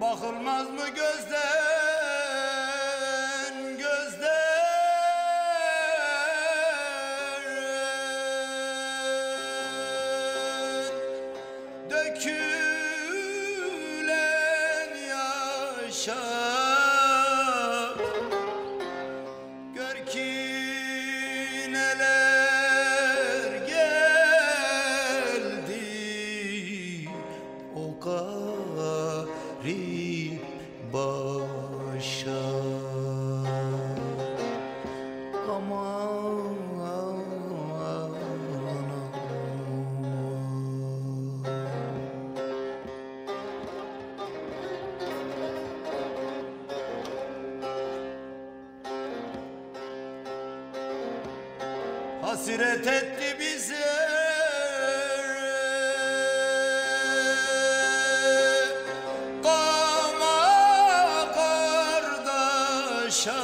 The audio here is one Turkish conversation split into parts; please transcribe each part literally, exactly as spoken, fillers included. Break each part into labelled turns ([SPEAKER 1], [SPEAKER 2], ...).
[SPEAKER 1] Bakılmaz mı gözden gözden dökülen yaşa, gör ki neler geldi o garip başa. Aman hasret etti bize kama kardeşa,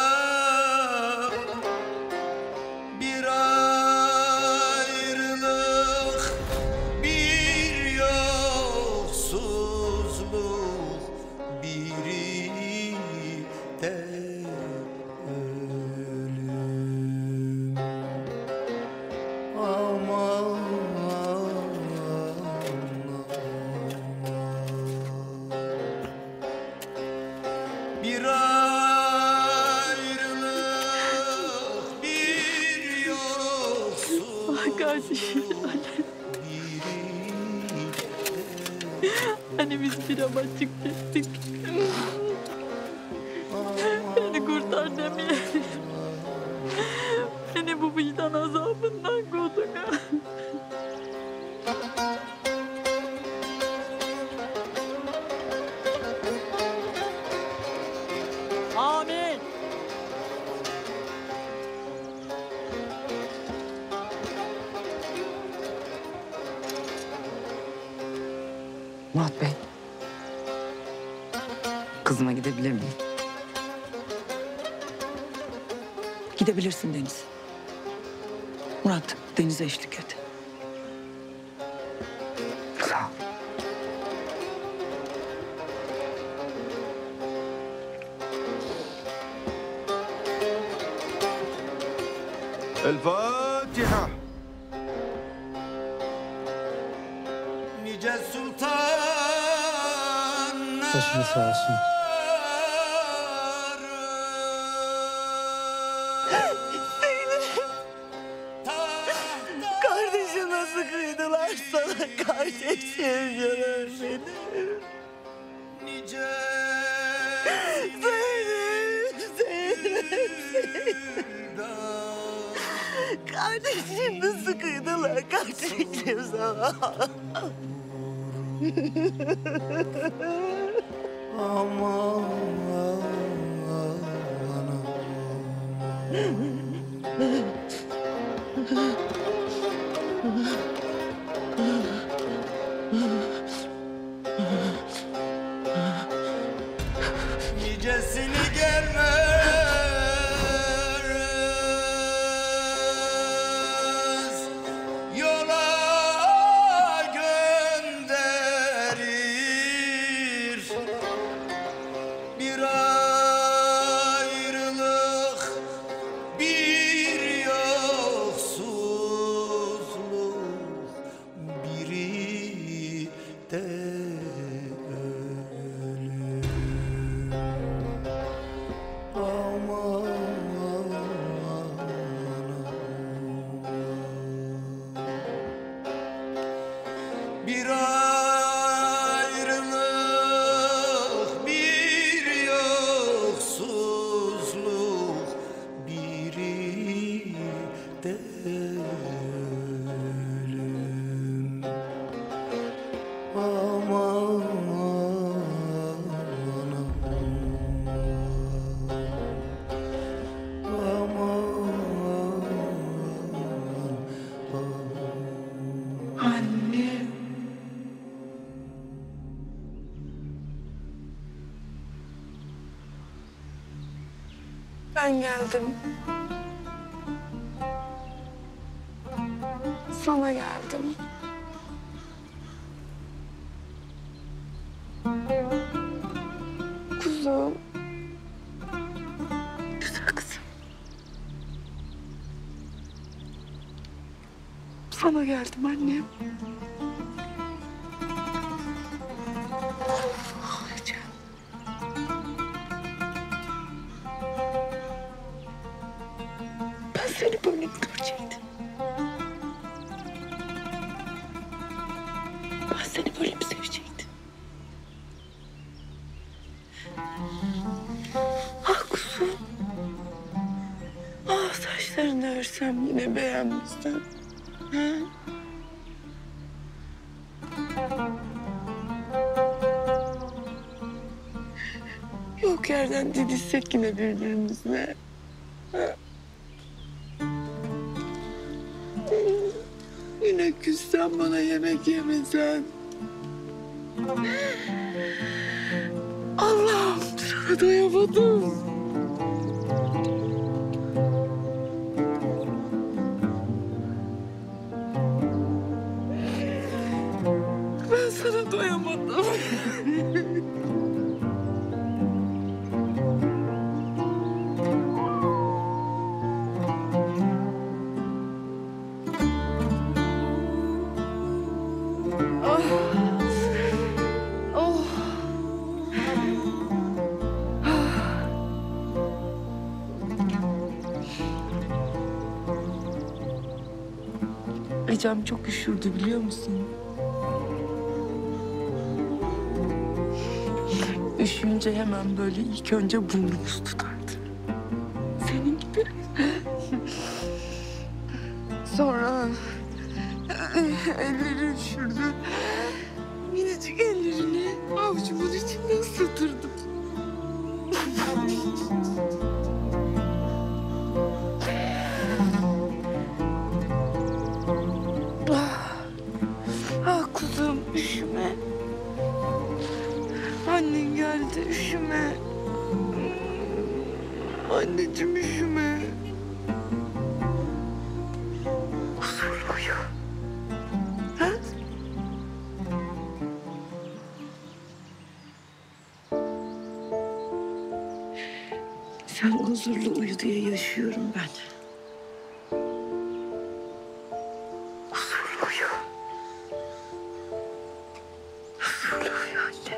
[SPEAKER 1] bir ayrılık, bir yoksuzluk, biri de ölüm. Aman bir ayrılık, bir yoksul.
[SPEAKER 2] Ah kardeşim, anne. Hani biz bir amaçlık gittik. Beni kurtar demeye. Beni bu vicdan azabından kovdun ha. Amin.
[SPEAKER 3] Murat Bey, kızıma gidebilir miyim? Gidebilirsin Deniz. Murat, Deniz'e eşlik et. Sağ ol.
[SPEAKER 4] El Fatiha.
[SPEAKER 1] Nice sultanlar
[SPEAKER 5] Başınız sağ olsun.
[SPEAKER 3] Kardeşim nasıl kıydılar sana kardeşim canım benim.
[SPEAKER 1] Nice
[SPEAKER 3] Zeynep, Zeynep, Zeynep. Kardeşim nasıl kıydılar kardeşim sana.
[SPEAKER 1] aman nicesini gelmez yola gönderir, bir ayrılık, bir yoksuzluk, biri de ölüm. Aman bir ayrılık, bir yoksuzluk, biri de ölüm. Aman
[SPEAKER 3] Anne. Ben geldim. Sana geldim.
[SPEAKER 2] sana geldim annem. Ben seni böyle görecektim. Ben seni böyle mi sevecektim? Ah kuzum. Ah saçlarını örsem yine beğenmişsin. Ha? Yok yerden didişsek yine birbirimize. Ha? Yine küssen bana yemek yemesen. Allah'ım sana doyamadım. Ben sana doyamadım. Oh. Ecem çok üşürdü biliyor musun? Üşüyünce hemen böyle ilk önce burnumuz tutardı. Senin gibi. Sonra elleri üşürdü. Minicik ellerini avucumun içinde ısıtırdım. Ah, ah kuzum üşüme. Annen geldi üşüme. Anneciğim üşüme. Huzurlu uyu. Ha? Sen huzurlu uyu diye yaşıyorum ben. Huzurlu uyu. Huzurlu uyu annem.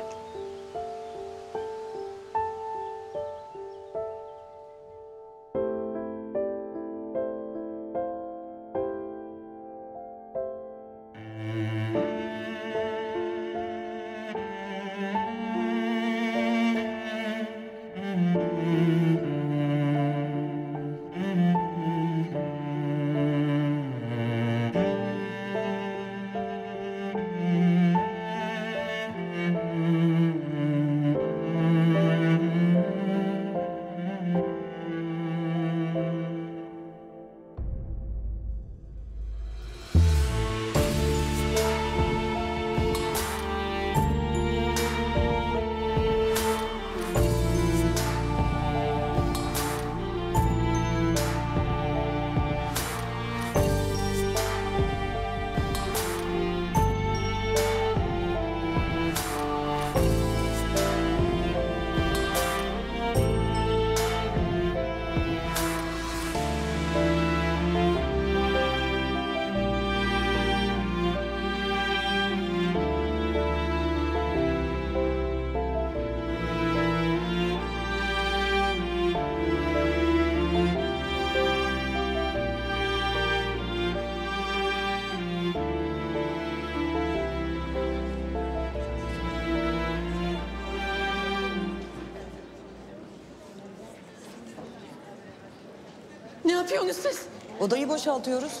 [SPEAKER 2] Ne yapıyorsunuz siz?
[SPEAKER 3] Odayı boşaltıyoruz.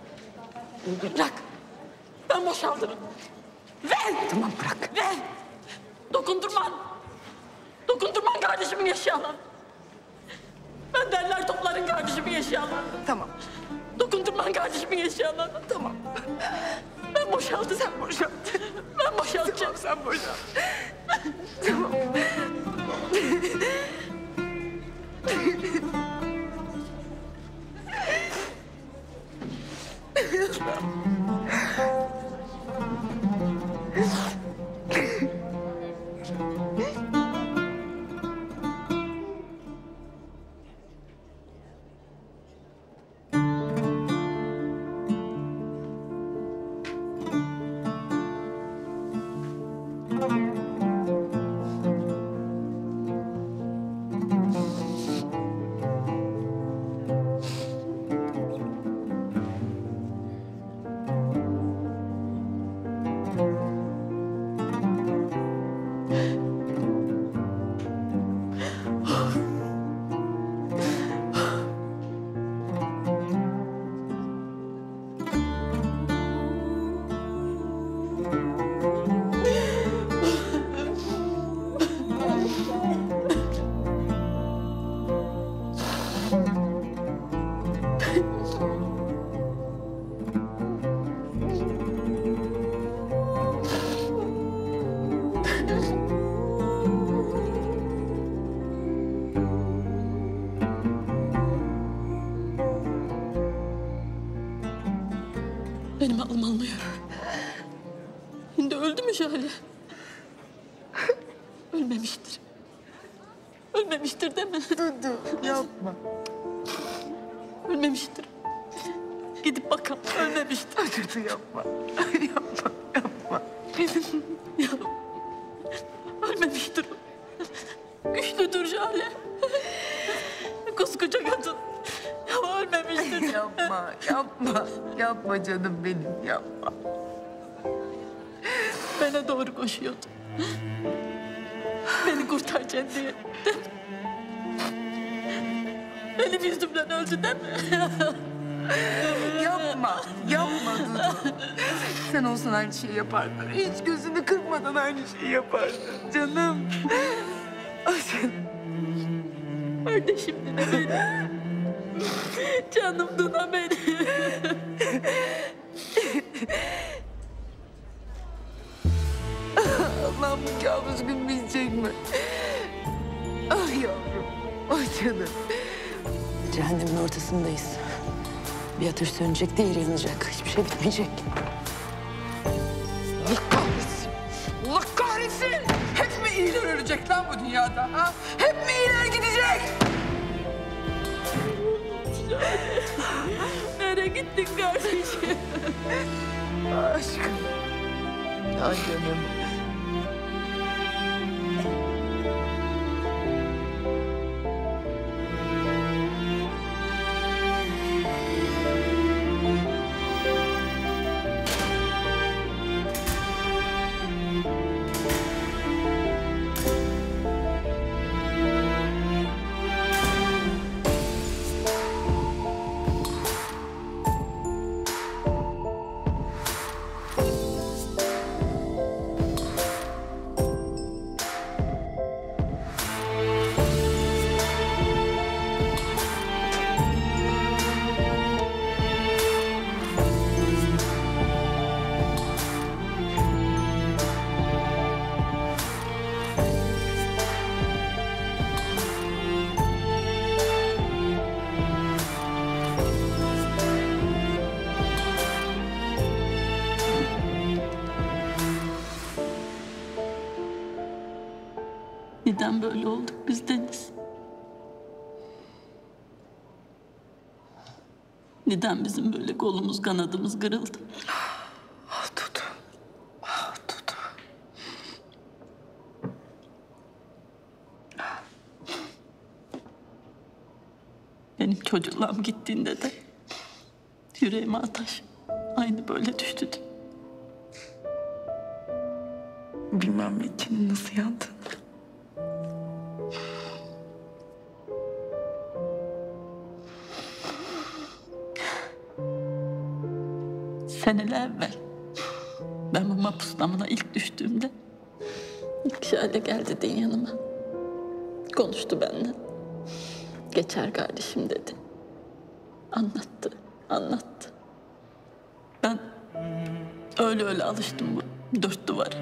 [SPEAKER 2] Bırak. Ben boşaltırım. Ver.
[SPEAKER 3] Tamam bırak.
[SPEAKER 2] Ver. Dokundurman. Dokundurman kardeşimin eşyalarını. Ben derler toplarım kardeşimin eşyalarını.
[SPEAKER 3] Tamam.
[SPEAKER 2] Dokundurman kardeşimin eşyalarını.
[SPEAKER 3] Tamam.
[SPEAKER 2] Ben boşaltırım.
[SPEAKER 3] Sen boşalt.
[SPEAKER 2] Ben boşaltacağım.
[SPEAKER 3] Tamam sen boşalt. Tamam.
[SPEAKER 2] oluyor? Şimdi öldü mü Jale? Ölmemiştir. Ölmemiştir değil mi?
[SPEAKER 3] Dudu yapma.
[SPEAKER 2] Ölmemiştir. Gidip bakalım. Ölmemiştir.
[SPEAKER 3] Dudu yapma. Yapma, yapma.
[SPEAKER 2] Ya, ölmemiştir. Güçlüdür Jale. Koskoca kadın. Ya ölmemiştir.
[SPEAKER 3] Yapma, yapma. Yapma canım benim, yapma.
[SPEAKER 2] Bana doğru koşuyordu. Beni kurtaracaksın diye. Değil mi? Benim yüzümden öldü değil mi?
[SPEAKER 3] Yapma, yapma Dudu. Sen olsan aynı şeyi yapardın. Hiç gözünü kırpmadan aynı şeyi yapardın canım. Ah canım.
[SPEAKER 2] Kardeşimdi de benim. Canımdı da benim.
[SPEAKER 3] Allah'ım bu kabus gün bitecek mi? Ah yavrum, ah canım.
[SPEAKER 5] Cehennemin ortasındayız. Bir ateş sönecek, diğeri yanacak. Hiçbir şey bitmeyecek.
[SPEAKER 3] Allah kahretsin. Allah kahretsin. Hep mi iyiler ölecek lan bu dünyada? Ha? Hep mi iyiler gidecek?
[SPEAKER 2] Nereye gittin kardeşim?
[SPEAKER 3] Aşkım. Ay canım.
[SPEAKER 2] Neden böyle olduk biz Deniz? Neden bizim böyle kolumuz kanadımız kırıldı?
[SPEAKER 3] Ah Dudu. Ah Dudu.
[SPEAKER 2] Benim çocukluğum gittiğinde de yüreğime ateş aynı böyle düştü.
[SPEAKER 3] Bilmem içinin nasıl yandığını.
[SPEAKER 2] Seneler evvel ben bu mahpus damına ilk düştüğümde ilk Jale geldi de yanıma. Konuştu benimle. Geçer kardeşim dedi. Anlattı, anlattı. Ben öyle öyle alıştım bu dört duvara.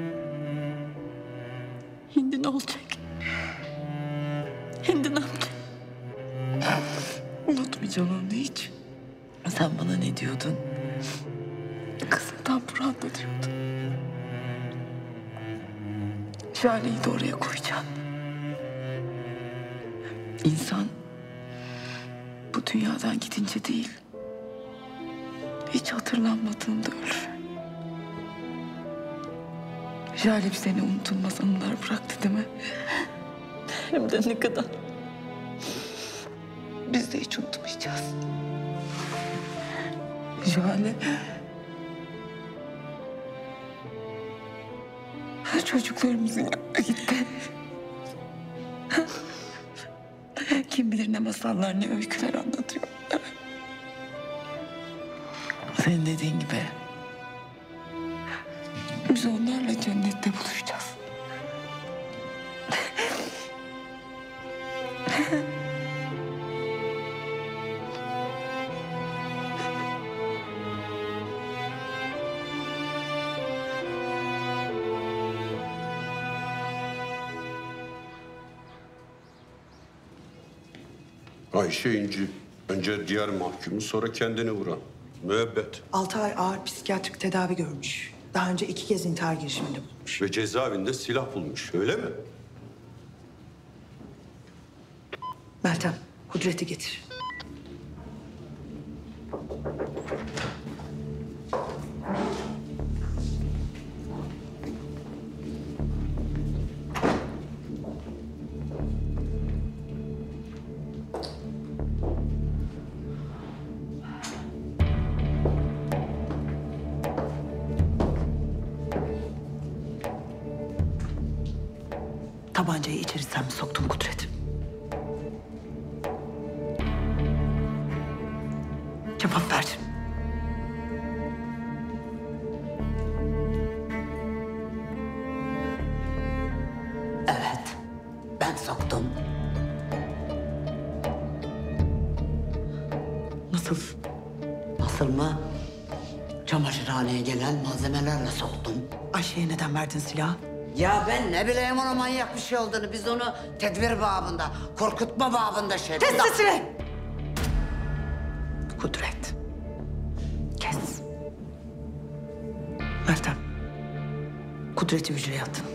[SPEAKER 2] Şimdi ne olacak? Şimdi ne yapacak?
[SPEAKER 3] Unutmayacağım onu hiç. Sen bana ne diyordun? Kızımdan Burak'la diyordun. Jale'yi de oraya koyacaksın. İnsan bu dünyadan gidince değil, hiç hatırlanmadığında ölür. Jale seni unutulmaz anılar bıraktı değil mi?
[SPEAKER 2] Hem de ne kadar.
[SPEAKER 3] Biz de hiç unutmayacağız. Jale... Çocuklarımızın yanına gitti. Kim bilir ne masallar, ne öyküler anlatıyor. Senin dediğin gibi... biz onlarla cennette buluşacağız.
[SPEAKER 4] Ayşe İnci. Önce diğer mahkumu sonra kendini vuran. Müebbet.
[SPEAKER 3] Altı ay ağır psikiyatrik tedavi görmüş. Daha önce iki kez intihar girişiminde bulunmuş.
[SPEAKER 4] Ve cezaevinde silah bulmuş, öyle mi?
[SPEAKER 3] Meltem, Kudret'i getir. Tabancayı içeri sen mi soktun Kudret? Cevap ver.
[SPEAKER 5] Evet, ben soktum.
[SPEAKER 3] Nasıl?
[SPEAKER 5] Nasıl mı? Çamaşırhaneye gelen malzemelerle soktum.
[SPEAKER 3] Ayşe'ye neden verdin silahı?
[SPEAKER 5] Ya ben ne bileyim ona manyak bir şey olduğunu. Biz onu tedbir babında, korkutma babında şey...
[SPEAKER 3] Kes sesini! Kudret. Kes. Meltem. Kudret'i hücreye atın.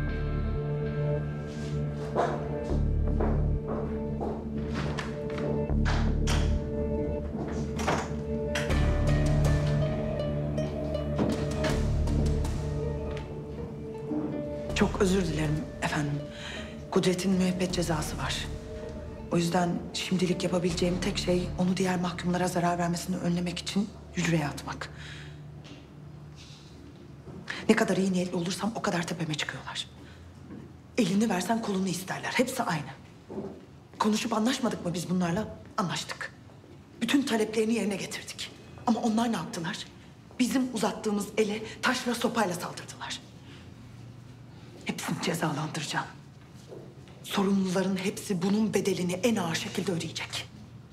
[SPEAKER 3] Çok özür dilerim efendim. Kudret'in müebbet cezası var. O yüzden şimdilik yapabileceğim tek şey onu diğer mahkumlara zarar vermesini önlemek için hücreye atmak. Ne kadar iyi niyetli olursam o kadar tepeme çıkıyorlar. Elini versen kolunu isterler. Hepsi aynı. Konuşup anlaşmadık mı biz bunlarla? Anlaştık. Bütün taleplerini yerine getirdik. Ama onlar ne yaptılar? Bizim uzattığımız ele taşla sopayla saldırdılar. Hepsini cezalandıracağım. Sorumluların hepsi bunun bedelini en ağır şekilde ödeyecek.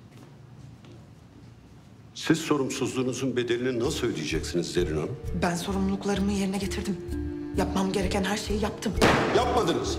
[SPEAKER 4] Siz sorumsuzluğunuzun bedelini nasıl ödeyeceksiniz Zerrin Hanım?
[SPEAKER 3] Ben sorumluluklarımı yerine getirdim. Yapmam gereken her şeyi yaptım.
[SPEAKER 4] Yapmadınız.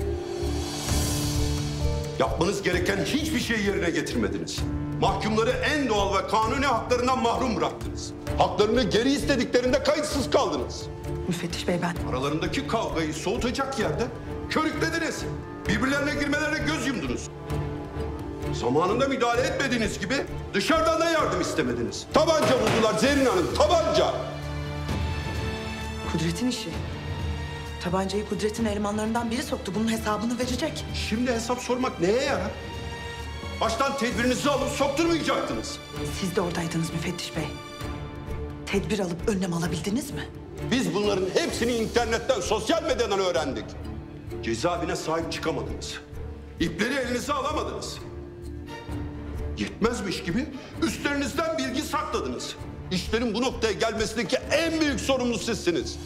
[SPEAKER 4] Yapmanız gereken hiçbir şeyi yerine getirmediniz. Mahkumları en doğal ve kanuni haklarından mahrum bıraktınız. Haklarını geri istediklerinde kayıtsız kaldınız.
[SPEAKER 3] Müfettiş bey ben...
[SPEAKER 4] Aralarındaki kavgayı soğutacak yerde körüklediniz. Birbirlerine girmelerine göz yumdunuz. Zamanında müdahale etmediğiniz gibi dışarıdan da yardım istemediniz. Tabanca buldular Zerrin Hanım, tabanca.
[SPEAKER 3] Kudret'in işi. Tabancayı Kudret'in elemanlarından biri soktu. Bunun hesabını verecek.
[SPEAKER 4] Şimdi hesap sormak neye yarar? Baştan tedbirinizi alıp sokturmayacaktınız.
[SPEAKER 3] Siz de oradaydınız müfettiş bey. Tedbir alıp önlem alabildiniz mi?
[SPEAKER 4] Biz bunların hepsini internetten, sosyal medyadan öğrendik. Cezaevine sahip çıkamadınız. İpleri elinize alamadınız. Yetmezmiş gibi üstlerinizden bilgi sakladınız. İşlerin bu noktaya gelmesindeki en büyük sorumlu sizsiniz.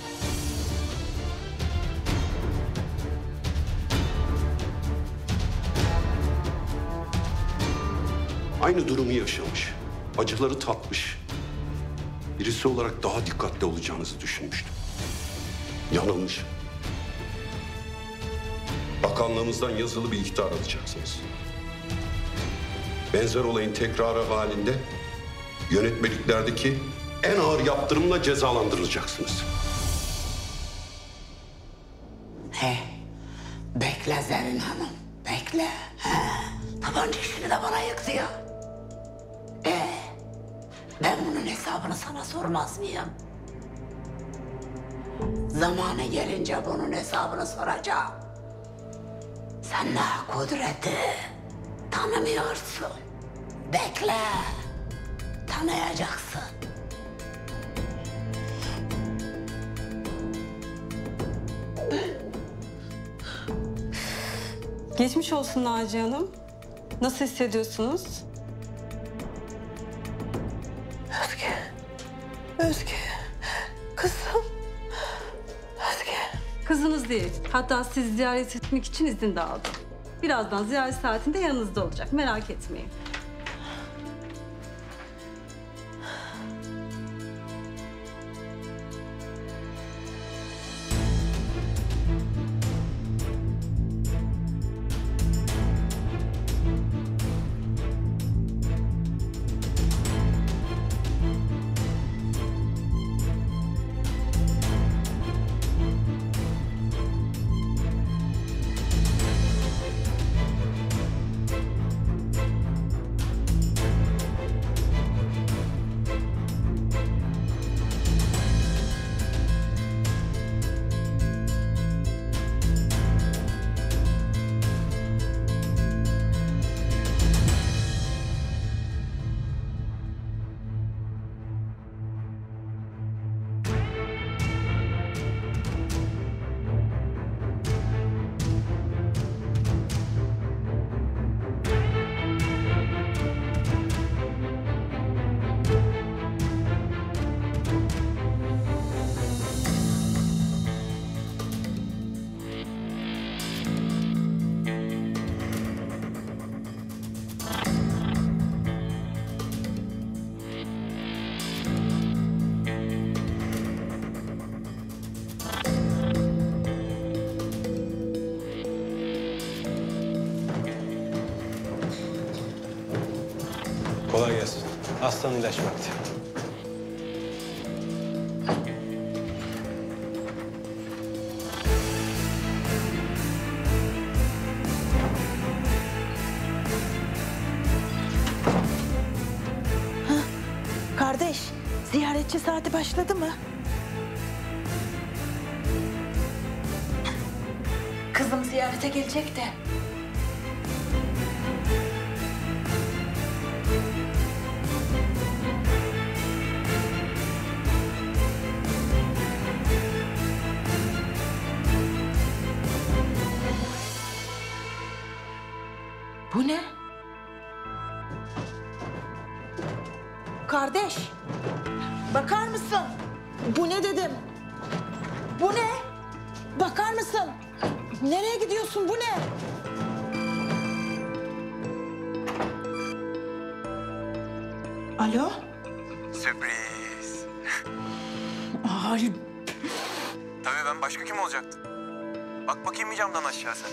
[SPEAKER 4] Aynı durumu yaşamış, acıları tatmış. Birisi olarak daha dikkatli olacağınızı düşünmüştüm. Yanılmış. Bakanlığımızdan yazılı bir ihtar alacaksınız. Benzer olayın tekrarı halinde yönetmeliklerdeki en ağır yaptırımla cezalandırılacaksınız.
[SPEAKER 5] He, bekle Zerrin Hanım, bekle. He, tabanca işini de bana yıktı ya. Ee, ben bunun hesabını sana sormaz mıyım? Zamanı gelince bunun hesabını soracağım. Sen daha Kudret'i tanımıyorsun. Bekle, tanıyacaksın.
[SPEAKER 6] Geçmiş olsun Naciye Hanım. Nasıl hissediyorsunuz?
[SPEAKER 3] Özge. Özge. Kızım. Özge.
[SPEAKER 6] Kızınız değil. Hatta sizi ziyaret etmek için izin de aldım. Birazdan ziyaret saatinde yanınızda olacak. Merak etmeyin.
[SPEAKER 7] Aslan ilaç vakti.
[SPEAKER 3] Kardeş, ziyaretçi saati başladı mı? Kızım ziyarete gelecek de. Bu ne? Kardeş, bakar mısın? Bu ne dedim? Bu ne? Bakar mısın? Nereye gidiyorsun? Bu ne? Alo?
[SPEAKER 8] Sürpriz.
[SPEAKER 3] Ay,
[SPEAKER 8] Tabii ben başka kim olacaktım? Bak bakayım bir camdan aşağı sen.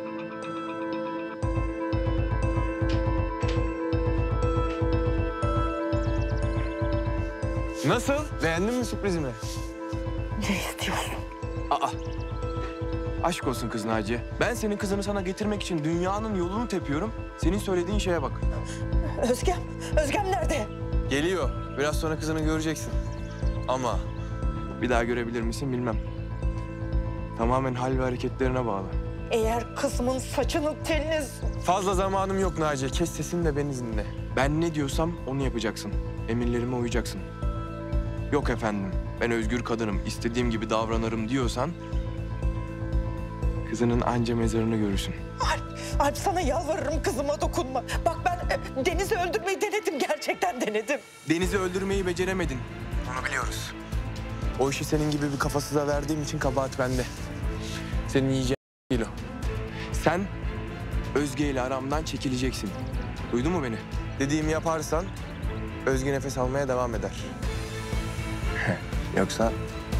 [SPEAKER 8] Nasıl? Beğendin mi sürprizimi?
[SPEAKER 3] ne istiyorsun?
[SPEAKER 8] Aa. Aşk olsun kız Naciye. Ben senin kızını sana getirmek için dünyanın yolunu tepiyorum. Senin söylediğin şeye bak.
[SPEAKER 3] Özgem, Özgem nerede?
[SPEAKER 8] Geliyor. Biraz sonra kızını göreceksin. Ama bir daha görebilir misin bilmem. Tamamen hal ve hareketlerine bağlı.
[SPEAKER 3] Eğer kızımın saçını telini...
[SPEAKER 8] Fazla zamanım yok Naciye. Kes sesini de beni dinle. Ben ne diyorsam onu yapacaksın. Emirlerime uyacaksın. Yok efendim, ben özgür kadınım, istediğim gibi davranırım diyorsan... ...kızının anca mezarını görürsün.
[SPEAKER 3] Alp, Alp sana yalvarırım kızıma dokunma. Bak ben e, Deniz'i öldürmeyi denedim, gerçekten denedim.
[SPEAKER 8] Deniz'i öldürmeyi beceremedin. Bunu biliyoruz. O işi senin gibi bir kafasıza verdiğim için kabahat bende. Senin yiyeceğin değil o. Sen Özge ile aramdan çekileceksin. Duydun mu beni? Dediğimi yaparsan Özge nefes almaya devam eder. Yoksa...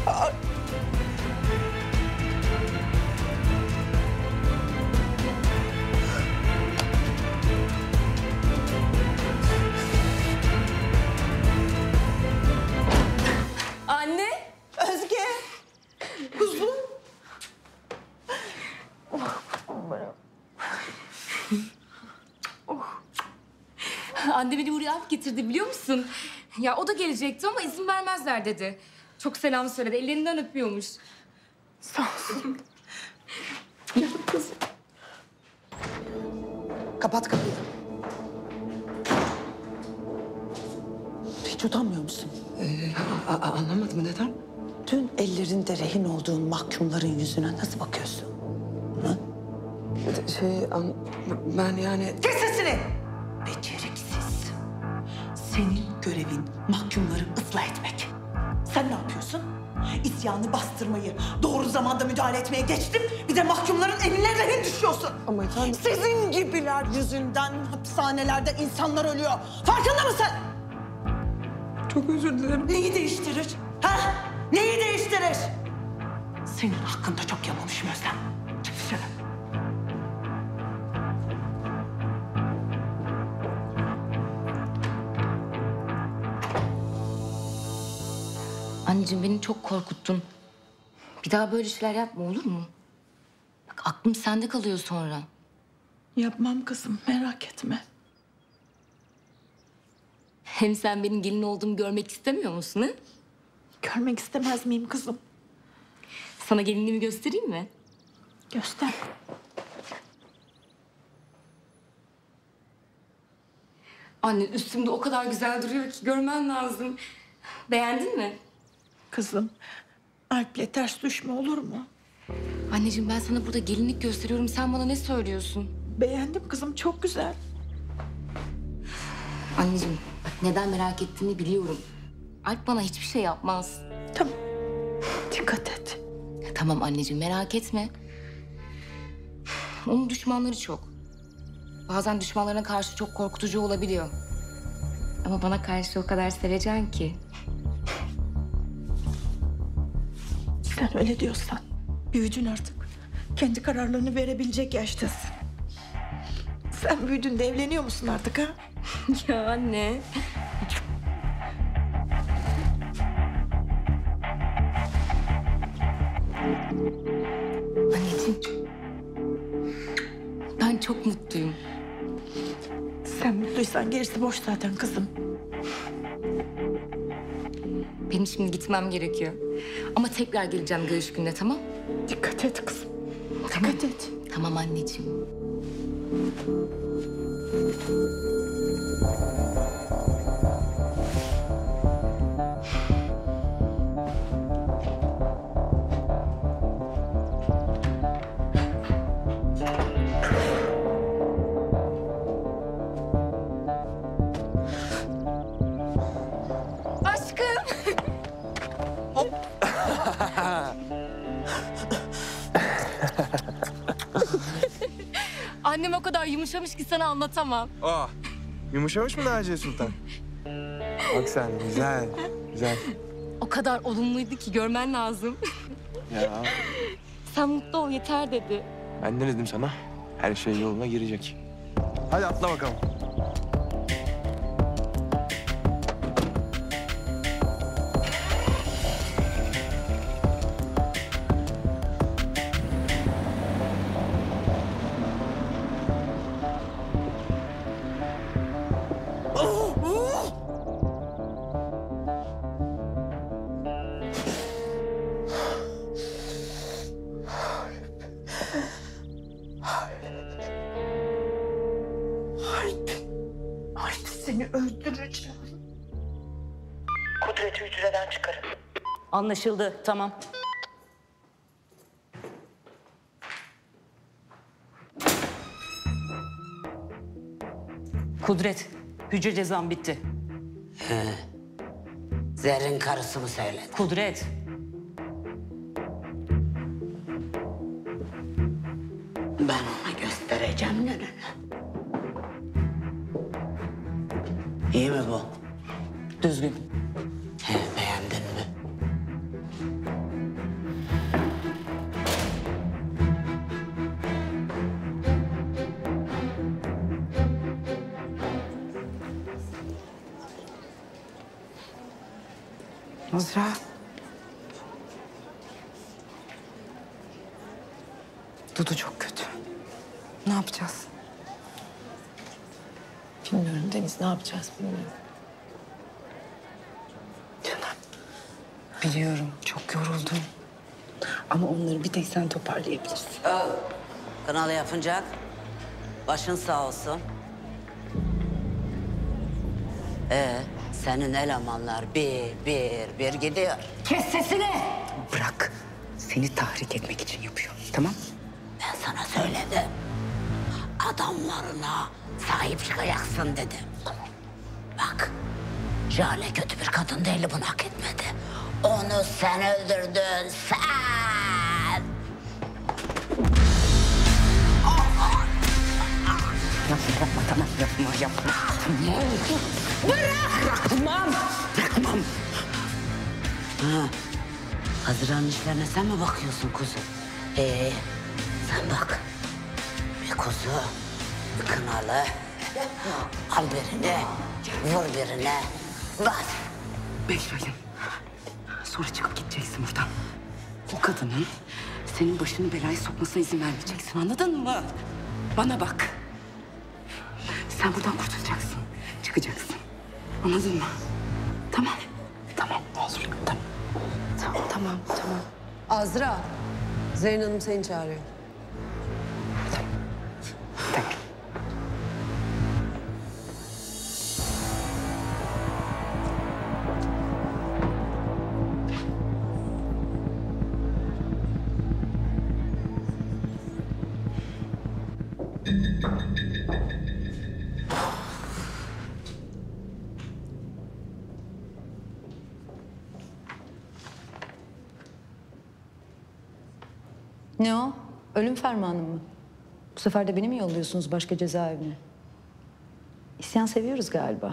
[SPEAKER 2] Anne.
[SPEAKER 3] Özge, kuzum.
[SPEAKER 2] Anne beni buraya alıp getirdi biliyor musun? Ya o da gelecekti ama izin vermezler dedi. Çok selam söyledi. Ellerinden öpüyormuş.
[SPEAKER 3] Sağ olsun. Kapat kapıyı. Hiç utanmıyor musun?
[SPEAKER 9] Ee, anlamadım neden?
[SPEAKER 3] Dün ellerinde rehin olduğun mahkumların yüzüne nasıl bakıyorsun? Ha?
[SPEAKER 9] Şey an, ben yani
[SPEAKER 3] Kes sesini! Beceriksiz. Senin görevin mahkumları ıslah etmek. Sen ne yapıyorsun? İsyanı bastırmayı, doğru zamanda müdahale etmeye geçtim. Bir de mahkumların eline rehin düşüyorsun.
[SPEAKER 9] Ama efendim-
[SPEAKER 3] Sizin gibiler yüzünden hapishanelerde insanlar ölüyor. Farkında mısın?
[SPEAKER 9] çok özür dilerim.
[SPEAKER 3] Neyi değiştirir? Ha? Neyi değiştirir? Senin hakkında çok yanılmışım Özlem. Çık dışarı.
[SPEAKER 10] Anneciğim beni çok korkuttun. Bir daha böyle şeyler yapma olur mu? Bak aklım sende kalıyor sonra.
[SPEAKER 3] Yapmam kızım, merak etme.
[SPEAKER 10] Hem sen benim gelin olduğumu görmek istemiyor musun ha?
[SPEAKER 3] Görmek istemez miyim kızım?
[SPEAKER 10] Sana gelinliğimi göstereyim mi?
[SPEAKER 3] Göster.
[SPEAKER 10] Anne üstümde o kadar güzel duruyor ki görmen lazım. Beğendin mi?
[SPEAKER 3] Kızım, Alp'le ters düşme olur mu?
[SPEAKER 10] Anneciğim ben sana burada gelinlik gösteriyorum. Sen bana ne söylüyorsun?
[SPEAKER 3] Beğendim kızım, çok güzel.
[SPEAKER 10] Anneciğim bak neden merak ettiğini biliyorum. Alp bana hiçbir şey yapmaz.
[SPEAKER 3] Tamam, dikkat et.
[SPEAKER 10] Ya, tamam anneciğim merak etme. Onun düşmanları çok. Bazen düşmanlarına karşı çok korkutucu olabiliyor. Ama bana karşı o kadar sevecen ki.
[SPEAKER 3] Sen öyle diyorsan. Büyüdün artık. Kendi kararlarını verebilecek yaştasın. Sen büyüdün de evleniyor musun artık ha?
[SPEAKER 10] Ya anne.
[SPEAKER 2] Anneciğim. Ben çok mutluyum.
[SPEAKER 3] Sen mutluysan gerisi boş zaten kızım.
[SPEAKER 2] Benim şimdi gitmem gerekiyor. Ama tekrar geleceğim görüş gününe, tamam?
[SPEAKER 3] Dikkat et kızım.
[SPEAKER 2] Tamam.
[SPEAKER 3] Dikkat et.
[SPEAKER 2] Tamam anneciğim. Aşkım. Annem o kadar yumuşamış ki sana anlatamam.
[SPEAKER 8] Aa, yumuşamış mı Naciye Sultan? Bak sen, güzel, güzel.
[SPEAKER 2] O kadar olumluydu ki görmen lazım.
[SPEAKER 8] Ya
[SPEAKER 2] Sen mutlu ol yeter dedi.
[SPEAKER 8] ben ne dedim sana? Her şey yoluna girecek. Hadi atla bakalım.
[SPEAKER 3] Alp seni öldüreceğim. Kudret'i hücreden çıkarın.
[SPEAKER 7] Anlaşıldı, tamam. Kudret, hücre cezam bitti.
[SPEAKER 5] Zerrin karısı mı söyledi?
[SPEAKER 7] Kudret,
[SPEAKER 5] Ben ona göstereceğim gününü. İyi mi bu?
[SPEAKER 7] düzgün.
[SPEAKER 5] He, beğendin mi?
[SPEAKER 3] Azra. Dudu çok kötü. Ne yapacağız? Bilmiyorum Deniz, ne yapacağız bilmiyorum. Canım. Biliyorum, çok yoruldum. Ama onları bir tek sen toparlayabilirsin.
[SPEAKER 5] Kınalı yapınacak. Başın sağ olsun. Ee, senin elemanlar bir, bir, bir gidiyor.
[SPEAKER 7] Kes sesini!
[SPEAKER 3] Bırak. Seni tahrik etmek için yapıyor. Tamam?
[SPEAKER 5] Ben sana söyledim. Adamlarına sahip çıkacaksın dedim. Bak, Jale kötü bir kadın değil, bunu hak etmedi. Onu sen öldürdün, sen!
[SPEAKER 3] Yapma, yapma, tamam. Yapma, yapma.
[SPEAKER 5] Bırakmam! Bırakmam! Ha, Haziran'ın işlerine sen mi bakıyorsun kuzum? Ee, sen bak. Bir kuzu, bir kınalı. Al birini, vur birine, bas.
[SPEAKER 3] Beş ayın. Sonra çıkıp gideceksin buradan. O kadının senin başını belaya sokmasına izin vermeyeceksin. Anladın mı? Bana bak. Sen buradan kurtulacaksın. Çıkacaksın. Anladın mı? Tamam. Tamam. Ne olur. Tamam. Tamam, tamam, tamam.
[SPEAKER 9] Azra, Zerrin Hanım seni çağırıyor.
[SPEAKER 3] Tamam.
[SPEAKER 11] Ne o? Ölüm fermanı mı? Bu sefer de beni mi yolluyorsunuz başka cezaevine? İsyan seviyoruz galiba.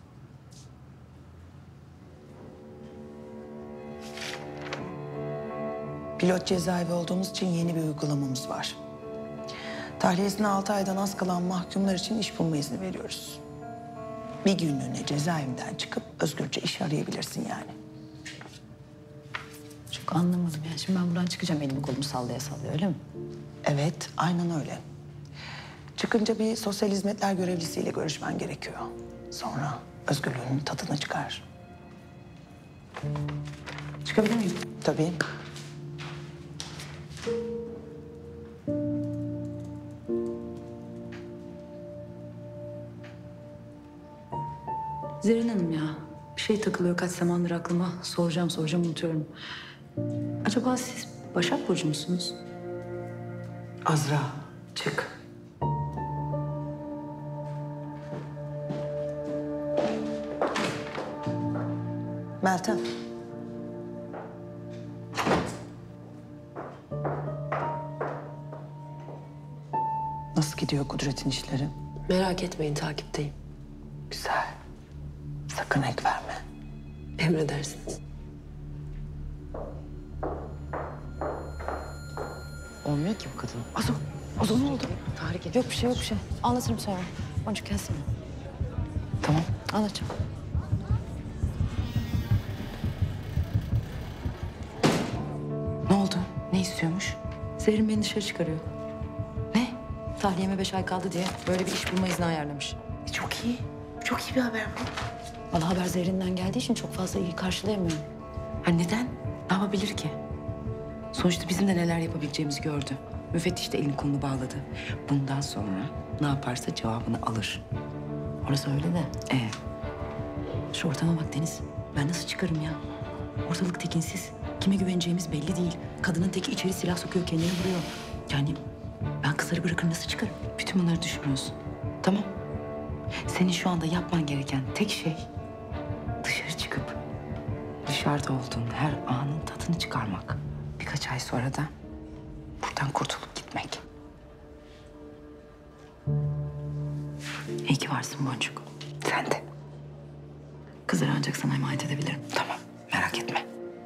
[SPEAKER 3] Pilot cezaevi olduğumuz için yeni bir uygulamamız var. Tahliyesine altı aydan az kalan mahkumlar için iş bulma izni veriyoruz. Bir günlüğüne cezaevinden çıkıp özgürce iş arayabilirsin yani. Şu
[SPEAKER 11] Yok anlamadım yani. Şimdi ben buradan çıkacağım elimi kolumu sallaya sallaya öyle mi?
[SPEAKER 3] Evet, aynen öyle. Çıkınca bir sosyal hizmetler görevlisiyle görüşmen gerekiyor. Sonra özgürlüğünün tadını çıkar. Çıkabilir miyim? Tabii.
[SPEAKER 11] Zerrin Hanım ya, bir şey takılıyor kaç zamandır aklıma. Soracağım soracağım unutuyorum. Acaba siz Başak Burcu musunuz?
[SPEAKER 3] Azra, çık. Meltem. Nasıl gidiyor Kudret'in işleri?
[SPEAKER 9] Merak etmeyin, takipteyim.
[SPEAKER 3] Güzel. Sakın ek verme.
[SPEAKER 9] Emredersiniz.
[SPEAKER 11] Olmuyor ki bu kadın. Azo, Azo ne oldu? Tahrik ediyor. Yok bir şey yok bir şey. Anlatırım sonra. Boncuk gelsin.
[SPEAKER 3] Tamam.
[SPEAKER 11] Anlatacağım.
[SPEAKER 7] Ne oldu? Ne istiyormuş?
[SPEAKER 11] Zerrin beni dışarı çıkarıyor.
[SPEAKER 7] Ne?
[SPEAKER 11] Tahliyeme beş ay kaldı diye böyle bir iş bulma izni ayarlamış.
[SPEAKER 7] E, çok iyi. Çok iyi bir haber bu.
[SPEAKER 11] Vallahi haber Zerrin'den geldiği için çok fazla iyi karşılayamıyorum.
[SPEAKER 7] Ha neden? Ne yapabilir ki? Sonuçta bizim de neler yapabileceğimizi gördü. Müfettiş de elini kolunu bağladı. Bundan sonra ne yaparsa cevabını alır.
[SPEAKER 11] Orası öyle de.
[SPEAKER 7] Ee,
[SPEAKER 11] Şu ortama bak Deniz. Ben nasıl çıkarım ya? Ortalık tekinsiz. Kime güveneceğimiz belli değil. Kadının teki içeri silah sokuyor, kendini vuruyor. Yani ben kızları bırakır nasıl çıkarım?
[SPEAKER 7] bütün bunları düşünmüyorsun. Tamam. Senin şu anda yapman gereken tek şey dışarı çıkıp dışarıda olduğun her anın tadını çıkarmak. Birkaç ay sonra da buradan kurtulup gitmek.
[SPEAKER 11] İyi ki varsın Boncuk.
[SPEAKER 7] Sen de.
[SPEAKER 11] Kızları ancak sana emanet edebilirim.
[SPEAKER 7] Tamam, merak etme.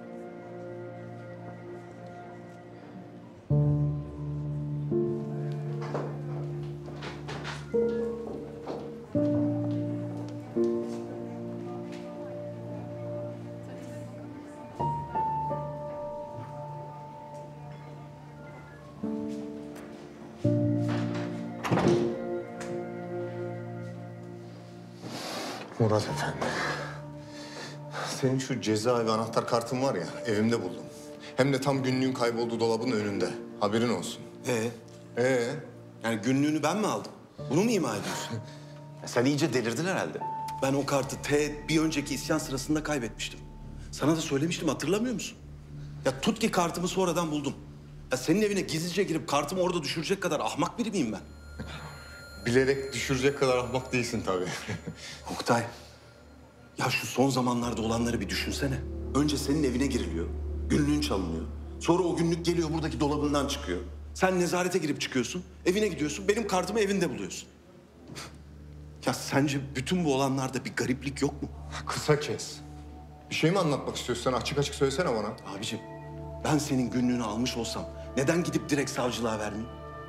[SPEAKER 12] Murat Efendi. Senin şu cezaevi anahtar kartın var ya, evimde buldum. Hem de tam günlüğün kaybolduğu dolabın önünde. Haberin olsun.
[SPEAKER 13] Ee?
[SPEAKER 12] Ee?
[SPEAKER 13] Yani günlüğünü ben mi aldım? Bunu mu ima ediyorsun?
[SPEAKER 12] Ya sen iyice delirdin herhalde.
[SPEAKER 13] Ben o kartı T bir önceki isyan sırasında kaybetmiştim. Sana da söylemiştim, hatırlamıyor musun? Ya tut ki kartımı sonradan buldum. Ya senin evine gizlice girip kartımı orada düşürecek kadar ahmak biri miyim ben?
[SPEAKER 12] Bilerek düşürecek kadar ahmak değilsin tabii.
[SPEAKER 13] Oktay, ya şu son zamanlarda olanları bir düşünsene. Önce senin evine giriliyor, günlüğün çalınıyor. Sonra o günlük geliyor buradaki dolabından çıkıyor. Sen nezarete girip çıkıyorsun, evine gidiyorsun, benim kartımı evinde buluyorsun. Ya sence bütün bu olanlarda bir gariplik yok mu?
[SPEAKER 12] Kısa kes. Bir şey mi anlatmak istiyorsun? Açık açık söylesene bana.
[SPEAKER 13] Abicim, ben senin günlüğünü almış olsam neden gidip direkt savcılığa vermeyeyim?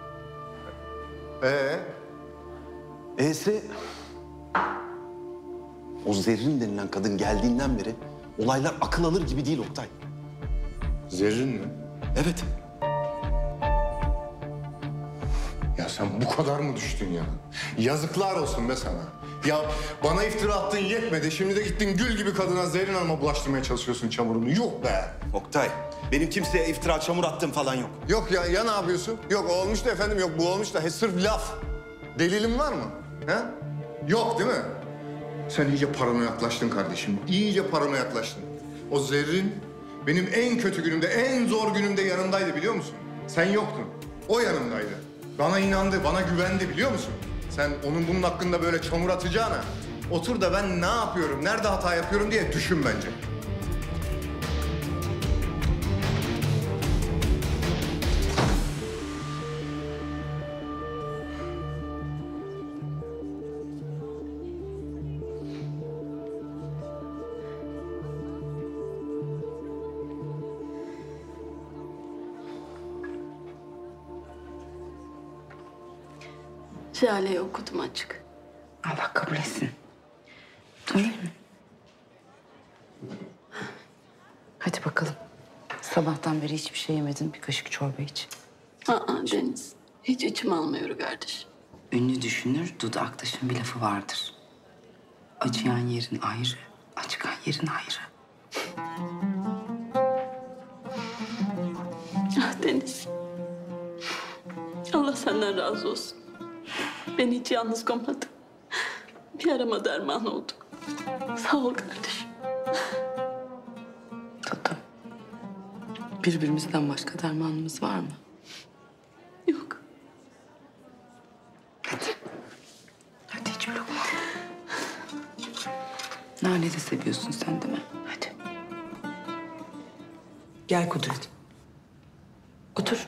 [SPEAKER 12] Ee?
[SPEAKER 13] E'si... O Zerrin denilen kadın geldiğinden beri olaylar akıl alır gibi değil Oktay.
[SPEAKER 12] Zerrin mi?
[SPEAKER 13] Evet.
[SPEAKER 12] Ya sen bu kadar mı düştün ya? Yazıklar olsun be sana. Ya bana iftira attığın yetmedi. Şimdi de gittin gül gibi kadına Zerrin Hanım'a bulaştırmaya çalışıyorsun çamurunu. Yok be.
[SPEAKER 13] Oktay, benim kimseye iftira, çamur attığım falan yok.
[SPEAKER 12] Yok ya, ya ne yapıyorsun? Yok o olmuş da efendim, yok bu olmuş da. He, sırf laf. Delilin var mı? He? Yok değil mi? Sen iyice paranoyaklaştın kardeşim. İyice paranoyaklaştın. O Zerrin benim en kötü günümde, en zor günümde yanımdaydı biliyor musun? Sen yoktun. O yanımdaydı. Bana inandı, bana güvendi biliyor musun? Sen onun bunun hakkında böyle çamur atacağına otur da ben ne yapıyorum, nerede hata yapıyorum diye düşün bence.
[SPEAKER 9] Jale'yi okudum açık.
[SPEAKER 7] Allah kabul etsin. Öyle mi? Hadi bakalım. Sabahtan beri hiçbir şey yemedin. Bir kaşık çorba iç.
[SPEAKER 9] Aa Deniz. Hiç içim almıyor kardeş.
[SPEAKER 7] Ünlü düşünür Dudu Aktaş'ın bir lafı vardır. Acıyan yerin ayrı, acıkan yerin ayrı.
[SPEAKER 9] Ah Deniz. Allah senden razı olsun. Beni hiç yalnız koymadın. Bir arama derman olduk. Sağ ol kardeşim.
[SPEAKER 7] Dudu, birbirimizden başka dermanımız var mı?
[SPEAKER 9] Yok.
[SPEAKER 7] Hadi. Hadi iç bir lokma. Nane de seviyorsun sen değil mi? Hadi.
[SPEAKER 3] Gel Kudret. Otur.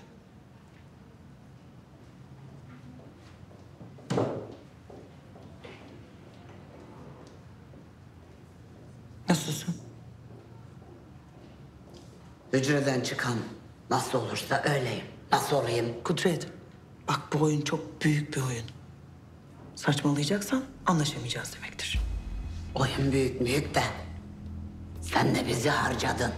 [SPEAKER 3] Nasılsın?
[SPEAKER 5] Hücreden çıkan nasıl olursa öyleyim. Nasıl olayım?
[SPEAKER 3] Kudret, bak bu oyun çok büyük bir oyun. Saçmalayacaksan anlaşamayacağız demektir.
[SPEAKER 5] Oyun büyük büyük de sen de bizi harcadın.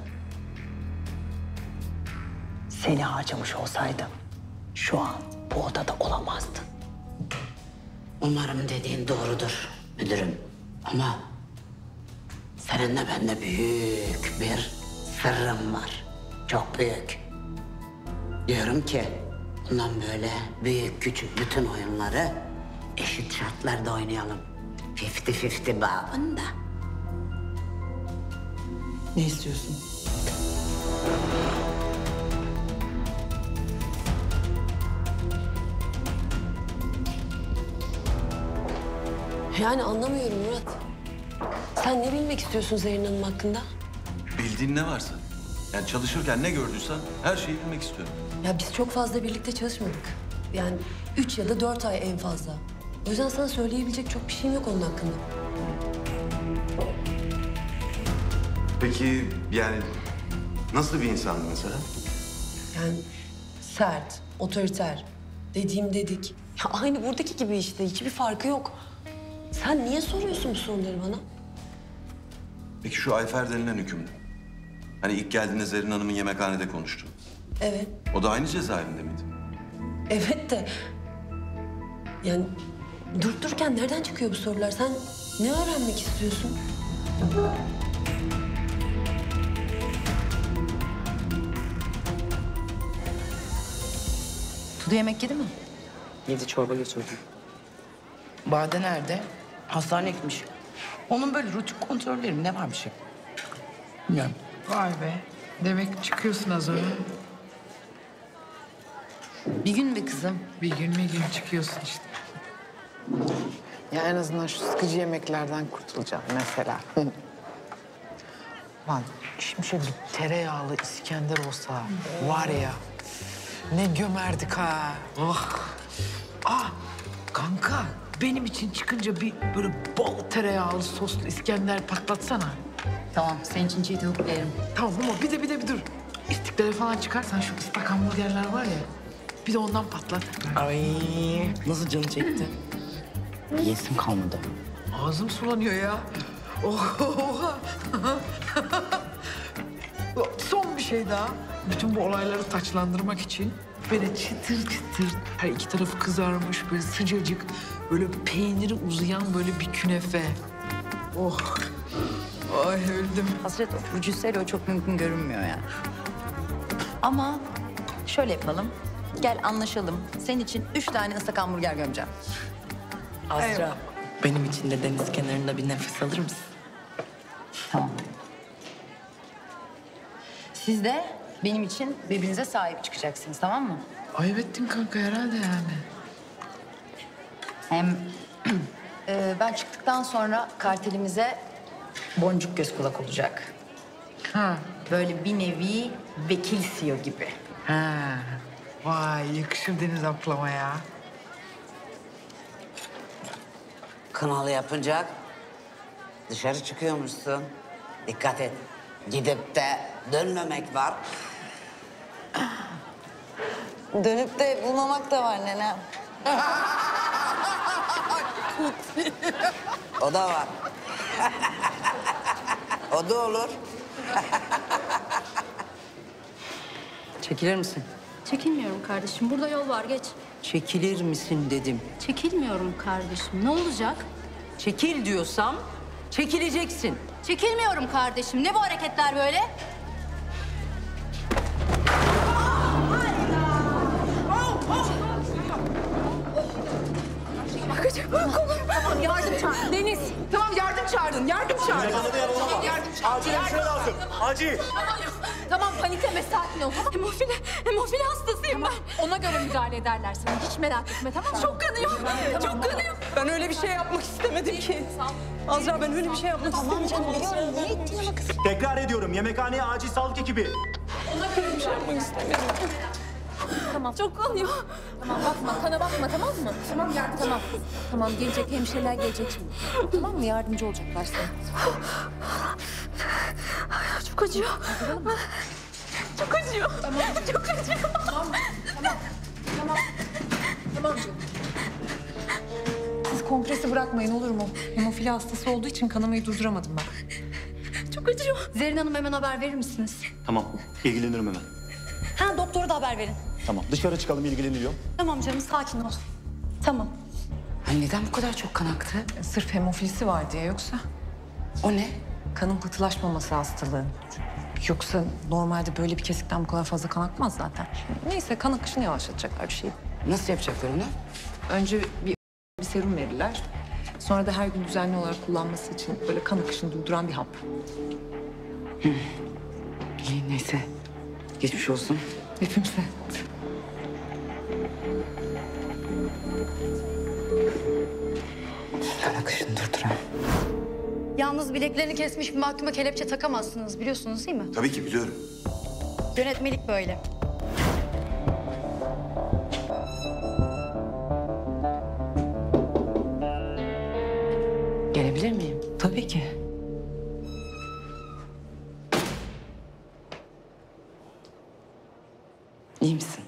[SPEAKER 3] Seni harcamış olsaydım şu an bu odada olamazdın.
[SPEAKER 5] Umarım dediğin doğrudur müdürüm. Ama seninle bende büyük bir sırrım var. Çok büyük. Diyorum ki bundan böyle büyük küçük bütün oyunları eşit şartlarda oynayalım. Fifty fifty babında.
[SPEAKER 3] Ne istiyorsun?
[SPEAKER 9] Yani anlamıyorum Murat. Sen ne bilmek istiyorsun Zerrin Hanım hakkında?
[SPEAKER 13] Bildiğin ne varsa. Yani çalışırken ne gördüysen her şeyi bilmek istiyorum.
[SPEAKER 9] Ya biz çok fazla birlikte çalışmadık. Yani üç ya da dört ay en fazla. O yüzden sana söyleyebilecek çok bir şeyim yok onun hakkında.
[SPEAKER 13] Peki yani nasıl bir insandı mesela?
[SPEAKER 9] Yani sert, otoriter, dediğim dedik. Ya aynı buradaki gibi işte, hiçbir farkı yok. Sen niye soruyorsun bu soruları bana?
[SPEAKER 13] Peki şu Ayfer denilen hükümlü. Hani ilk geldiğinde Zerrin Hanım'ın yemekhanede konuştu.
[SPEAKER 9] Evet,
[SPEAKER 13] O da aynı cezaevinde miydi?
[SPEAKER 9] evet de... Yani durup dururken nereden çıkıyor bu sorular? Sen ne öğrenmek istiyorsun?
[SPEAKER 11] Dudu yemek yedi mi?
[SPEAKER 7] Yedi, çorba götürdüm.
[SPEAKER 11] Bade nerede? Hastaneye gitmiş. Onun böyle rutin kontrolleri mi ne varmış ya? Bilmiyorum.
[SPEAKER 14] Vay be. Demek çıkıyorsun az önce.
[SPEAKER 11] Bir gün be kızım.
[SPEAKER 14] Bir gün bir gün çıkıyorsun işte. Ya en azından şu sıkıcı yemeklerden kurtulacağım mesela. Lan şimdi şöyle bir tereyağlı İskender olsa var ya ne gömerdik ha. Oh. Ah kanka benim için çıkınca bir böyle bol tereyağlı soslu İskender patlatsana.
[SPEAKER 11] Tamam, senin için çiğ tavuk yerim.
[SPEAKER 14] Tamam ama bir de bir de bir dur. İstiklale falan çıkarsan şu ıslak hamburgerler var ya. Bir de ondan patlat.
[SPEAKER 11] Ay nasıl canı çekti. Yesim kalmadı.
[SPEAKER 14] Ağzım sulanıyor ya. Oha. Son bir şey daha. Bütün bu olayları taçlandırmak için böyle çıtır çıtır, her iki tarafı kızarmış, böyle sıcacık, böyle peyniri uzayan böyle bir künefe. Oh. Ay öldüm.
[SPEAKER 11] Hasret o cüsseyle o çok mümkün görünmüyor yani. Ama şöyle yapalım. Gel anlaşalım. Senin için üç tane ıslak hamburger gömeceğim.
[SPEAKER 14] Azra.
[SPEAKER 7] Benim için de deniz kenarında bir nefes alır mısın?
[SPEAKER 11] Tamam. Siz de benim için birbirinize sahip çıkacaksınız, tamam mı?
[SPEAKER 14] Ayıp ettin kanka herhalde yani.
[SPEAKER 11] Hem e, ben çıktıktan sonra kartelimize boncuk göz kulak olacak.
[SPEAKER 14] Ha.
[SPEAKER 11] Böyle bir nevi vekil C E O gibi.
[SPEAKER 14] Ha. Vay yakışır Deniz ablama ya.
[SPEAKER 5] Kınalı yapınca dışarı çıkıyormuşsun. Dikkat et. Gidip de dönmemek var.
[SPEAKER 15] Dönüp de bulmamak da var nenem.
[SPEAKER 5] O da var. O da olur.
[SPEAKER 11] Çekilir misin?
[SPEAKER 16] Çekilmiyorum kardeşim. Burada yol var, geç.
[SPEAKER 11] Çekilir misin dedim.
[SPEAKER 16] Çekilmiyorum kardeşim. Ne olacak?
[SPEAKER 11] Çekil diyorsam çekileceksin.
[SPEAKER 16] Çekilmiyorum kardeşim. Ne bu hareketler böyle?
[SPEAKER 2] Bakacağım. Kolum. Tamam yardım çağırdın. Deniz. Tamam yardım çağırdın. Yardım çağırdın. Tamam yardım çağırdın.
[SPEAKER 17] Acil hemşire lazım. Acil.
[SPEAKER 2] Tamam panikleme, sakin ol. Hemofili, hemofili hastasıyım ben. Ona göre müdahale ederler sana. Hiç merak etme, tamam mı? Çok kanıyor. Çok kanıyor.
[SPEAKER 3] Ben öyle bir şey yapmak istemedim ki. Azra ben öyle bir şey yapmak istemedim.
[SPEAKER 15] Tamam canım biliyorum. Niye ettin ama kızım?
[SPEAKER 17] Tekrar ediyorum. Yemekhaneye acil sağlık ekibi.
[SPEAKER 2] Ona göre bir şey yapmak istemedim. Tamam. Çok kanıyor.
[SPEAKER 18] Tamam bakma, kana bakma tamam mı? Tamam yardım. Tamam. Tamam gelecek hemşireler gelecek şimdi. Tamam mı? Yardımcı olacaklar sana.
[SPEAKER 2] Çok acıyor. Çok acıyor.
[SPEAKER 18] Tamam.
[SPEAKER 2] Çok acıyor.
[SPEAKER 18] Tamam. Tamam. Tamam. Tamam canım.
[SPEAKER 9] Siz kompresi bırakmayın olur mu? Hemofili hastası olduğu için kanamayı durduramadım ben.
[SPEAKER 2] Çok acıyor.
[SPEAKER 16] Zerrin Hanım hemen haber verir misiniz?
[SPEAKER 17] Tamam. İlgilenirim hemen.
[SPEAKER 16] Ha doktora da haber verin.
[SPEAKER 17] Tamam. Dışarı çıkalım ilgileniyor.
[SPEAKER 16] Tamam canım sakin ol. Tamam.
[SPEAKER 7] Ay neden bu kadar çok kan aktı?
[SPEAKER 9] Sırf hemofilisi var diye yoksa?
[SPEAKER 7] O ne?
[SPEAKER 9] Kanın pıhtılaşmaması hastalığı. Yoksa normalde böyle bir kesikten bu kadar fazla kan akmaz zaten. Neyse kan akışını yavaşlatacaklar bir şey.
[SPEAKER 7] Nasıl yapacaklar onu?
[SPEAKER 9] Önce bir, bir serum verirler. Sonra da her gün düzenli olarak kullanması için böyle kan akışını durduran bir hap.
[SPEAKER 7] Hı. İyi neyse. Geçmiş olsun.
[SPEAKER 9] Hepimize.
[SPEAKER 7] Kan akışını durduran.
[SPEAKER 16] Yalnız bileklerini kesmiş bir mahkuma kelepçe takamazsınız biliyorsunuz değil mi?
[SPEAKER 13] Tabii ki biliyorum.
[SPEAKER 16] Yönetmelik böyle.
[SPEAKER 7] Gelebilir miyim?
[SPEAKER 9] Tabii ki.
[SPEAKER 7] İyi misin?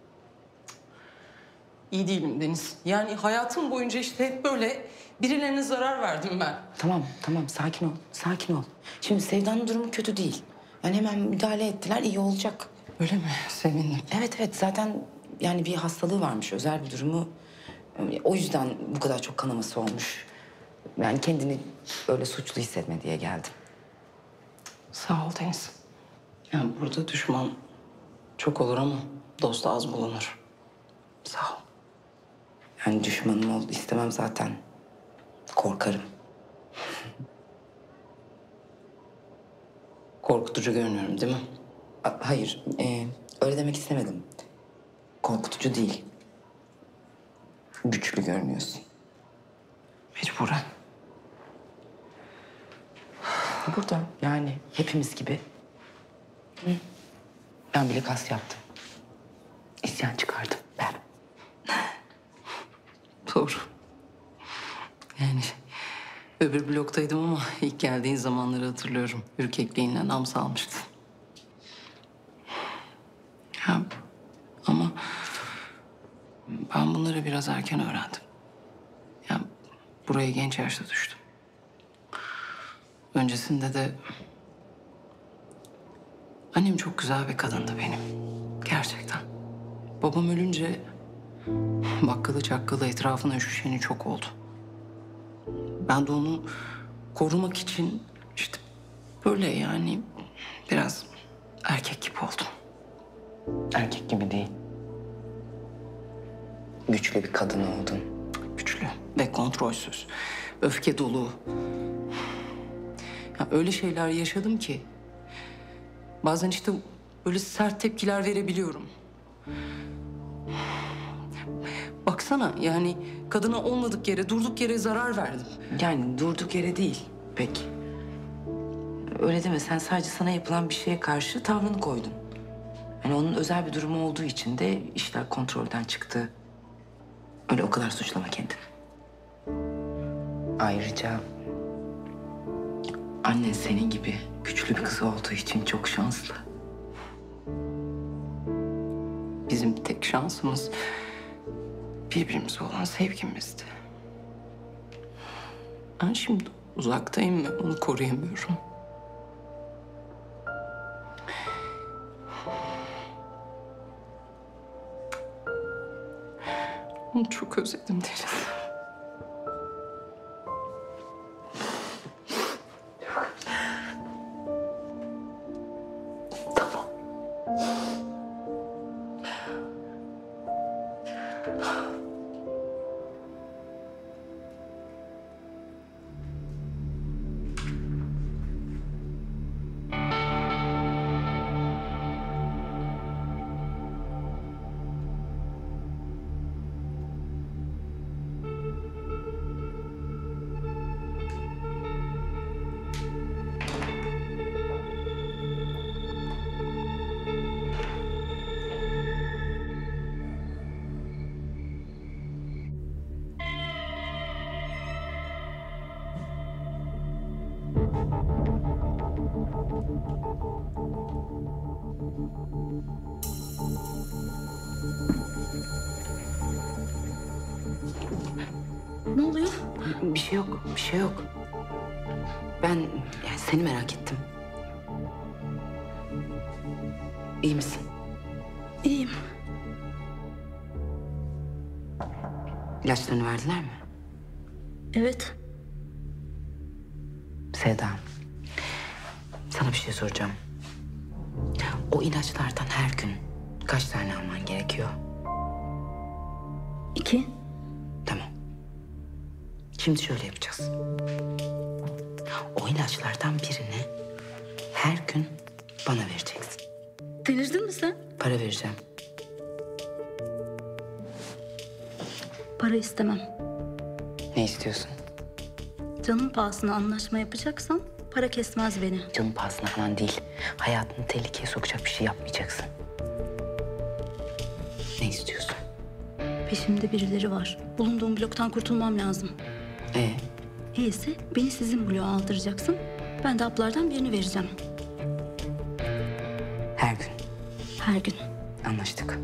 [SPEAKER 3] İyi değilim Deniz. Yani hayatım boyunca işte hep böyle birilerine zarar verdim ben.
[SPEAKER 7] Tamam, tamam. Sakin ol. Sakin ol. Şimdi Sevda'nın durumu kötü değil. Yani hemen müdahale ettiler, iyi olacak.
[SPEAKER 3] Öyle mi? Sevindim.
[SPEAKER 7] Evet, evet. Zaten yani bir hastalığı varmış, özel bir durumu. O yüzden bu kadar çok kanaması olmuş. Yani kendini öyle suçlu hissetme diye geldim.
[SPEAKER 3] Sağ ol Deniz. Yani burada düşman çok olur ama dost az bulunur. Sağ ol.
[SPEAKER 7] Yani düşmanım ol istemem zaten. Korkarım. Korkutucu görünüyorum değil mi? A- Hayır, e, öyle demek istemedim. Korkutucu değil. Güçlü görünüyorsun.
[SPEAKER 3] Mecburen.
[SPEAKER 7] Burada yani hepimiz gibi. Hı. Ben bile kas yaptım. İsyan çıkardım ben.
[SPEAKER 3] Doğru. Yani öbür bloktaydım ama ilk geldiğin zamanları hatırlıyorum. Ürkekliğinden nam salmıştın. Ya, ama ben bunları biraz erken öğrendim. Ya buraya genç yaşta düştüm. Öncesinde de annem çok güzel bir kadındı benim. Gerçekten. Babam ölünce bakkalı çakkalı etrafına üşüşeni çok oldu. Ben de onu korumak için işte böyle yani biraz erkek gibi oldum.
[SPEAKER 7] Erkek gibi değil. Güçlü bir kadın oldun.
[SPEAKER 3] Güçlü ve kontrolsüz. Öfke dolu. Ya öyle şeyler yaşadım ki bazen işte böyle sert tepkiler verebiliyorum. Baksana yani kadına olmadık yere, durduk yere zarar verdim.
[SPEAKER 7] Yani durduk yere değil pek. Öyle deme, sen sadece sana yapılan bir şeye karşı tavrını koydun. Yani onun özel bir durumu olduğu için de işler kontrolden çıktı. Öyle o kadar suçlama kendini. Ayrıca annen senin gibi güçlü bir kız olduğu için çok şanslı.
[SPEAKER 3] Bizim tek şansımız birbirimize olan sevgimizdi. Ben şimdi uzaktayım ve onu koruyamıyorum.
[SPEAKER 14] Onu çok özledim Deniz.
[SPEAKER 11] Ne oluyor? Bir şey yok, bir şey yok. Ben yani seni merak ettim. İyi misin?
[SPEAKER 6] İyiyim.
[SPEAKER 11] İlaçlarını verdiler mi?
[SPEAKER 6] Evet.
[SPEAKER 11] Sevda, sana bir şey soracağım. O ilaçlardan her gün kaç tane alman gerekiyor?
[SPEAKER 6] İki.
[SPEAKER 11] Tamam. Şimdi şöyle yapacağız. O ilaçlardan birini her gün bana vereceksin.
[SPEAKER 6] Delirdin mi sen?
[SPEAKER 11] Para vereceğim.
[SPEAKER 6] Para istemem.
[SPEAKER 11] Ne istiyorsun?
[SPEAKER 6] Canın pahasına anlaşma yapacaksan para kesmez beni.
[SPEAKER 11] Canın pahasına falan değil. Hayatını tehlikeye sokacak bir şey yapmayacaksın. Ne istiyorsun?
[SPEAKER 6] Peşimde birileri var. Bulunduğum bloktan kurtulmam lazım.
[SPEAKER 11] Ee?
[SPEAKER 6] İyisi beni sizin bloğa aldıracaksın. Ben de haplardan birini vereceğim.
[SPEAKER 11] Her gün.
[SPEAKER 6] Her gün.
[SPEAKER 11] Anlaştık.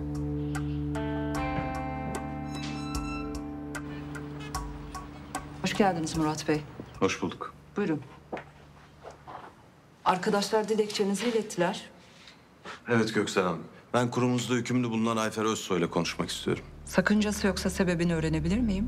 [SPEAKER 19] Hoş geldiniz Murat Bey.
[SPEAKER 13] Hoş bulduk.
[SPEAKER 19] Buyurun. Arkadaşlar dilekçenizi ilettiler.
[SPEAKER 13] Evet Göksel Hanım. Ben kurumumuzda hükümlü bulunan Ayfer Özsoy ile konuşmak istiyorum.
[SPEAKER 19] Sakıncası yoksa sebebini öğrenebilir miyim?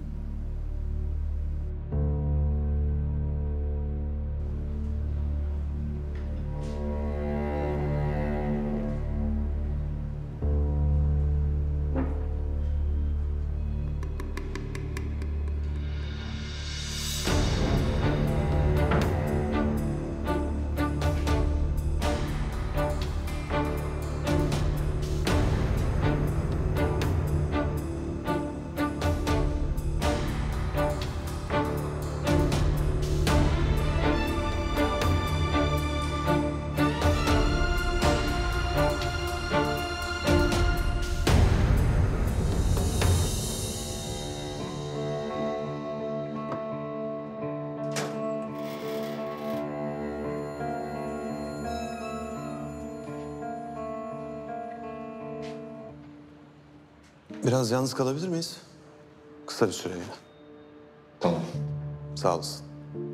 [SPEAKER 13] Biraz yalnız kalabilir miyiz? Kısa bir süreliğine. Tamam. Sağ olasın.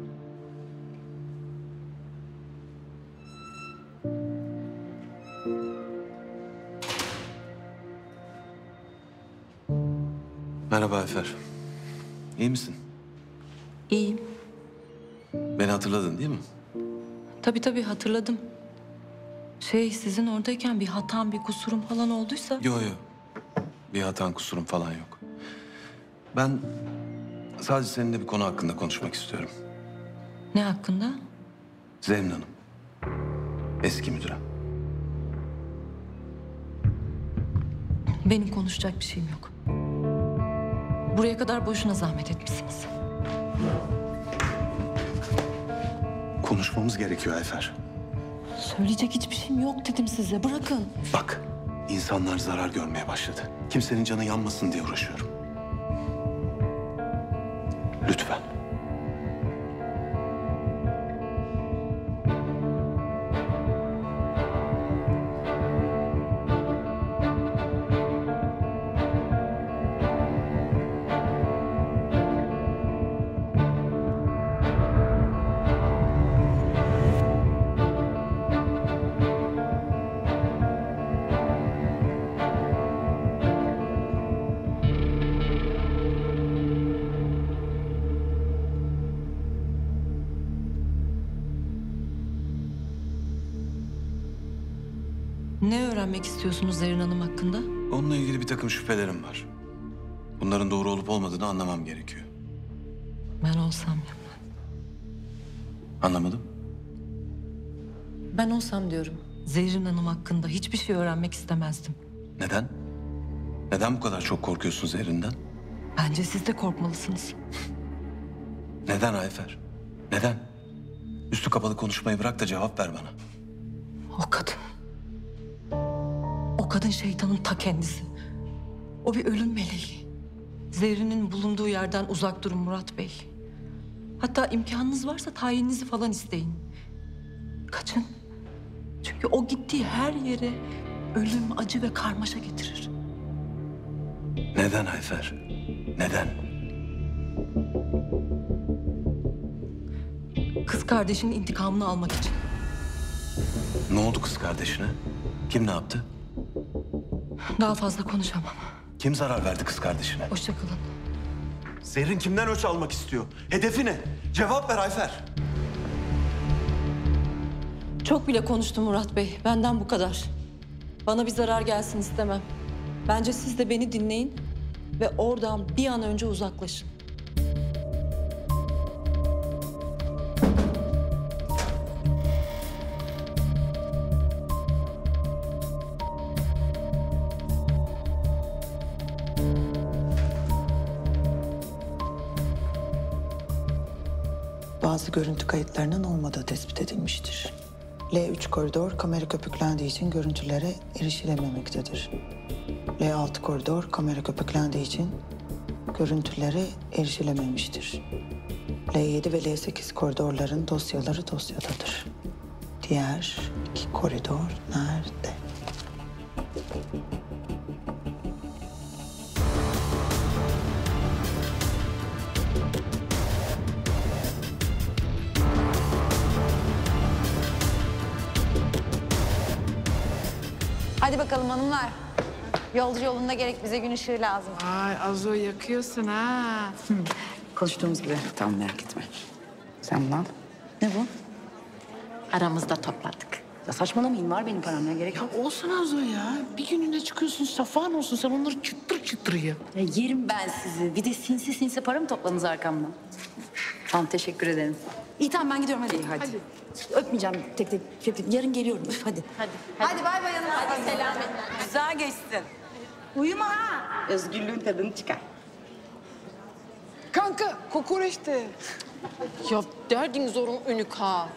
[SPEAKER 13] Merhaba Ayfer. İyi misin?
[SPEAKER 19] İyiyim.
[SPEAKER 13] Beni hatırladın değil mi?
[SPEAKER 19] Tabii tabii hatırladım. Şey sizin oradayken bir hatam, bir kusurum falan olduysa...
[SPEAKER 13] Yo yo. Bir hatan, kusurum falan yok. Ben sadece seninle bir konu hakkında konuşmak istiyorum.
[SPEAKER 19] Ne hakkında?
[SPEAKER 13] Zerrin Hanım. Eski müdürüm.
[SPEAKER 19] Benim konuşacak bir şeyim yok. Buraya kadar boşuna zahmet etmişsiniz.
[SPEAKER 13] Konuşmamız gerekiyor Ayfer.
[SPEAKER 19] Söyleyecek hiçbir şeyim yok dedim size. Bırakın.
[SPEAKER 13] Bak, insanlar zarar görmeye başladı. Kimsenin canı yanmasın diye uğraşıyorum. Lütfen.
[SPEAKER 19] Ne öğrenmek istiyorsunuz Zerrin Hanım hakkında?
[SPEAKER 13] Onunla ilgili bir takım şüphelerim var. Bunların doğru olup olmadığını anlamam gerekiyor.
[SPEAKER 19] Ben olsam yapmam.
[SPEAKER 13] Anlamadım.
[SPEAKER 19] Ben olsam diyorum. Zerrin Hanım hakkında hiçbir şey öğrenmek istemezdim.
[SPEAKER 13] Neden? Neden bu kadar çok korkuyorsun Zerrin'den?
[SPEAKER 19] Bence siz de korkmalısınız.
[SPEAKER 13] Neden Ayfer? Neden? Üstü kapalı konuşmayı bırak da cevap ver bana.
[SPEAKER 19] O kadın. O kadın şeytanın ta kendisi. O bir ölüm meleği. Zerrin'in bulunduğu yerden uzak durun Murat Bey. Hatta imkanınız varsa tayininizi falan isteyin. Kaçın. Çünkü o gittiği her yere ölüm, acı ve karmaşa getirir.
[SPEAKER 13] Neden Ayfer? Neden?
[SPEAKER 19] Kız kardeşinin intikamını almak için.
[SPEAKER 13] Ne oldu kız kardeşine? Kim ne yaptı?
[SPEAKER 19] Daha fazla konuşamam.
[SPEAKER 13] Kim zarar verdi kız kardeşine?
[SPEAKER 19] Hoşça kalın.
[SPEAKER 13] Zerrin kimden ölçü almak istiyor? Hedefi ne? Cevap ver Ayfer.
[SPEAKER 19] Çok bile konuştum Murat Bey. Benden bu kadar. Bana bir zarar gelsin istemem. Bence siz de beni dinleyin ve oradan bir an önce uzaklaşın.
[SPEAKER 3] Bazı görüntü kayıtlarının olmadığı tespit edilmiştir. L üç koridor kamera köpüklendiği için görüntülere erişilememektedir. L altı koridor kamera köpüklendiği için görüntülere erişilememiştir. L yedi ve L sekiz koridorların dosyaları dosyadadır. Diğer iki koridor nerede?
[SPEAKER 20] Hadi bakalım hanımlar. Yolcu yolunda gerek bize gün ışığı lazım.
[SPEAKER 14] Ay Azo yakıyorsun ha.
[SPEAKER 11] Konuştuğumuz gibi. Tamam merak etme. Sen bunu al. Ne bu?
[SPEAKER 14] Aramızda topladık.
[SPEAKER 11] Ya saçmalamayın var benim param ya gerek
[SPEAKER 14] Ya
[SPEAKER 11] yok.
[SPEAKER 14] olsun Azo ya. Bir gününe çıkıyorsun safan olsun. Sen onları çıtır çıtır ye.
[SPEAKER 11] Ya yerim ben sizi. Bir de sinsi sinsi para mı topladınız arkamdan? Tamam teşekkür ederim. İyi tamam ben gidiyorum hadi. İyi, hadi. hadi. Öpmeyeceğim tek tek, tek tek. Yarın geliyorum. Üf, hadi.
[SPEAKER 20] Hadi. Hadi bay bay hanımlar. Hadi selamet.
[SPEAKER 11] Güzel geçsin. Uyuma ha. Özgürlüğün tadını çıkar.
[SPEAKER 14] Kanka kokoreçte.
[SPEAKER 9] Ya derdin zorun önük ha.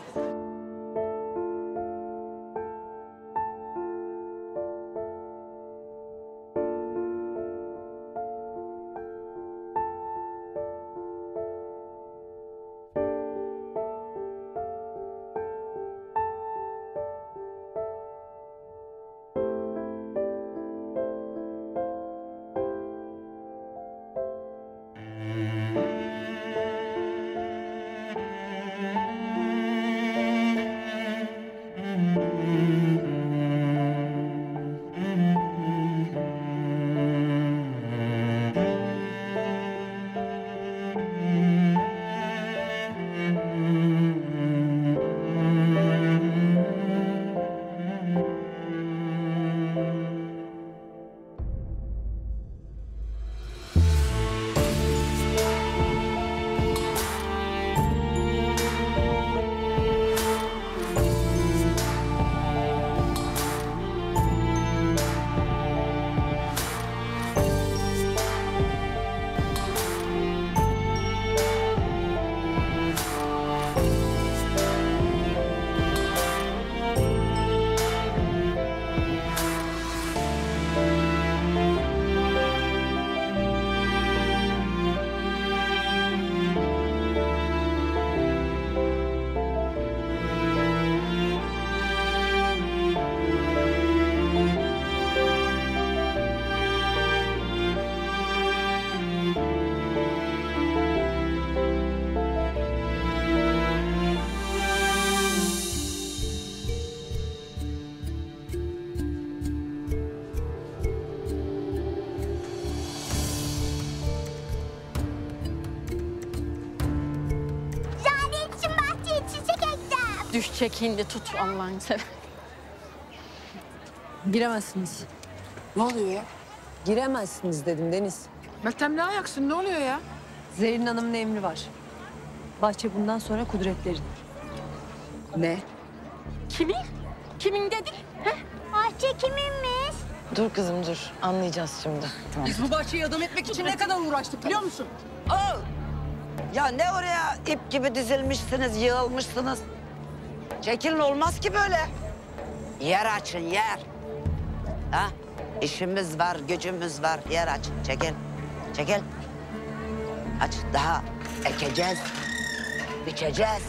[SPEAKER 9] Düşecek hindi tut Allah'ını seversen. Giremezsiniz.
[SPEAKER 14] Ne oluyor ya?
[SPEAKER 9] Giremezsiniz dedim Deniz.
[SPEAKER 14] Meltem ne ayaksın? Ne oluyor ya?
[SPEAKER 9] Zerrin Hanım'ın emri var. Bahçe bundan sonra Kudretlerin.
[SPEAKER 14] Ne?
[SPEAKER 18] Kimin? Kimin dedin? Bahçe kiminmiş?
[SPEAKER 11] Dur kızım dur. Anlayacağız şimdi. Tamam.
[SPEAKER 3] Biz bu bahçeyi adam etmek için ne kadar uğraştık biliyor musun?
[SPEAKER 5] Aa! Ya ne oraya ip gibi dizilmişsiniz, yığılmışsınız. Çekilin olmaz ki böyle. Yer açın, yer. Ha? İşimiz var, gücümüz var. Yer aç, çekil. Çekil. Aç, daha ekeceğiz, biçeceğiz.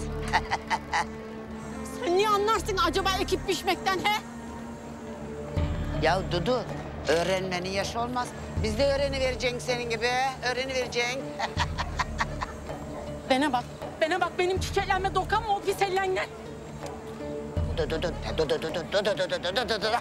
[SPEAKER 18] Sen niye anlarsın acaba ekip biçmekten he?
[SPEAKER 5] Ya Dudu, öğrenmenin yaşı olmaz. Biz de öğrenivereceksin senin gibi, öğrenivereceksin.
[SPEAKER 18] Bana bak, bana bak benim çiçeklerime dokanma o pis ellerle.
[SPEAKER 5] Dudu, dudu, dudu, dudu, dudu, dudu, dudu, dudu, dudu.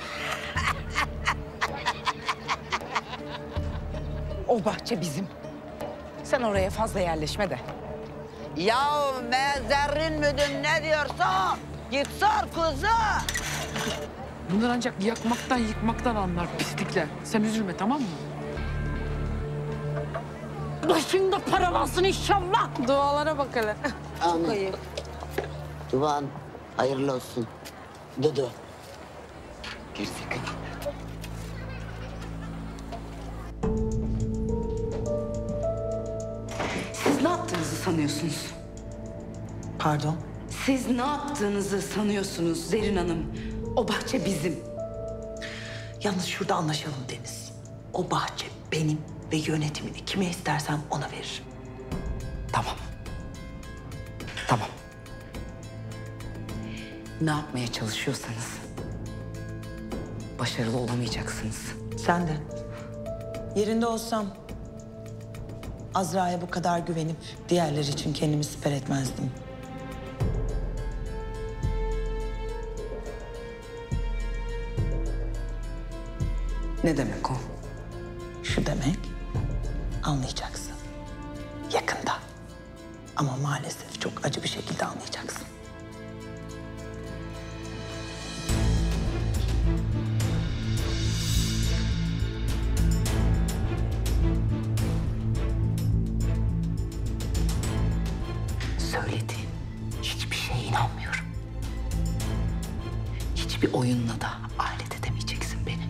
[SPEAKER 3] O bahçe bizim. Sen oraya fazla yerleşme de.
[SPEAKER 5] Ya mezarın müdür ne diyorsa git sor kuzu.
[SPEAKER 14] Bunlar ancak yakmaktan, yıkmaktan anlar pislikler. Sen üzülme, tamam mı?
[SPEAKER 18] Başında paralansın inşallah.
[SPEAKER 9] Dualara bak hele.
[SPEAKER 5] Çok ayıp. Duvan hayırlı olsun. Dudu. Gerizekalı.
[SPEAKER 7] Siz ne yaptığınızı sanıyorsunuz?
[SPEAKER 3] Pardon?
[SPEAKER 7] Siz ne yaptığınızı sanıyorsunuz Zerrin Hanım? O bahçe bizim.
[SPEAKER 3] Yalnız şurada anlaşalım Deniz. O bahçe benim ve yönetimini kime istersem ona veririm.
[SPEAKER 7] Tamam. Tamam. Ne yapmaya çalışıyorsanız başarılı olamayacaksınız.
[SPEAKER 3] Sen de. Yerinde olsam Azra'ya bu kadar güvenip diğerleri için kendimi siper etmezdim.
[SPEAKER 7] Ne demek o?
[SPEAKER 3] Şu demek, anlayacaksın. Yakında. Ama maalesef çok acı bir şekilde anlayacaksın.
[SPEAKER 7] Söylediğin hiçbir şeye inanmıyorum. Hiçbir oyunla da alet edemeyeceksin beni.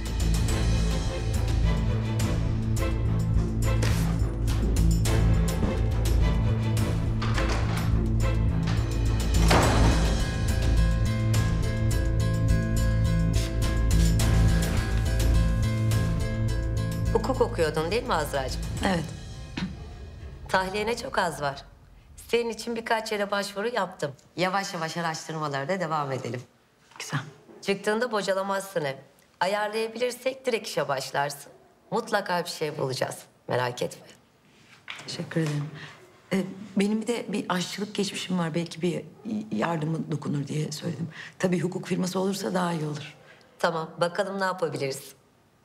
[SPEAKER 21] Hukuk okuyordun değil mi Azra'cığım?
[SPEAKER 7] Evet.
[SPEAKER 21] Tahliyene çok az var. Senin için birkaç yere başvuru yaptım. Yavaş yavaş araştırmalara da devam edelim.
[SPEAKER 7] Güzel.
[SPEAKER 21] Çıktığında bocalamazsın ev. Ayarlayabilirsek direkt işe başlarsın. Mutlaka bir şey bulacağız. Merak etme.
[SPEAKER 11] Teşekkür ederim. Ee, benim bir de bir aşçılık geçmişim var. Belki bir yardımı dokunur diye söyledim. Tabii hukuk firması olursa daha iyi olur.
[SPEAKER 21] Tamam, bakalım ne yapabiliriz.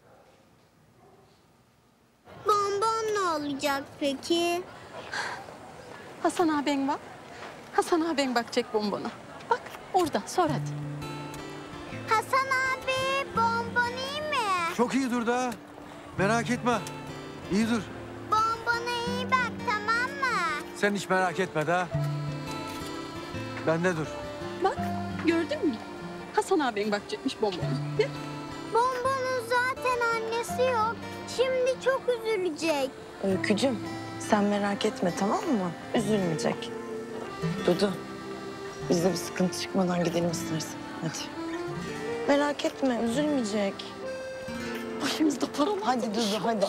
[SPEAKER 15] Bonbon ne olacak peki?
[SPEAKER 18] Hasan abin bak. Hasan abin bakacak bombona. Bak orada sor hadi.
[SPEAKER 15] Hasan abi bonbon iyi mi?
[SPEAKER 22] Çok iyi dur da. Merak etme. İyi dur.
[SPEAKER 15] Bonbona iyi bak tamam mı?
[SPEAKER 22] Sen hiç merak etme da. Ben de dur.
[SPEAKER 18] Bak gördün mü? Hasan abin bakacakmış bombona. Gel.
[SPEAKER 15] Bonbonun zaten annesi yok. Şimdi çok üzülecek.
[SPEAKER 3] Öykücüm, sen merak etme tamam mı? Üzülmeyecek. Dudu, biz de bir sıkıntı çıkmadan gidelim istersen. Hadi. Merak etme, üzülmeyecek.
[SPEAKER 18] Başımızda para var.
[SPEAKER 3] Hadi Dudu, hadi.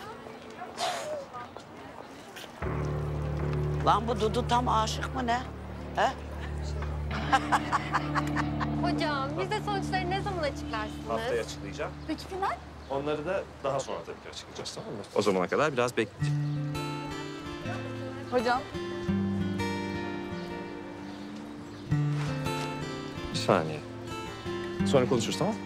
[SPEAKER 5] Lan bu Dudu tam aşık mı ne? He?
[SPEAKER 23] Hocam vize sonuçları ne zaman açıklarsınız?
[SPEAKER 24] Haftaya açıklayacağım.
[SPEAKER 23] Peki final?
[SPEAKER 24] Onları da daha sonra tabii ki açıklayacağız, tamam mı? O zamana kadar biraz bekleyeceğim.
[SPEAKER 18] Hocam.
[SPEAKER 24] Bir saniye. Sonra konuşuruz, tamam mı?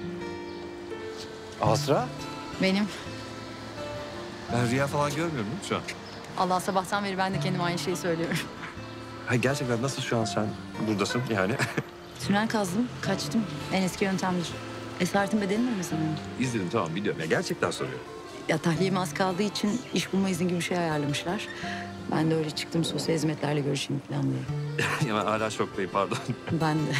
[SPEAKER 24] Azra?
[SPEAKER 25] Benim.
[SPEAKER 24] Ben rüya falan görmüyorum değil mi şu an?
[SPEAKER 25] Allah sabahtan beri ben de kendime aynı şeyi söylüyorum.
[SPEAKER 24] Ha, gerçekten nasıl şu an sen buradasın yani?
[SPEAKER 25] Tünel kazdım, kaçtım. En eski yöntemdir.
[SPEAKER 11] Esaretin bedelini mi sanıyorsun?
[SPEAKER 22] İzledim tamam biliyorum. Ya gerçekten soruyorum.
[SPEAKER 11] Ya tahliyem az kaldığı için iş bulma izni gibi bir şey ayarlamışlar. Ben de öyle çıktım sosyal hizmetlerle görüşeyim falan diye.
[SPEAKER 22] ya ben hala şoktayım pardon.
[SPEAKER 11] Ben de.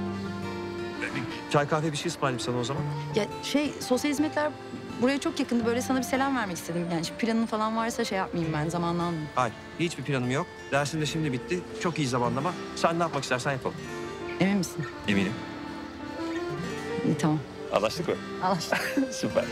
[SPEAKER 22] Çay kahve bir şey ısmarlayayım sana o zaman.
[SPEAKER 11] Ya şey sosyal hizmetler buraya çok yakındı. Böyle sana bir selam vermek istedim. Yani şimdi planın falan varsa şey yapmayayım ben zamanla almayayım.
[SPEAKER 22] Hayır hiçbir planım yok. Dersim de şimdi bitti. Çok iyi zamanlama. Sen ne yapmak istersen yapalım.
[SPEAKER 11] Emin misin?
[SPEAKER 22] Eminim.
[SPEAKER 11] İyi tamam.
[SPEAKER 22] Anlaştık mı?
[SPEAKER 11] Anlaştık.
[SPEAKER 22] Süper.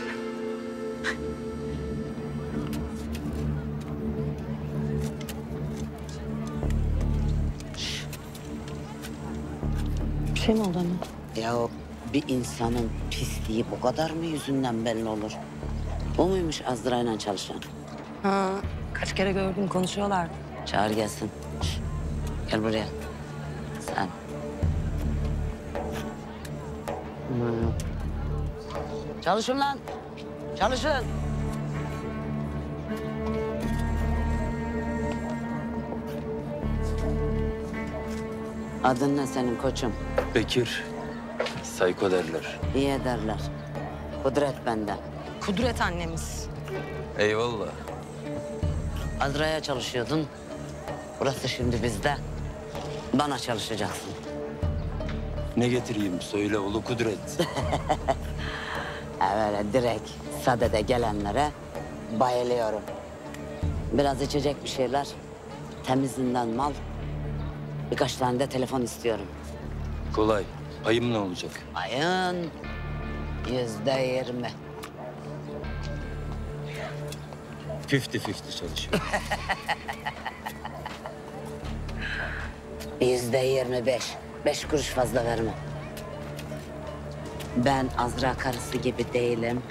[SPEAKER 11] Bir şey mi oldu anne?
[SPEAKER 5] Ya bir insanın pisliği bu kadar mı yüzünden belli olur? O muymuş Azra'yla çalışan?
[SPEAKER 11] Ha, kaç kere gördüm konuşuyorlardı.
[SPEAKER 5] Çağır gelsin. Şş, gel buraya. Sen. Hmm. Çalışın lan. Çalışın. Adın ne senin koçum?
[SPEAKER 1] Bekir. Sayko derler.
[SPEAKER 5] İyi ederler. Kudret benden.
[SPEAKER 11] Kudret annemiz.
[SPEAKER 1] Eyvallah.
[SPEAKER 5] Azra'ya çalışıyordun. Burası şimdi bizde. Bana çalışacaksın.
[SPEAKER 1] Ne getireyim söyle ulu Kudret.
[SPEAKER 5] Böyle direkt sadede gelenlere bayılıyorum. Biraz içecek bir şeyler. Temizinden mal. Birkaç tane de telefon istiyorum.
[SPEAKER 1] Kolay. Payım ne olacak?
[SPEAKER 5] Ayın yüzde yirmi.
[SPEAKER 1] Fifty fifty çalışıyor.
[SPEAKER 5] Yüzde yirmi beş. Beş kuruş fazla vermem. Ben Azra karısı gibi değilim.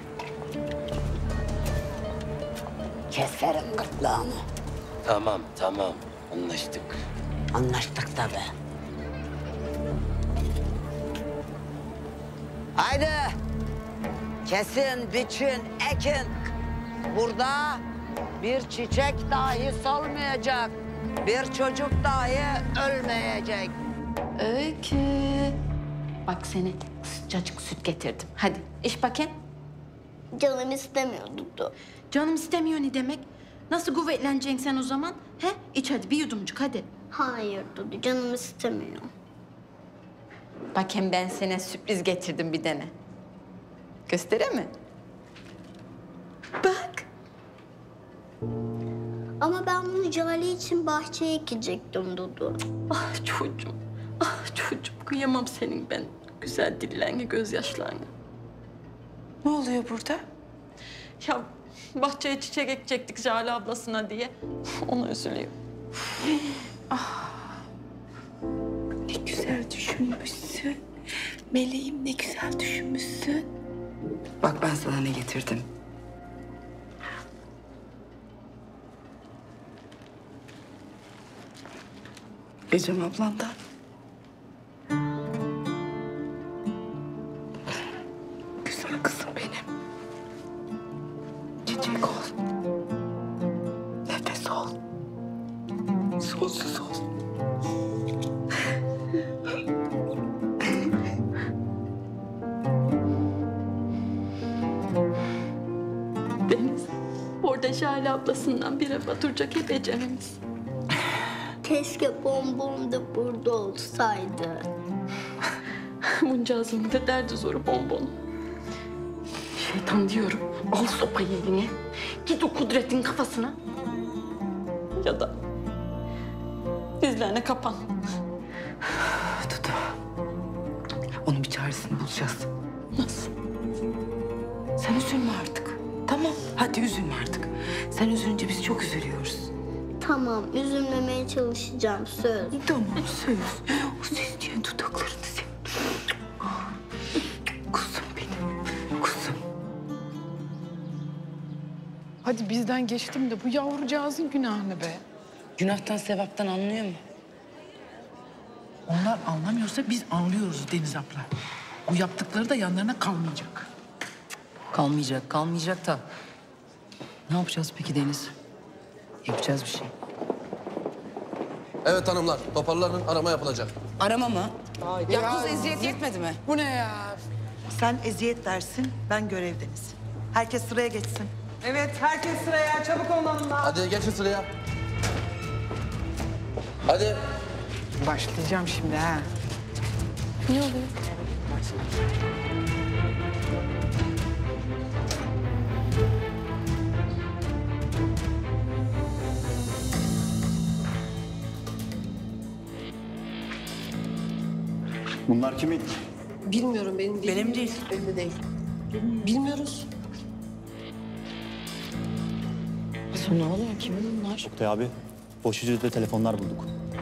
[SPEAKER 5] Keserim gırtlağını.
[SPEAKER 1] Tamam tamam anlaştık.
[SPEAKER 5] Anlaştık tabii. Haydi. Kesin, biçin, ekin. Burada bir çiçek dahi solmayacak. Bir çocuk dahi ölmeyecek.
[SPEAKER 4] Öykü. Bak seni sıcacık süt getirdim. Hadi iç bakayım.
[SPEAKER 15] Canım istemiyor Dudu.
[SPEAKER 4] Canım istemiyor ne demek? Nasıl kuvvetleneceksin sen o zaman? He? İç hadi bir yudumcuk hadi.
[SPEAKER 15] Hayır Dudu, canım istemiyor.
[SPEAKER 4] Bakayım ben sana sürpriz getirdim bir tane. Göstereyim mi? Bak.
[SPEAKER 15] Ama ben bunu Cale için bahçeye ekecektim Dudu.
[SPEAKER 4] Ah çocuğum. Ah çocuğum kıyamam senin ben. Güzel dillerine, gözyaşlarına.
[SPEAKER 11] Ne oluyor burada?
[SPEAKER 4] Ya bahçeye çiçek ekecektik Jale ablasına diye. Ona üzülüyor.
[SPEAKER 11] Ne güzel düşünmüşsün. Meleğim ne güzel düşünmüşsün. Bak ben sana ne getirdim. Ecem ablandan. Güzel kızım benim. Çiçek ol. Nefes ol. Sonsuz ol.
[SPEAKER 4] Deniz, orada Jale ablasından bire batıracak hep Ecem'imiz.
[SPEAKER 15] Keşke bonbon da burada olsaydı.
[SPEAKER 4] Bunca azımın da derdi zoru bonbon. Şeytan diyorum, al sopayı eline. Git o Kudret'in kafasına. Ya da dizlerine kapan.
[SPEAKER 11] Dudu. Onun bir çaresini bulacağız.
[SPEAKER 4] Nasıl?
[SPEAKER 11] Sen üzülme artık. Tamam. Hadi üzülme artık. Sen üzülünce biz çok üzülüyoruz.
[SPEAKER 15] Tamam, üzülmemeye çalışacağım, söz.
[SPEAKER 11] Tamam, söz. O sevdiğin dudaklarını sev. Kuzum benim, kuzum.
[SPEAKER 14] Hadi bizden geçtim de bu yavrucağızın günahını be.
[SPEAKER 11] Günahtan sevaptan anlıyor mu?
[SPEAKER 14] Onlar anlamıyorsa biz anlıyoruz Deniz abla. Bu yaptıkları da yanlarına kalmayacak.
[SPEAKER 11] Kalmayacak, kalmayacak da. Ne yapacağız peki Deniz? Yapacağız bir şey.
[SPEAKER 8] Evet hanımlar, toparlanın, arama yapılacak.
[SPEAKER 11] Arama mı?
[SPEAKER 14] Ya,
[SPEAKER 11] Ya kız eziyet yetmedi mi?
[SPEAKER 14] Bu ne ya?
[SPEAKER 3] Sen eziyet dersin, ben görevdeniz. Herkes sıraya geçsin.
[SPEAKER 2] Evet, herkes sıraya. Çabuk olun hanımlar.
[SPEAKER 8] Hadi geçin sıraya. Hadi.
[SPEAKER 14] Başlayacağım şimdi ha.
[SPEAKER 18] Ne oluyor?
[SPEAKER 13] Bunlar kimin?
[SPEAKER 9] Bilmiyorum benim değil.
[SPEAKER 3] Benim değil.
[SPEAKER 9] Benim de değil. Bilmiyoruz.
[SPEAKER 11] Su ne oluyor? Kimin bunlar?
[SPEAKER 10] Oktay abi, boş yüzde telefonlar bulduk.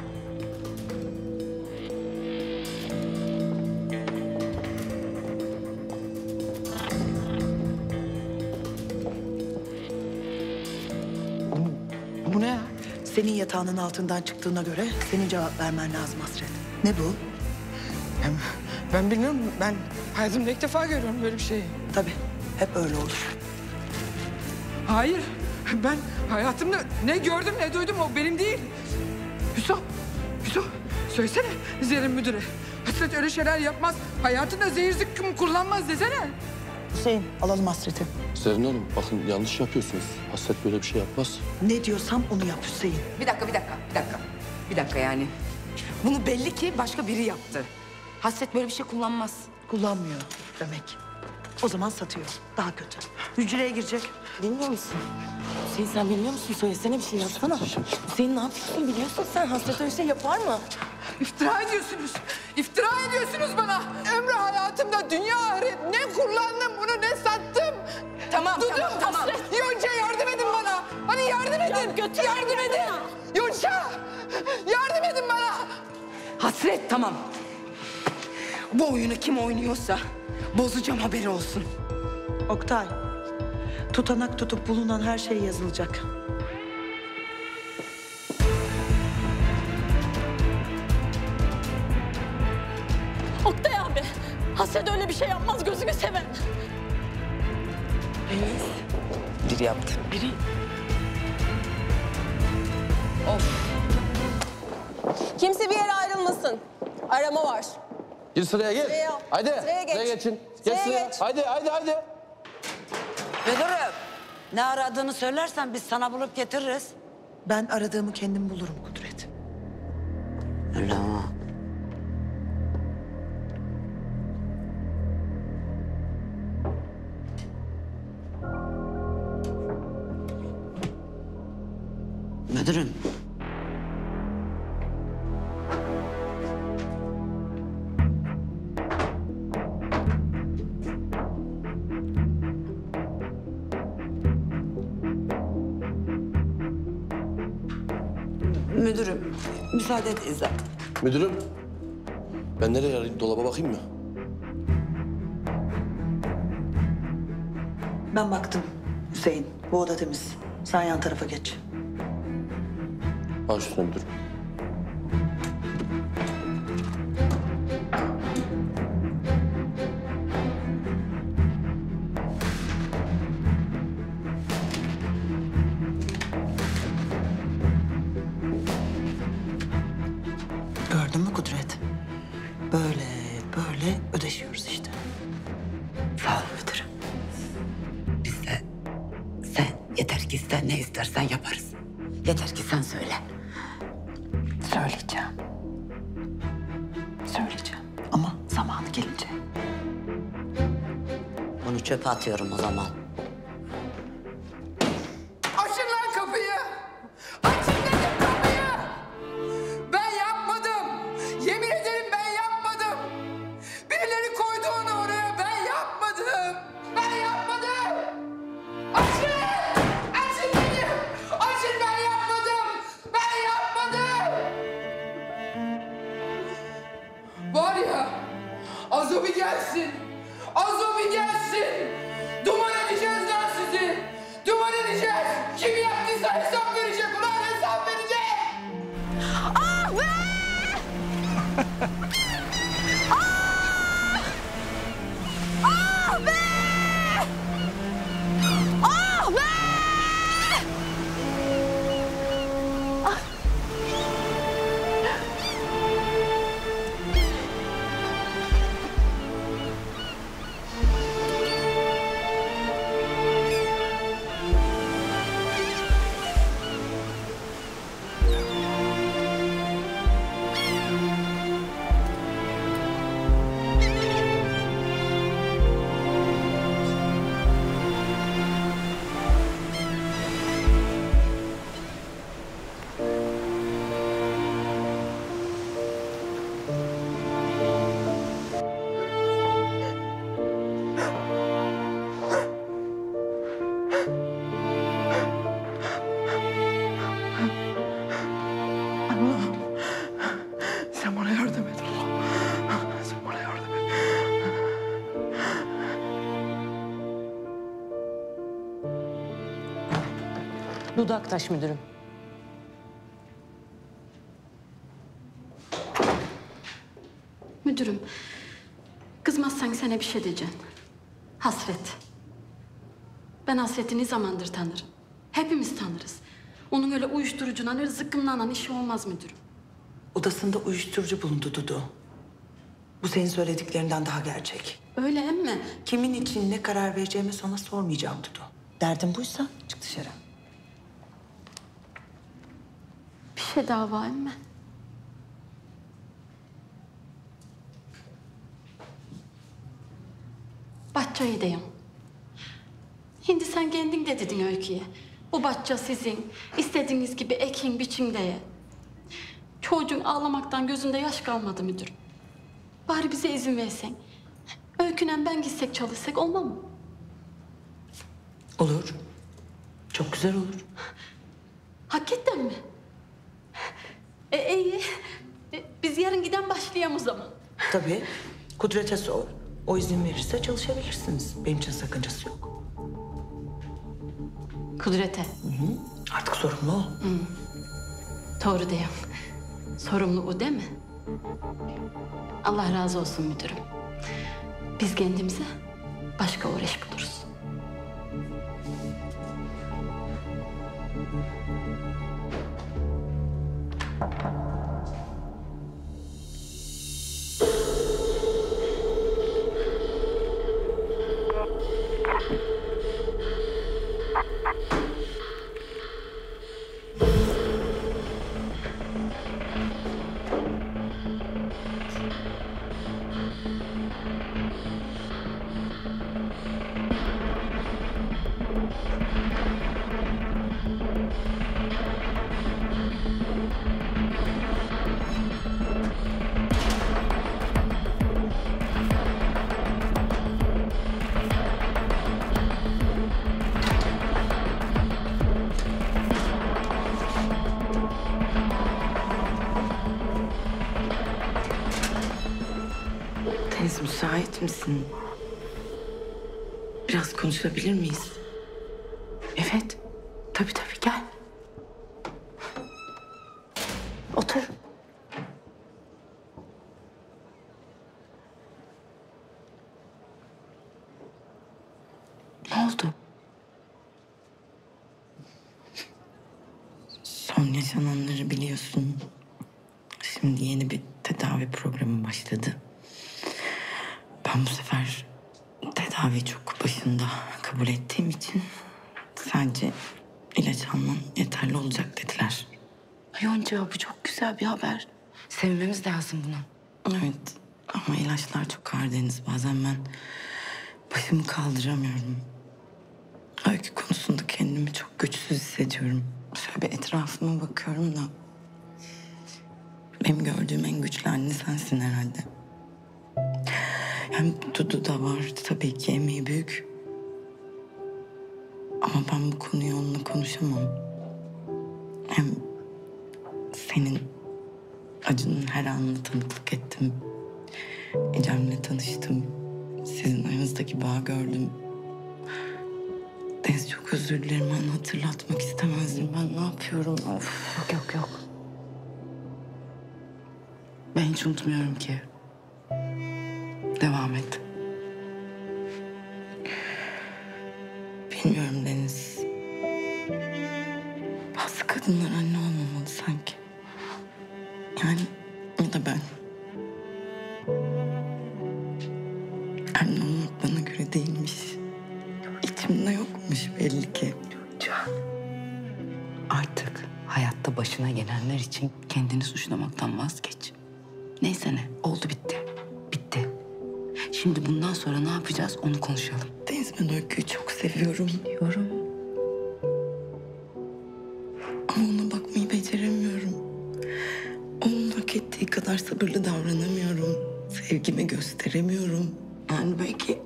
[SPEAKER 14] Bu ne ya?
[SPEAKER 3] Senin yatağının altından çıktığına göre senin cevap vermen lazım Hasret. Ne bu?
[SPEAKER 14] Ben, ben bilmiyorum. Ben hayatımda ilk defa görüyorum böyle bir şeyi.
[SPEAKER 3] Tabii. Hep öyle olur.
[SPEAKER 14] Hayır. Ben hayatımda ne gördüm ne duydum o benim değil. Hüsam. Hüsam. Söylesene Zerrin müdüre. Hasret öyle şeyler yapmaz. Hayatında zehir zıkkım kullanmaz desene.
[SPEAKER 3] Hüseyin alalım Hasret'i.
[SPEAKER 8] Zerrin Hanım bakın yanlış yapıyorsunuz. Hasret böyle bir şey yapmaz.
[SPEAKER 3] Ne diyorsam onu yap Hüseyin.
[SPEAKER 7] Bir dakika, bir dakika, bir dakika. Bir dakika yani. Bunu belli ki başka biri yaptı. Hasret böyle bir şey kullanmaz.
[SPEAKER 3] Kullanmıyor demek. O zaman satıyor. Daha kötü. Hücreye girecek.
[SPEAKER 11] Bilmiyor musun? Hüseyin sen bilmiyor musun? Söylesene bir şey yapsana. Hüseyin ne yapıyorsun biliyorsun sen? Hasret öyle şey yapar mı?
[SPEAKER 14] İftira ediyorsunuz. İftira ediyorsunuz bana. Ömrü hayatımda dünya ahiret ne kullandım bunu ne sattım.
[SPEAKER 7] Tamam,
[SPEAKER 14] Dudu,
[SPEAKER 7] tamam, tamam.
[SPEAKER 14] Hasret, Yonca yardım edin bana. Hadi yardım edin.
[SPEAKER 11] götür
[SPEAKER 14] yardım edin. Yonca yardım edin bana.
[SPEAKER 7] Hasret tamam. Bu oyunu kim oynuyorsa bozacağım haberi olsun.
[SPEAKER 3] Oktay, tutanak tutup bulunan her şey yazılacak.
[SPEAKER 11] Oktay abi. Hasret öyle bir şey yapmaz gözünü seven.
[SPEAKER 7] Biri yaptı.
[SPEAKER 11] Biri.
[SPEAKER 18] Of. Kimse bir yere ayrılmasın. Arama var.
[SPEAKER 8] Gir sıraya gir.
[SPEAKER 18] Sıraya.
[SPEAKER 8] Hadi.
[SPEAKER 18] Sıraya geç.
[SPEAKER 8] Sıraya geçin. Geç
[SPEAKER 18] Sıraya
[SPEAKER 8] sıraya.
[SPEAKER 18] geç.
[SPEAKER 8] Hadi hadi hadi.
[SPEAKER 5] Müdürüm, ne aradığını söylersen biz sana bulup getiririz.
[SPEAKER 3] Ben aradığımı kendim bulurum Kudret.
[SPEAKER 5] Öyle mi? Müdürüm. Müdürüm, müsaade et İzzet.
[SPEAKER 8] Müdürüm. Ben nereye arayayım? Dolaba bakayım mı?
[SPEAKER 3] Ben baktım Hüseyin. Bu oda temiz. Sen yan tarafa geç.
[SPEAKER 8] Baş üstüne müdürüm.
[SPEAKER 3] Gördün mü Kudret? Böyle böyle ödeşiyoruz işte.
[SPEAKER 5] Sağ ol müdürüm. Biz de sen yeter ki sen ne istersen yaparız. Yeter ki sen söyle.
[SPEAKER 3] Söyleyeceğim. Söyleyeceğim. Ama zamanı gelince.
[SPEAKER 5] Bunu çöpe atıyorum o zaman.
[SPEAKER 14] Açın lan kapıyı. Açın dedim kapıyı. Ben yapmadım. Yemin ederim ben yapmadım. Birileri koydu onu oraya. Ben yapmadım. Ben yapmadım. Açın. Açın dedim. Açın ben yapmadım. Ben yapmadım. Var ya az o bir gelsin. Az o bir gelsin. Duman edeceğiz lan sizi. Duman edeceğiz. Kim yaptıysa hesap verecek. Ulan hesap verecek.
[SPEAKER 11] Ah be! ah! Ah be! Ah be! Ah!
[SPEAKER 9] Dudaktaş müdürüm.
[SPEAKER 6] Müdürüm, kızmazsan sana bir şey diyeceğim. Hasret. Ben Hasret'i ne zamandır tanırım. Hepimiz tanırız. Onun öyle uyuşturucundan, zıkkımlanan işi olmaz müdürüm.
[SPEAKER 3] Odasında uyuşturucu bulundu Dudu. Bu senin söylediklerinden daha gerçek.
[SPEAKER 6] Öyle emme.
[SPEAKER 3] Kimin için ne karar vereceğimi sana sormayacağım Dudu. Derdin buysa çık dışarı.
[SPEAKER 6] Bir şey daha var emme. Bahçeyi deyim. Şimdi sen kendin de dedin Öykü'ye. Bu bahçe sizin. İstediğiniz gibi ekin biçin diye. Çocuğun ağlamaktan gözünde yaş kalmadı müdürüm. Bari bize izin versen. Öykü'yle ben gitsek çalışsak olmaz mı?
[SPEAKER 3] Olur. Çok güzel olur.
[SPEAKER 6] Hakikaten mi? E iyi. E, biz yarın giden başlayalım o zaman.
[SPEAKER 3] Tabii. Kudret'e sor. O izin verirse çalışabilirsiniz. Benim için sakıncası yok.
[SPEAKER 6] Kudret'e.
[SPEAKER 3] Hı hı. Artık sorumlu ol.
[SPEAKER 6] Hı. Doğru diyorum. Sorumlu o değil mi? Allah razı olsun müdürüm. Biz kendimize başka uğraş buluruz.
[SPEAKER 7] Deniz, müsait misin? Biraz konuşabilir miyiz? Evet. Tabii tabii, gel. Otur. Ne oldu? Son yaşananları biliyorsun. Şimdi yeni bir tedavi programı başladı. Ben bu sefer tedaviyi çok başında kabul ettiğim için sadece ilaç alman yeterli olacak dediler. Yonca, bu çok güzel bir haber. Sevinmemiz lazım buna. Evet ama ilaçlar çok ağır Deniz. Bazen ben başımı kaldıramıyorum. Öykü konusunda kendimi çok güçsüz hissediyorum. Şöyle bir etrafıma bakıyorum da benim gördüğüm en güçlü anne sensin herhalde. Yani Dudu da var tabii ki, emeği büyük. Ama ben bu konuyu onunla konuşamam. Hem senin acının her anını tanıklık ettim. Ecem'le tanıştım. Sizin aranızdaki bağı gördüm. Deniz, çok özür dilerim. Ben hatırlatmak istemezdim. Ben ne yapıyorum? Of. Yok yok yok. Ben hiç unutmuyorum ki. Devam et. Bilmiyorum Deniz. Bazı kadınlar anne olmamalı sanki. Yani ya da ben. Anne olmak bana göre değilmiş. İçimde yokmuş belli ki. Can. Artık hayatta başına gelenler için kendini suçlamaktan vazgeç. Neyse ne, oldu bitti. Bitti. Şimdi bundan sonra ne yapacağız onu konuşalım. Deniz, ben Öykü'yü çok seviyorum. Biliyorum. Ama ona bakmayı beceremiyorum. Onun hak ettiği kadar sabırlı davranamıyorum. Sevgimi gösteremiyorum. Yani belki...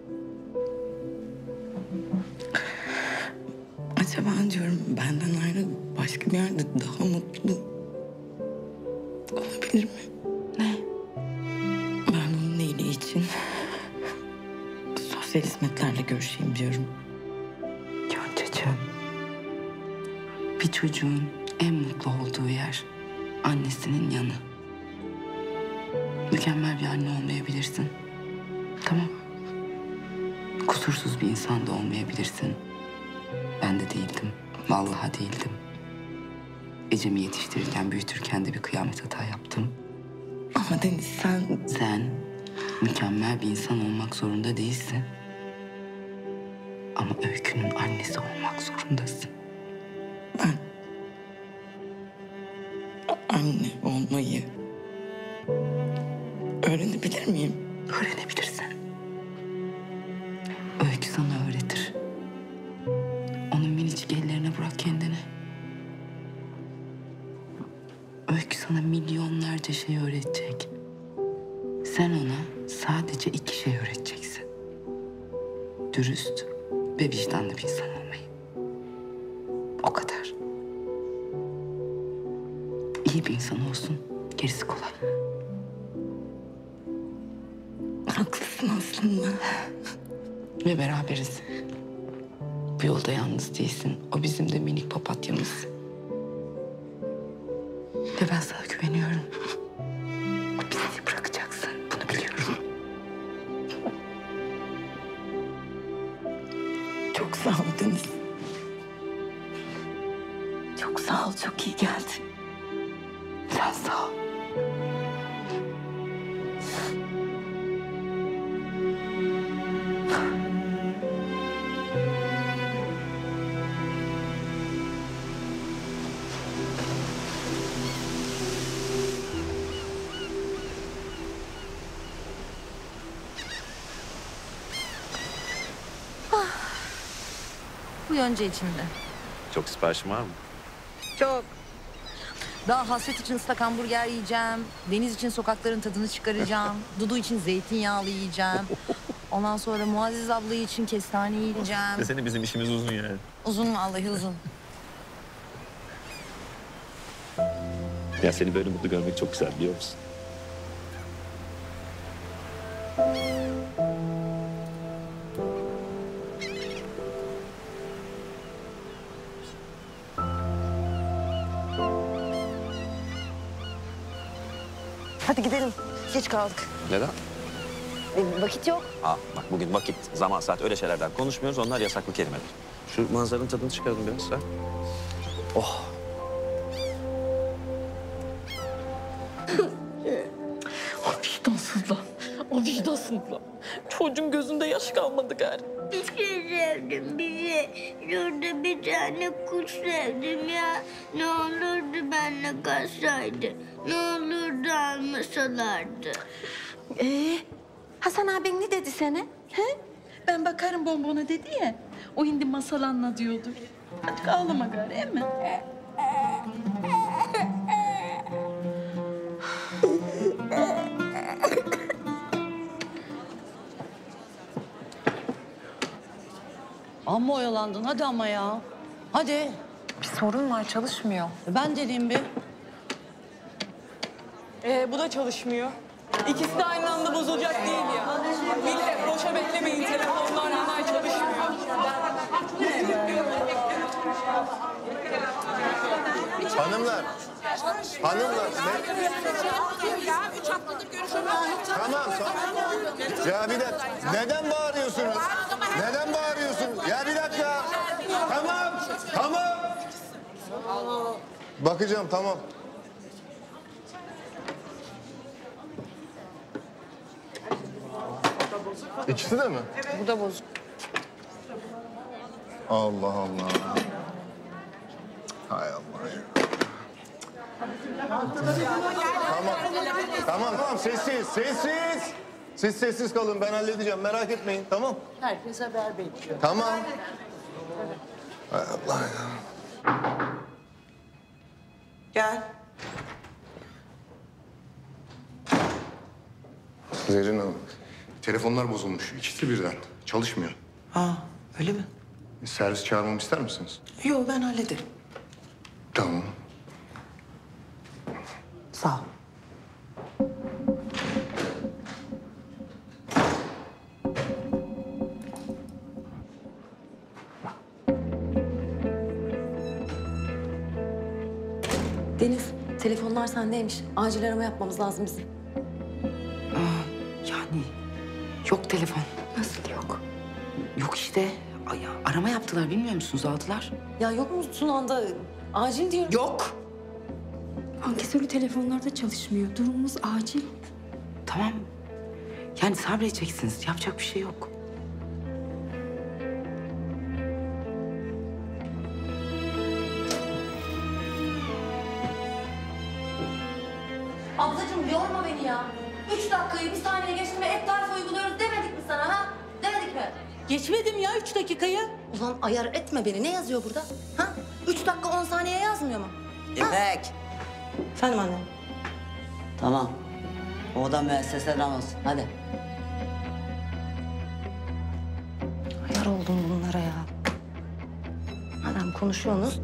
[SPEAKER 7] Acaba diyorum benden ayrı başka bir yerde daha mutlu olabilir mi? Ne? Ben onun iyiliği için sosyal hizmetlerle görüşeyim diyorum. Yoncacığım, Bir çocuğun en mutlu olduğu yer annesinin yanı. Mükemmel bir anne olmayabilirsin. Tamam. Kusursuz bir insan da olmayabilirsin. Ben de değildim. Vallahi değildim. Ecem'i yetiştirirken, büyütürken de bir kıyamet hata yaptım. Ama Deniz sen... Sen mükemmel bir insan olmak zorunda değilsin. Ama Öykü'nün annesi olmak zorundasın. Ben... anne olmayı öğrenebilir miyim? Öğrenebilirsin. Öykü sana öğretir. Onun minicik ellerine bırak kendini. Öykü sana milyonlarca şey öğretecek. Sen ona sadece iki şey öğreteceksin. Dürüst ve vicdanlı bir insan olmayı. O kadar. İyi bir insan olsun, gerisi kolay. Haklısın aslında. Ve beraberiz. Bu yolda yalnız değilsin. O bizim de minik papatyamız. Ve ben sana güveniyorum. O bizi bırakacaksın. Bunu biliyorum. Çok sağ ol Deniz. Çok sağ ol. Çok iyi geldi. Sen sağ ol.
[SPEAKER 18] Bu yonca içinde.
[SPEAKER 24] Çok siparişin var mı?
[SPEAKER 18] Çok. Daha Hasret için ıslak hamburger yiyeceğim. Deniz için sokakların tadını çıkaracağım. Dudu için zeytinyağlı yiyeceğim. Ondan sonra Muazzez abla için kestane yiyeceğim.
[SPEAKER 24] Desene bizim işimiz uzun yani.
[SPEAKER 18] Uzun vallahi uzun.
[SPEAKER 24] Ya seni böyle mutlu görmek çok güzel biliyor musun?
[SPEAKER 18] Hadi gidelim. Geç kaldık.
[SPEAKER 24] Neden?
[SPEAKER 18] E, vakit yok.
[SPEAKER 22] Aa, bak bugün vakit, zaman, saat öyle şeylerden konuşmuyoruz. Onlar yasaklı kelimeler. Şu manzaranın tadını çıkaralım biraz ha. Oh.
[SPEAKER 12] O vicdansızlar. O vicdansızlar. Çocuğun gözünde yaş kalmadı gari.
[SPEAKER 15] Bir şey sevdim bizi. Şurada bir tane kuş sevdim ya. Ne olurdu benle kalsaydı. Ne olurdu almasalardı.
[SPEAKER 6] Ee, Hasan abin ne dedi sana? He? Ben bakarım bonbona dedi ya. O indi masal anla diyordu. Hadi ağlama gari, değil mi?
[SPEAKER 11] Amma oyalandın hadi ama ya. Hadi.
[SPEAKER 18] Bir sorun var, çalışmıyor.
[SPEAKER 11] Ben deneyeyim bir.
[SPEAKER 2] Ee, bu da çalışmıyor. İkisi de aynı anda bozulacak değil ya. Millet boşa beklemeyin, telefonlar bunlar çalışmıyor.
[SPEAKER 13] Hanımlar, hanımlar. Tamam, tamam. Ya bir dakika, neden bağırıyorsunuz? Neden bağırıyorsun? Ya bir dakika. Tamam, tamam. Bakacağım, tamam. İkisi de mi?
[SPEAKER 18] Bu da bozuk.
[SPEAKER 13] Allah Allah. Hay Allah ya. Tamam. Tamam tamam sessiz sessiz. Siz sessiz kalın ben halledeceğim merak etmeyin tamam.
[SPEAKER 2] Herkes haber bekliyor.
[SPEAKER 13] Tamam. Hay Allah ya.
[SPEAKER 3] Gel.
[SPEAKER 13] Zerrin Hanım. Telefonlar bozulmuş. İkisi birden. Çalışmıyor.
[SPEAKER 3] Aa, öyle mi?
[SPEAKER 13] Servis çağırmamı ister misiniz?
[SPEAKER 3] Yok, ben hallederim.
[SPEAKER 13] Tamam.
[SPEAKER 3] Sağ ol.
[SPEAKER 9] Deniz, telefonlar sendeymiş. Acil arama yapmamız lazım bizim.
[SPEAKER 7] Aa, yani yok telefon.
[SPEAKER 9] Nasıl yok?
[SPEAKER 7] Yok işte. Ay, arama yaptılar bilmiyor musunuz? Aldılar.
[SPEAKER 9] Ya yok mu son anda? Acil diyorum.
[SPEAKER 7] Yok.
[SPEAKER 6] Ankesörlü telefonlar da çalışmıyor. Durumumuz acil.
[SPEAKER 7] Tamam. Yani sabredeceksiniz. Yapacak bir şey yok.
[SPEAKER 18] Ablacığım yorma beni ya. Üç dakikayı bir saniye geçti ve et tarifi uyguluyoruz demedik mi sana ha? Demedik mi?
[SPEAKER 3] Geçmedim ya üç dakikayı.
[SPEAKER 18] Ulan ayar etme beni. Ne yazıyor burada? Ha? Üç dakika on saniye yazmıyor mu?
[SPEAKER 5] İpek.
[SPEAKER 18] Efendim anne.
[SPEAKER 5] Tamam. O da müesseseden olsun. Hadi.
[SPEAKER 18] Ayar oldum bunlara ya. Madem konuşuyorsunuz.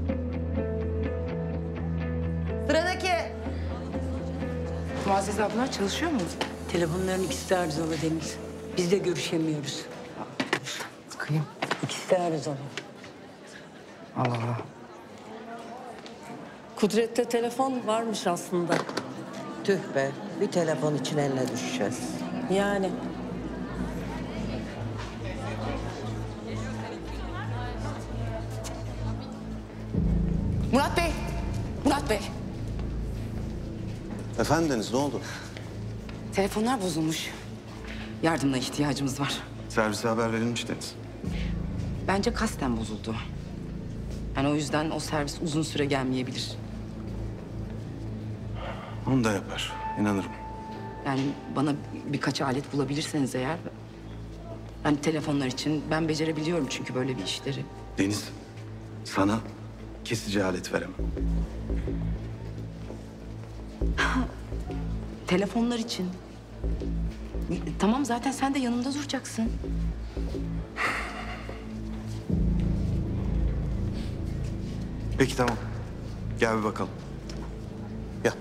[SPEAKER 18] Sıradaki.
[SPEAKER 7] Muazzez ablalar çalışıyor mu?
[SPEAKER 16] Telefonların ikisi de arızalı Deniz. Biz de görüşemiyoruz.
[SPEAKER 7] Sıkayım.
[SPEAKER 16] İkisi de arızalı.
[SPEAKER 7] Allah Allah.
[SPEAKER 9] Kudret'te telefon varmış aslında.
[SPEAKER 5] Tüh be. Bir telefon için eline düşeceğiz.
[SPEAKER 9] Yani.
[SPEAKER 7] Murat Bey. Murat Bey.
[SPEAKER 13] Efendim Deniz, ne oldu?
[SPEAKER 7] Telefonlar bozulmuş. Yardımına ihtiyacımız var.
[SPEAKER 13] Servise haber verilmiş Deniz.
[SPEAKER 7] Bence kasten bozuldu. Yani o yüzden o servis uzun süre gelmeyebilir.
[SPEAKER 13] Onu da yapar, inanırım.
[SPEAKER 7] Yani bana birkaç alet bulabilirseniz eğer... Yani telefonlar için ben becerebiliyorum çünkü böyle bir işleri.
[SPEAKER 13] Deniz, sana kesici alet veremem.
[SPEAKER 7] Telefonlar için. Tamam zaten sen de yanımda duracaksın.
[SPEAKER 13] Peki tamam. Gel bir bakalım. Gel.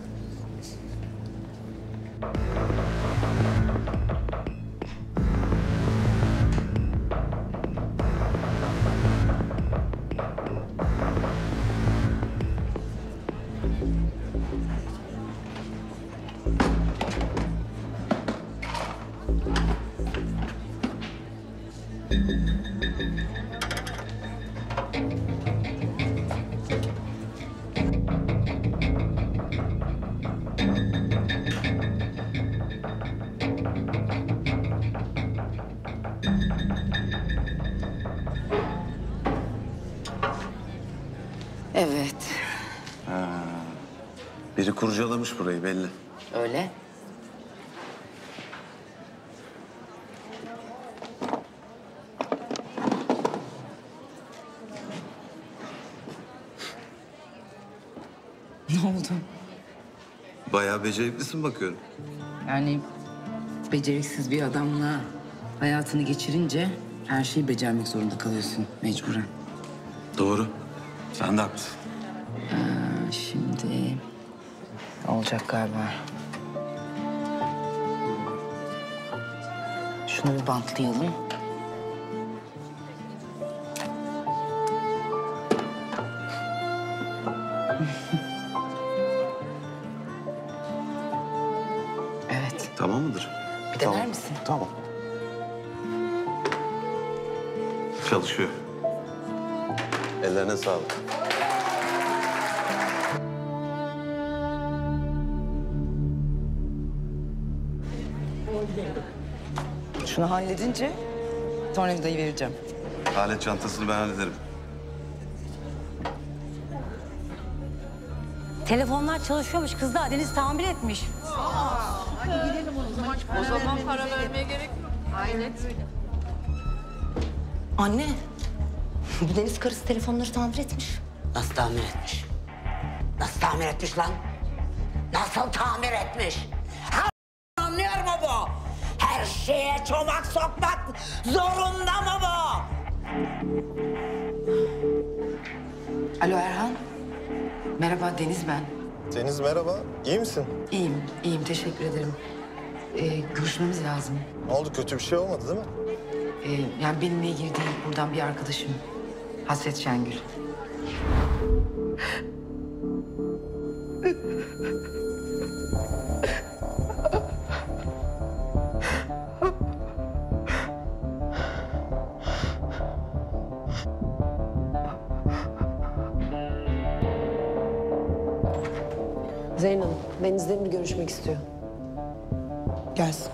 [SPEAKER 7] Evet.
[SPEAKER 13] Ha, biri kurcalamış burayı belli.
[SPEAKER 7] Öyle. Ne oldu?
[SPEAKER 13] Bayağı beceriklisin bakıyorum.
[SPEAKER 7] Yani beceriksiz bir adamla hayatını geçirince her şeyi becermek zorunda kalıyorsun mecburen.
[SPEAKER 13] Doğru. Sen de haklısın.
[SPEAKER 7] Aa, şimdi olacak galiba. Şunu bir bantlayalım. Evet.
[SPEAKER 13] Tamam mıdır?
[SPEAKER 7] Bir dener misin?
[SPEAKER 13] Tamam. Çalışıyor. Ellerine sağlık.
[SPEAKER 7] Şunu halledince tornavidayı vereceğim.
[SPEAKER 13] Alet çantasını ben hallederim.
[SPEAKER 18] Telefonlar çalışıyormuş kızlar. Deniz tamir etmiş.
[SPEAKER 2] Hadi gidelim o zaman. O zaman para vermeye gerek yok. Aynen öyle.
[SPEAKER 18] Anne, bu Deniz karısı telefonları tamir etmiş.
[SPEAKER 5] Nasıl tamir etmiş? Nasıl tamir etmiş lan? Nasıl tamir etmiş? Her anlıyor mu bu? Her şeye çomak sokmak zorunda mı bu?
[SPEAKER 7] Alo Erhan. Merhaba Deniz ben.
[SPEAKER 17] Deniz merhaba. İyi misin?
[SPEAKER 7] İyiyim, iyiyim. Teşekkür ederim. Ee, görüşmemiz lazım.
[SPEAKER 17] Ne oldu? Kötü bir şey olmadı değil mi?
[SPEAKER 7] Ee, yani benimle ilgili değil, buradan bir arkadaşım. Hasret Şengül.
[SPEAKER 9] Zeyno Hanım, Deniz Demir görüşmek istiyor.
[SPEAKER 3] Gelsin.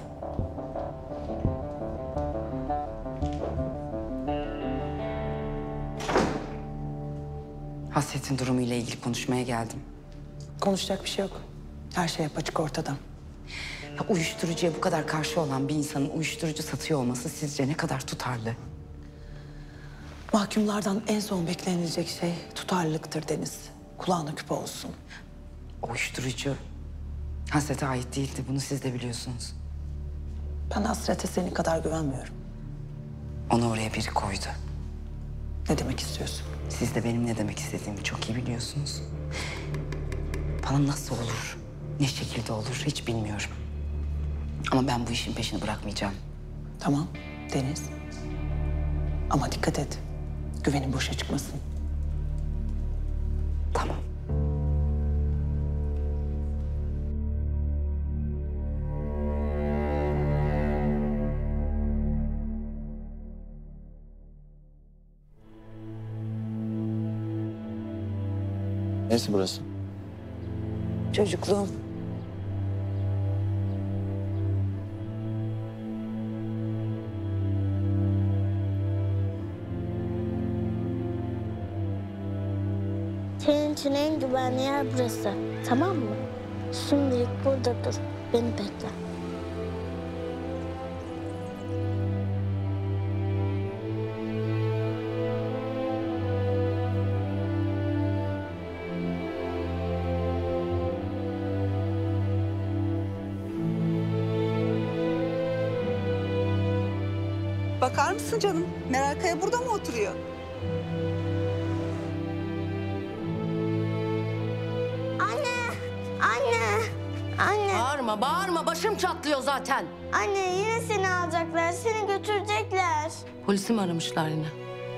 [SPEAKER 7] Hasret'in durumuyla ilgili konuşmaya geldim.
[SPEAKER 3] Konuşacak bir şey yok. Her şey apaçık ortada.
[SPEAKER 7] Ya, uyuşturucuya bu kadar karşı olan bir insanın uyuşturucu satıyor olması sizce ne kadar tutarlı?
[SPEAKER 3] Mahkumlardan en son beklenilecek şey tutarlılıktır Deniz. Kulağına küpe olsun.
[SPEAKER 7] Uyuşturucu Hasret'e ait değildi. Bunu siz de biliyorsunuz.
[SPEAKER 3] Ben Hasret'e senin kadar güvenmiyorum.
[SPEAKER 7] Onu oraya biri koydu.
[SPEAKER 3] Ne demek istiyorsun?
[SPEAKER 7] Siz de benim ne demek istediğimi çok iyi biliyorsunuz. Bana nasıl olur, ne şekilde olur hiç bilmiyorum. Ama ben bu işin peşini bırakmayacağım.
[SPEAKER 3] Tamam Deniz. Ama dikkat et. Güvenin boşa çıkmasın.
[SPEAKER 7] Tamam.
[SPEAKER 10] Neresi burası?
[SPEAKER 3] Çocukluğum.
[SPEAKER 15] Senin için en güvenli yer burası. Tamam mı? Şimdilik burada dur. Beni bekle.
[SPEAKER 19] Bakar mısın canım? Meral Kaya burada mı oturuyor?
[SPEAKER 15] Anne! Anne! Anne!
[SPEAKER 18] Bağırma, bağırma. Başım çatlıyor zaten.
[SPEAKER 15] Anne yine seni alacaklar. Seni götürecekler.
[SPEAKER 18] Polisi mi aramışlar yine?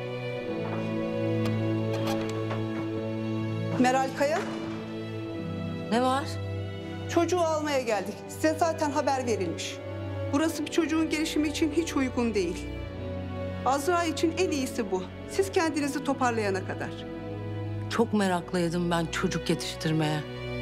[SPEAKER 19] Meral Kaya,
[SPEAKER 18] Ne var?
[SPEAKER 19] çocuğu almaya geldik. Size zaten haber verilmiş. Burası bir çocuğun gelişimi için hiç uygun değil. Azra için en iyisi bu. Siz kendinizi toparlayana kadar.
[SPEAKER 18] Çok meraklıydım ben çocuk yetiştirmeye.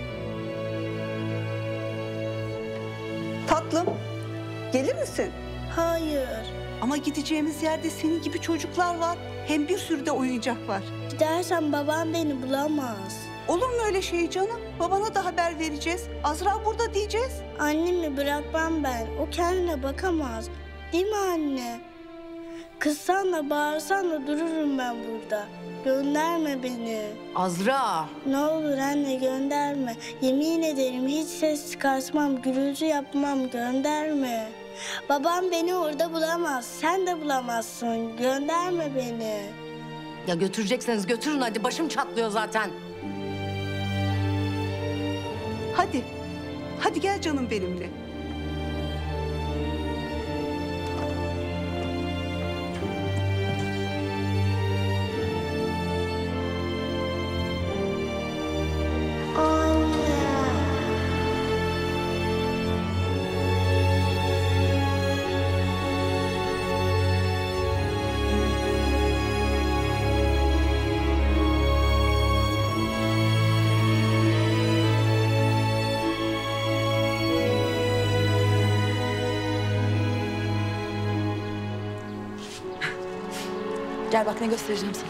[SPEAKER 19] Tatlım, gelir misin?
[SPEAKER 15] Hayır.
[SPEAKER 19] Ama gideceğimiz yerde senin gibi çocuklar var. Hem bir sürü de oyuncak var.
[SPEAKER 15] Gidersen babam beni bulamaz.
[SPEAKER 19] Olur mu öyle şey canım? Babana da haber vereceğiz. Azra burada diyeceğiz.
[SPEAKER 15] Annemi bırakmam ben. O kendine bakamaz. Değil mi anne? Kızsan da bağırsan da dururum ben burada. Gönderme beni.
[SPEAKER 18] Azra!
[SPEAKER 15] Ne olur anne gönderme. Yemin ederim hiç ses çıkartmam, gürültü yapmam. Gönderme. Babam beni orada bulamaz. Sen de bulamazsın. Gönderme beni.
[SPEAKER 18] Ya götürecekseniz götürün hadi. Başım çatlıyor zaten.
[SPEAKER 19] Hadi. Hadi gel canım benimle.
[SPEAKER 11] Gel bak ne göstereceğim sana.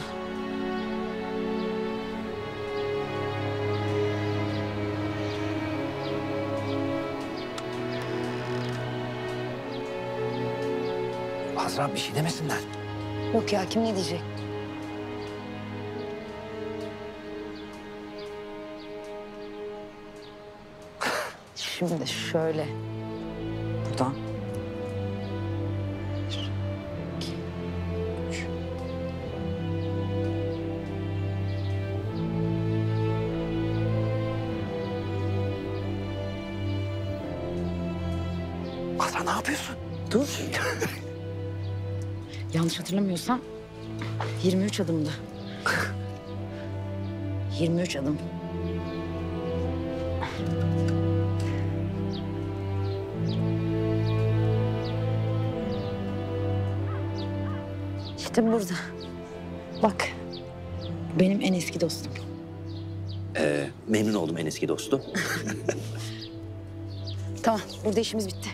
[SPEAKER 10] Azra bir şey demesinler.
[SPEAKER 11] Yok ya kim ne diyecek? Şimdi şöyle. Buradan. Bir, iki, üç.
[SPEAKER 10] Azra ne yapıyorsun?
[SPEAKER 11] Dur. Yanlış hatırlamıyorsam yirmi üç adımdı. yirmi üç adım. İşte burada. Bak. Benim en eski dostum.
[SPEAKER 22] Ee, memnun oldum en eski dostu.
[SPEAKER 11] Tamam, burada işimiz bitti.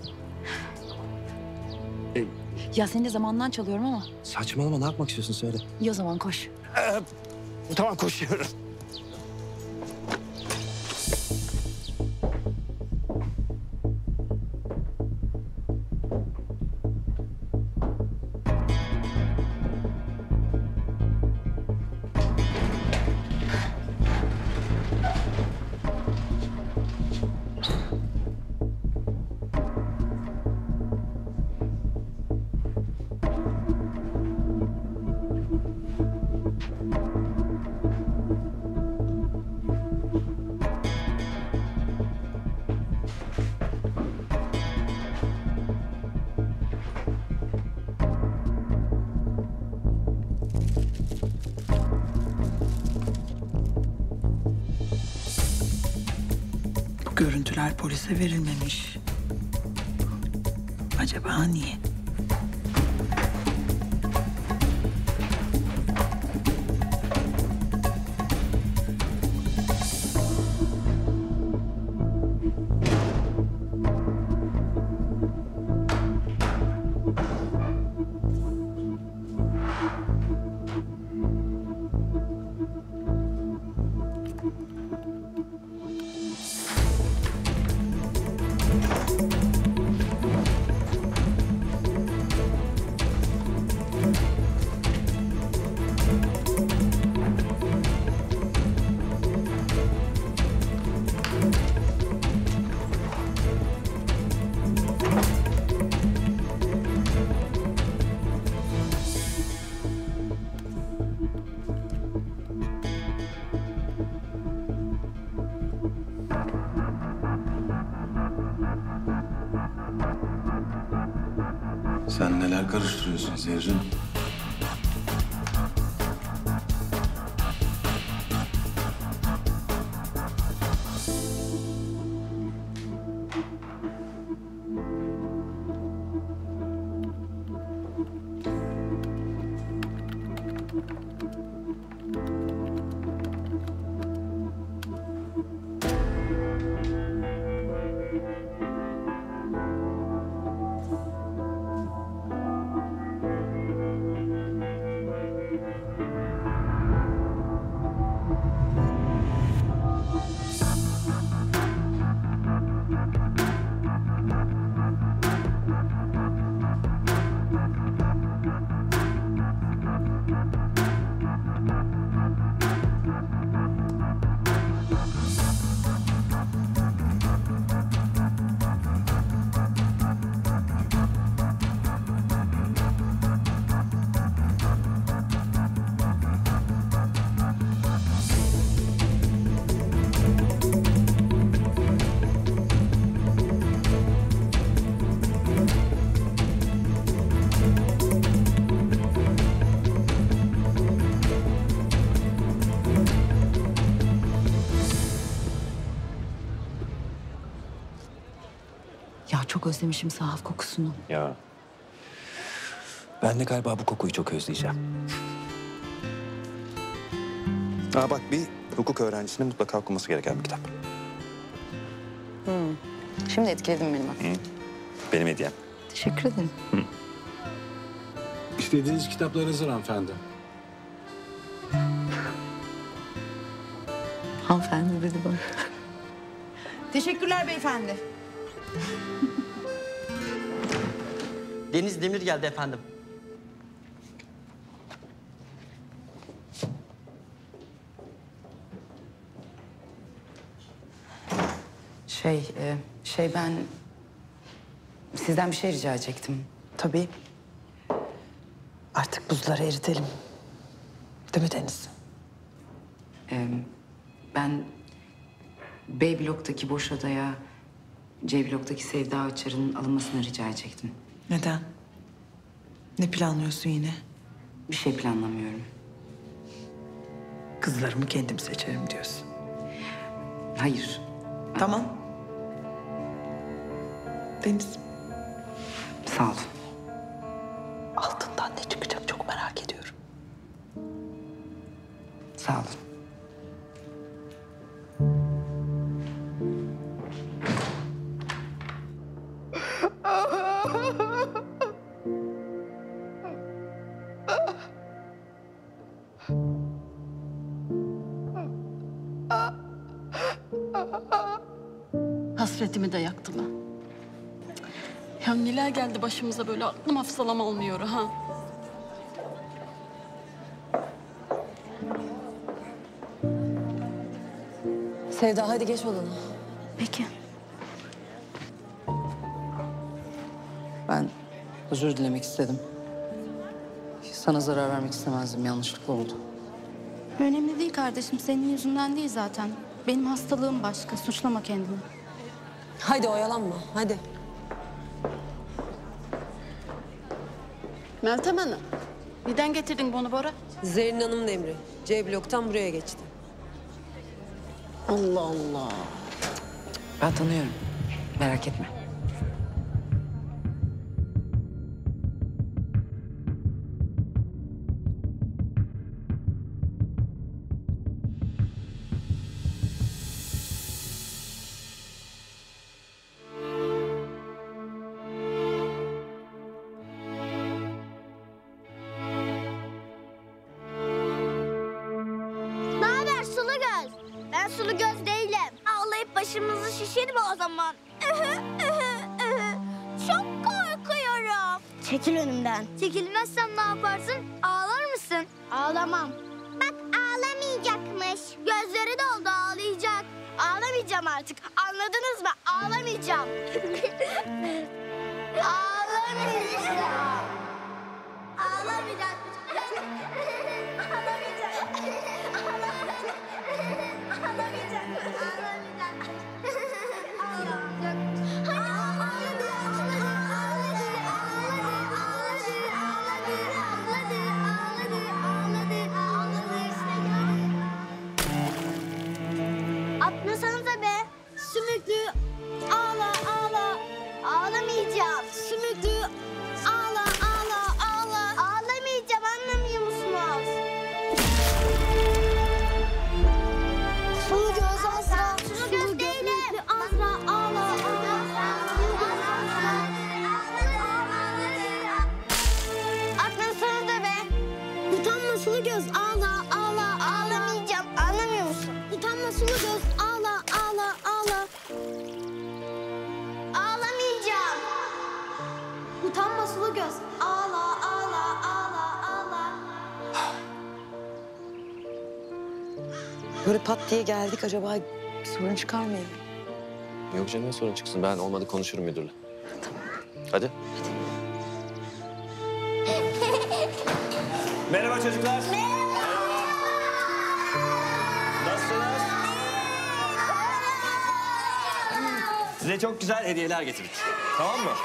[SPEAKER 22] Ee,
[SPEAKER 11] Ya senin de zamanından çalıyorum ama.
[SPEAKER 22] Saçmalama, ne yapmak istiyorsun söyle.
[SPEAKER 11] İyi o zaman koş.
[SPEAKER 22] Ee, tamam koşuyorum.
[SPEAKER 3] Bu görüntüler polise verilmemiş. Acaba niye?
[SPEAKER 13] Sen neler karıştırıyorsun Zerrin?
[SPEAKER 11] Ya çok özlemişim sahaf kokusunu.
[SPEAKER 22] Ya. Ben de galiba bu kokuyu çok özleyeceğim. Aa bak, bir hukuk öğrencisinin mutlaka okuması gereken bir kitap.
[SPEAKER 11] Hmm. Şimdi etkiledin beni bak.
[SPEAKER 22] Hı. Benim hediyem.
[SPEAKER 11] Teşekkür ederim.
[SPEAKER 22] Hı.
[SPEAKER 1] İstediğiniz kitaplar hazır hanımefendi.
[SPEAKER 11] Hanımefendi dedi bana.
[SPEAKER 18] Teşekkürler beyefendi.
[SPEAKER 20] Deniz Demir geldi efendim.
[SPEAKER 7] Şey, e, şey ben sizden bir şey rica edecektim.
[SPEAKER 3] Tabii. Artık buzları eritelim. Değil mi Deniz?
[SPEAKER 7] Ee, ben B bloktaki boş odaya C bloktaki Sevda Açar'ın alınmasını rica edecektim.
[SPEAKER 3] Neden? Ne planlıyorsun yine?
[SPEAKER 7] Bir şey planlamıyorum.
[SPEAKER 3] Kızlarımı kendim seçerim diyorsun.
[SPEAKER 7] Hayır.
[SPEAKER 3] Tamam. Deniz.
[SPEAKER 7] Sağ olun.
[SPEAKER 3] Altından ne çıkacak çok merak ediyorum.
[SPEAKER 7] Sağ olun.
[SPEAKER 6] Hasretimi de yaktılar. Ya neler geldi başımıza böyle aklım hafsalam almıyor ha.
[SPEAKER 9] Sevda hadi geç odana.
[SPEAKER 11] Peki.
[SPEAKER 9] Ben özür dilemek istedim. Sana zarar vermek istemezdim. Yanlışlıkla oldu.
[SPEAKER 1] Önemli değil kardeşim. Senin yüzünden değil zaten. Benim hastalığım başka. Suçlama kendini.
[SPEAKER 9] Hadi oyalanma. Hadi.
[SPEAKER 6] Meltem Hanım, neden getirdin bunu Bora?
[SPEAKER 9] Zerrin Hanım'ın emri. C bloktan buraya geçti.
[SPEAKER 6] Allah Allah.
[SPEAKER 7] Ben tanıyorum. Merak etme.
[SPEAKER 15] Ne haber Sulugöz? Ben Sulugöz değilim. Ağlayıp başımızı şişirme o zaman. Çok korkuyorum. Çekil önümden. Çekilmezsem ne yaparsın? Ağlar mısın? Ağlamam. Bak ağlamayacakmış. Gözleri doldu ağlayacak. Ağlamayacağım artık. Anladınız mı? Ağlamayacağım. Ağlamayacağım. Ağlamayacakmış. Atmasanıza be. Sümüklü ağla ağla. Ağlamayacağım. Sümüklü ağla ağla ağla. Ağlamayacağım, anlamıyor musunuz? Sulu göz Azra. Sulu göz değilim. Azra ağla ağla. Atmasanıza be. Utanma sulu göz ağla ağla. Ağlamayacağım, anlamıyor musun? Utanma sulu göz ağla ağla ağla. Ağlamayacağım. Utanma sulu göz. Ağla, ağla, ağla, ağla.
[SPEAKER 9] Böyle pat diye geldik. Acaba bir sorun çıkarmayalım.
[SPEAKER 22] Yok canım, ne sorun çıksın. Ben olmadı konuşurum müdürle. Tamam. Hadi.
[SPEAKER 24] Merhaba çocuklar. Nasılsınız? Size çok güzel hediyeler getirdik. Tamam mı?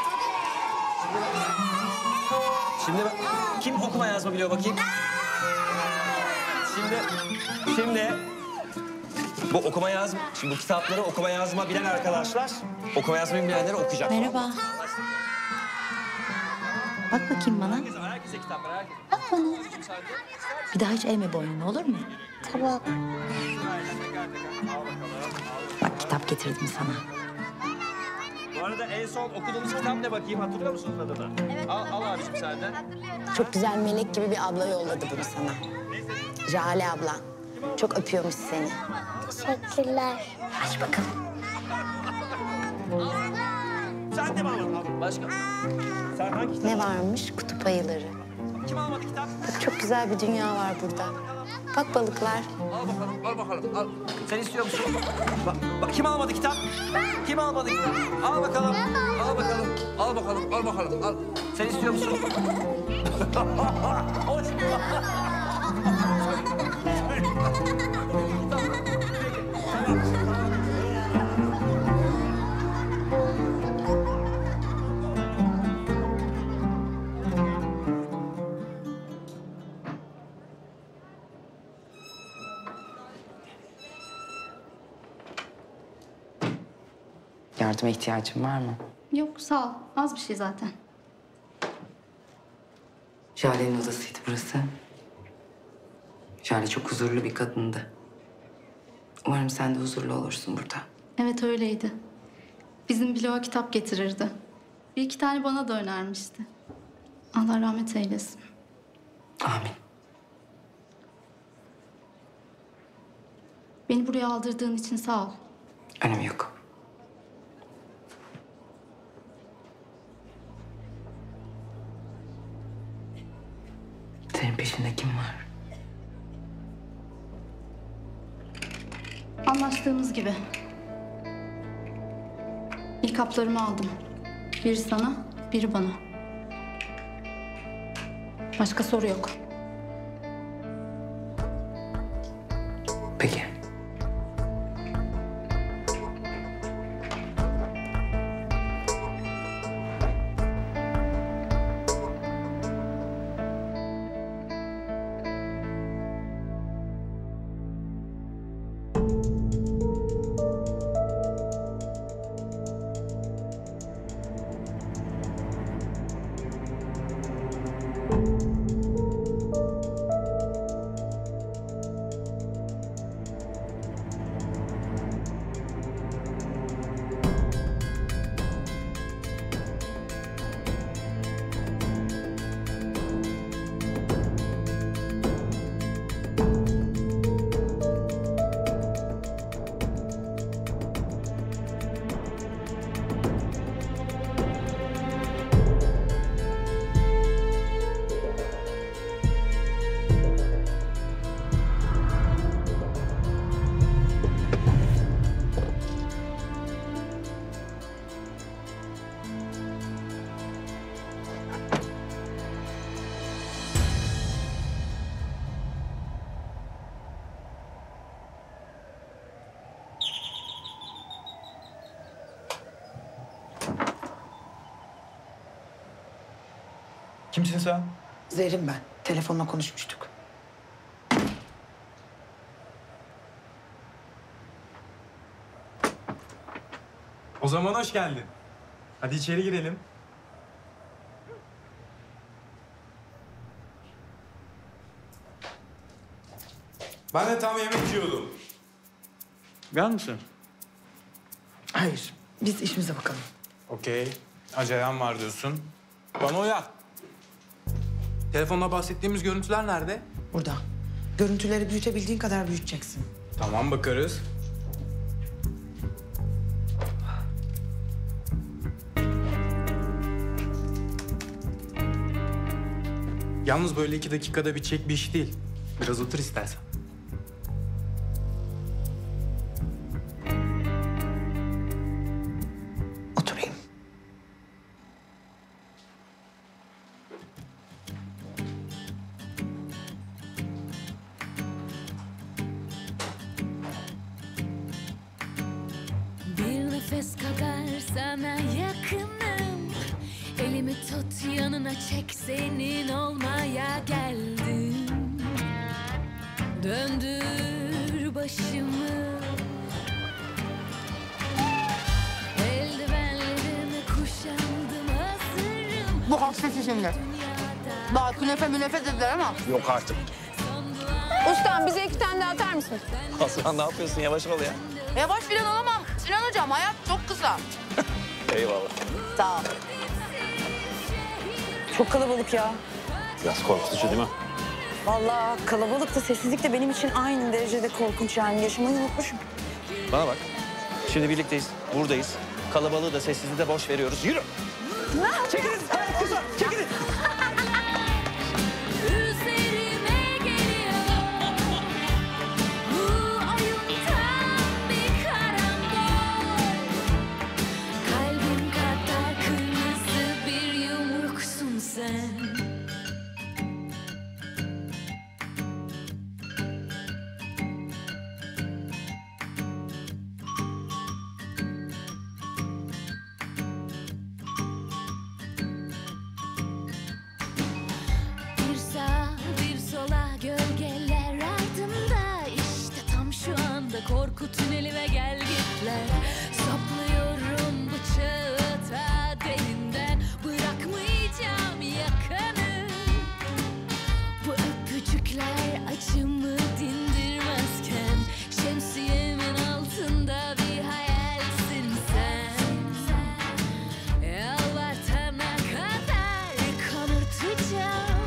[SPEAKER 24] Şimdi ben- kim okuma yazma biliyor bakayım? Şimdi, şimdi bu okuma yazma, şimdi bu kitapları okuma yazma bilen arkadaşlar, okuma yazma bilmeyenleri okuyacak.
[SPEAKER 11] Merhaba. Bak bakayım bana.
[SPEAKER 24] Herkese kitaplar, herkese.
[SPEAKER 11] Bak bana. Bir daha hiç eğme boynunu, olur mu? Tamam. Bak kitap getirdim sana.
[SPEAKER 24] Bu arada en son okuduğumuz kitap ne bakayım? Hatırlıyor musunuz adını? Evet. Al, al abiciğim sen de.
[SPEAKER 18] Çok güzel melek gibi bir abla yolladı bunu sana. Jale abla. Çok öpüyormuş seni.
[SPEAKER 15] Teşekkürler.
[SPEAKER 18] Aç bakalım.
[SPEAKER 24] Sen de mi almadın? Başka? Sen hangi kitap?
[SPEAKER 18] Ne varmış? Kutup ayıları.
[SPEAKER 24] Kim almadı kitap?
[SPEAKER 18] Bak çok güzel bir dünya var burada. Bak balıklar.
[SPEAKER 24] Al bakalım, al bakalım. Al. Sen istiyor musun? Bak, bak kim almadı kitap? Kim almadı kitap? Al bakalım. Al bakalım. Al bakalım, al bakalım. Al. Sen istiyor musun? Hoş.
[SPEAKER 7] Yardıma ihtiyacın var mı?
[SPEAKER 1] Yok sağ ol. Az bir şey zaten.
[SPEAKER 7] Jale'nin odasıydı burası. Jale çok huzurlu bir kadındı. Umarım sen de huzurlu olursun burada.
[SPEAKER 1] Evet öyleydi. Bizim bloğa kitap getirirdi. Bir iki tane bana da önermişti. Allah rahmet eylesin.
[SPEAKER 7] Amin.
[SPEAKER 1] Beni buraya aldırdığın için sağ ol.
[SPEAKER 7] Önemi yok. Senin peşinde kim var?
[SPEAKER 1] Anlaştığımız gibi. İlk haplarımı aldım. Biri sana, biri bana. Başka soru yok.
[SPEAKER 7] Peki.
[SPEAKER 4] Kimsin sen?
[SPEAKER 3] Zerrin ben. Telefonla konuşmuştuk.
[SPEAKER 4] O zaman hoş geldin. Hadi içeri girelim. Ben de tam yemek yiyordum. Gel misin?
[SPEAKER 3] Hayır. Biz işimize bakalım.
[SPEAKER 4] Okey. Acelem var diyorsun. Bana uyar. Telefonda bahsettiğimiz görüntüler nerede?
[SPEAKER 3] Burada. Görüntüleri büyütebildiğin kadar büyüteceksin.
[SPEAKER 4] Tamam, bakarız. Yalnız böyle iki dakikada bitecek bir iş değil. Biraz otur istersen.
[SPEAKER 3] Oturayım.
[SPEAKER 20] Bir nefes kadar sana yakınım. Elimi tut, yanına çek, senin olmaya geldim. Döndür başımı, eldivenlerimi kuşandım, hazırım.
[SPEAKER 18] Bu hastası şimdi. Daha künefe münefe dediler ama.
[SPEAKER 22] Yok artık.
[SPEAKER 18] Ustam bize iki tane daha atar mısın?
[SPEAKER 22] Aslan ne yapıyorsun? Yavaş ol ya.
[SPEAKER 18] Yavaş falan olamam. Sinan hocam hayat çok kısa.
[SPEAKER 22] Eyvallah.
[SPEAKER 18] Sağ ol. Çok kalabalık ya.
[SPEAKER 22] Biraz korkutucu değil mi?
[SPEAKER 18] Vallahi kalabalık da sessizlik de benim için aynı derecede korkunç yani. Yaşamayı unutmuşum.
[SPEAKER 22] Bana bak. Şimdi birlikteyiz, buradayız. Kalabalığı da sessizliği de boş veriyoruz. Yürü. Çekilin. Hayır kızlar, çekilin.
[SPEAKER 20] Üzerime geliyor. Bu oyun tam bir karambol. Kalbim kadar kırmızı bir yumruksun sen. Saçımı dindirmezken şemsiyemin altında bir hayalsin sen. Yalvartana kadar kanırtacağım.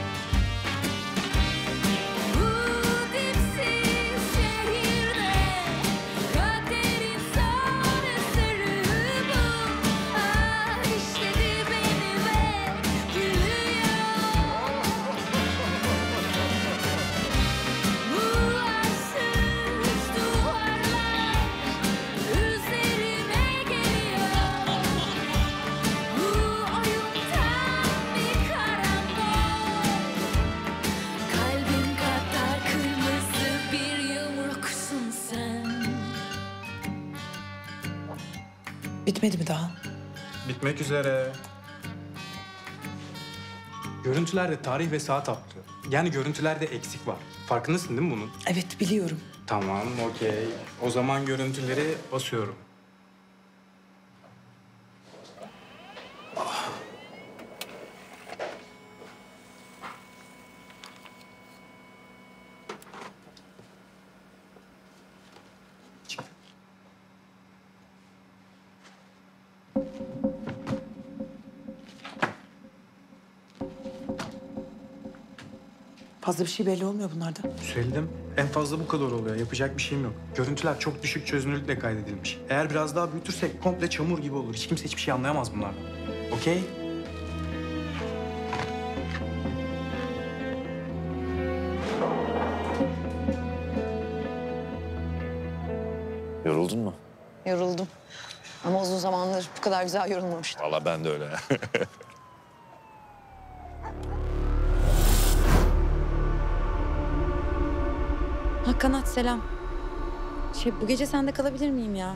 [SPEAKER 20] Bu dipsiz şehirde kaderin son eseri bu. Ah işledi beni ve gülüyor. Bu arsız duvarlar üzerime geliyor. Bu oyundan bir karambol. Kalbim kadar kırmızı bir yumruksun sen.
[SPEAKER 3] Bitmedi mi daha?
[SPEAKER 4] Bitmek üzere. Görüntülerde tarih ve saat atlıyor. Yani görüntülerde eksik var. Farkındasın değil mi bunun?
[SPEAKER 3] Evet biliyorum.
[SPEAKER 4] Tamam, okey. O zaman görüntüleri basıyorum.
[SPEAKER 3] Fazla bir şey belli olmuyor bunlardan.
[SPEAKER 4] Söyledim. En fazla bu kadar oluyor. Yapacak bir şeyim yok. Görüntüler çok düşük çözünürlükle kaydedilmiş. Eğer biraz daha büyütürsek komple çamur gibi olur. Hiç kimse hiçbir şey anlayamaz bunlardan. Okey?
[SPEAKER 10] Yoruldun mu?
[SPEAKER 18] Yoruldum. Ama uzun zamandır bu kadar güzel yorulmamıştım.
[SPEAKER 10] Vallahi ben de öyle.
[SPEAKER 18] Ha Kanat selam. Şey bu gece sende kalabilir miyim ya?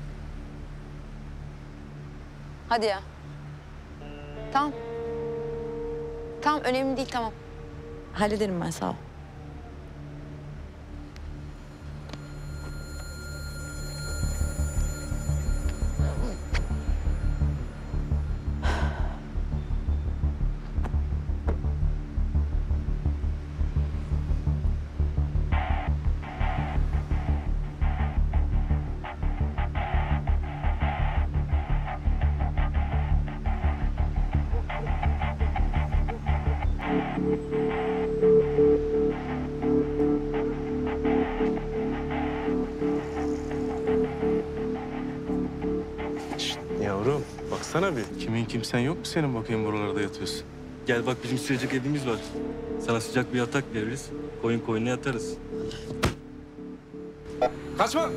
[SPEAKER 18] Hadi ya. Tamam. Tamam önemli değil tamam. Hallederim ben sağ ol.
[SPEAKER 8] Yavrum baksana bir. Kimin kimsen yok mu senin bakayım buralarda yatıyorsun?
[SPEAKER 14] Gel bak bizim sıcacık evimiz var. Sana sıcak bir yatak veririz. Koyun koyuna yatarız.
[SPEAKER 8] Kaçma!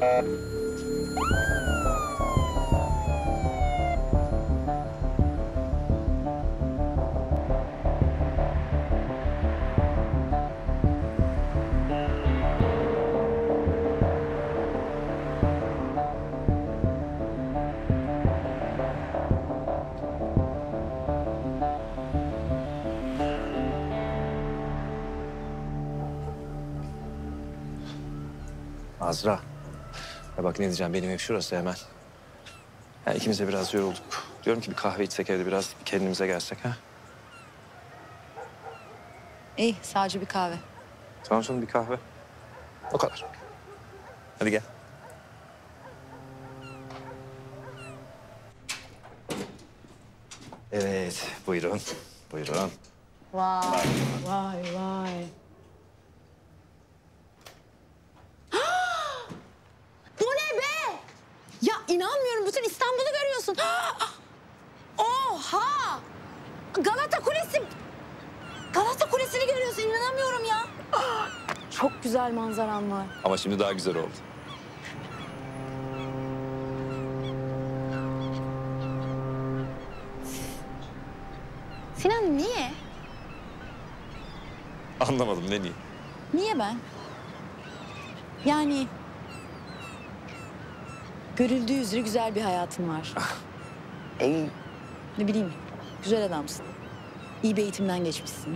[SPEAKER 10] Azra. Ya bak ne diyeceğim, benim ev şurası hemen. Ya ikimiz de biraz yorulduk. Diyorum ki bir kahve içsek evde, biraz kendimize gelsek ha.
[SPEAKER 18] İyi sadece bir kahve.
[SPEAKER 10] Tamam canım, bir kahve. O kadar. Hadi gel. Evet, buyurun. Buyurun.
[SPEAKER 18] Vay vay vay. Bu ne be? Ya inanmıyorum, bütün İstanbul'u görüyorsun. Oha! Galata Kulesi. Galata Kulesi'ni görüyorsun, inanamıyorum ya. Çok güzel manzaran var.
[SPEAKER 10] Ama şimdi daha güzel oldu.
[SPEAKER 18] Sinan niye?
[SPEAKER 10] Anlamadım, ne niye?
[SPEAKER 18] Niye ben? Yani görüldüğü üzere güzel bir hayatın var. ee, ne bileyim, güzel adamsın. İyi bir eğitimden geçmişsin.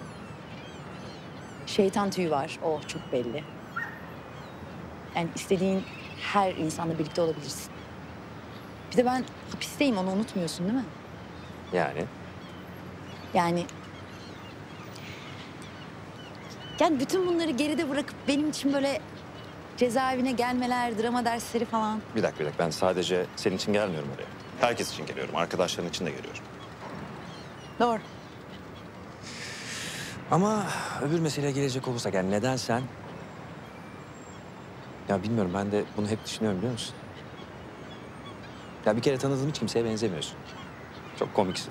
[SPEAKER 18] Şeytan tüyü var, o çok belli. Yani istediğin her insanla birlikte olabilirsin. Bir de ben hapisteyim, onu unutmuyorsun değil mi?
[SPEAKER 10] Yani?
[SPEAKER 18] Yani Yani bütün bunları geride bırakıp benim için böyle cezaevine gelmeler, drama dersleri falan.
[SPEAKER 10] Bir dakika bir dakika ben sadece senin için gelmiyorum oraya. Herkes için geliyorum. Arkadaşların için de geliyorum.
[SPEAKER 18] Doğru.
[SPEAKER 10] Ama öbür meseleye gelecek olursak yani neden sen? Ya bilmiyorum ben de bunu hep düşünüyorum biliyor musun? Ya bir kere tanıdığım hiç kimseye benzemiyorsun. Çok komiksin.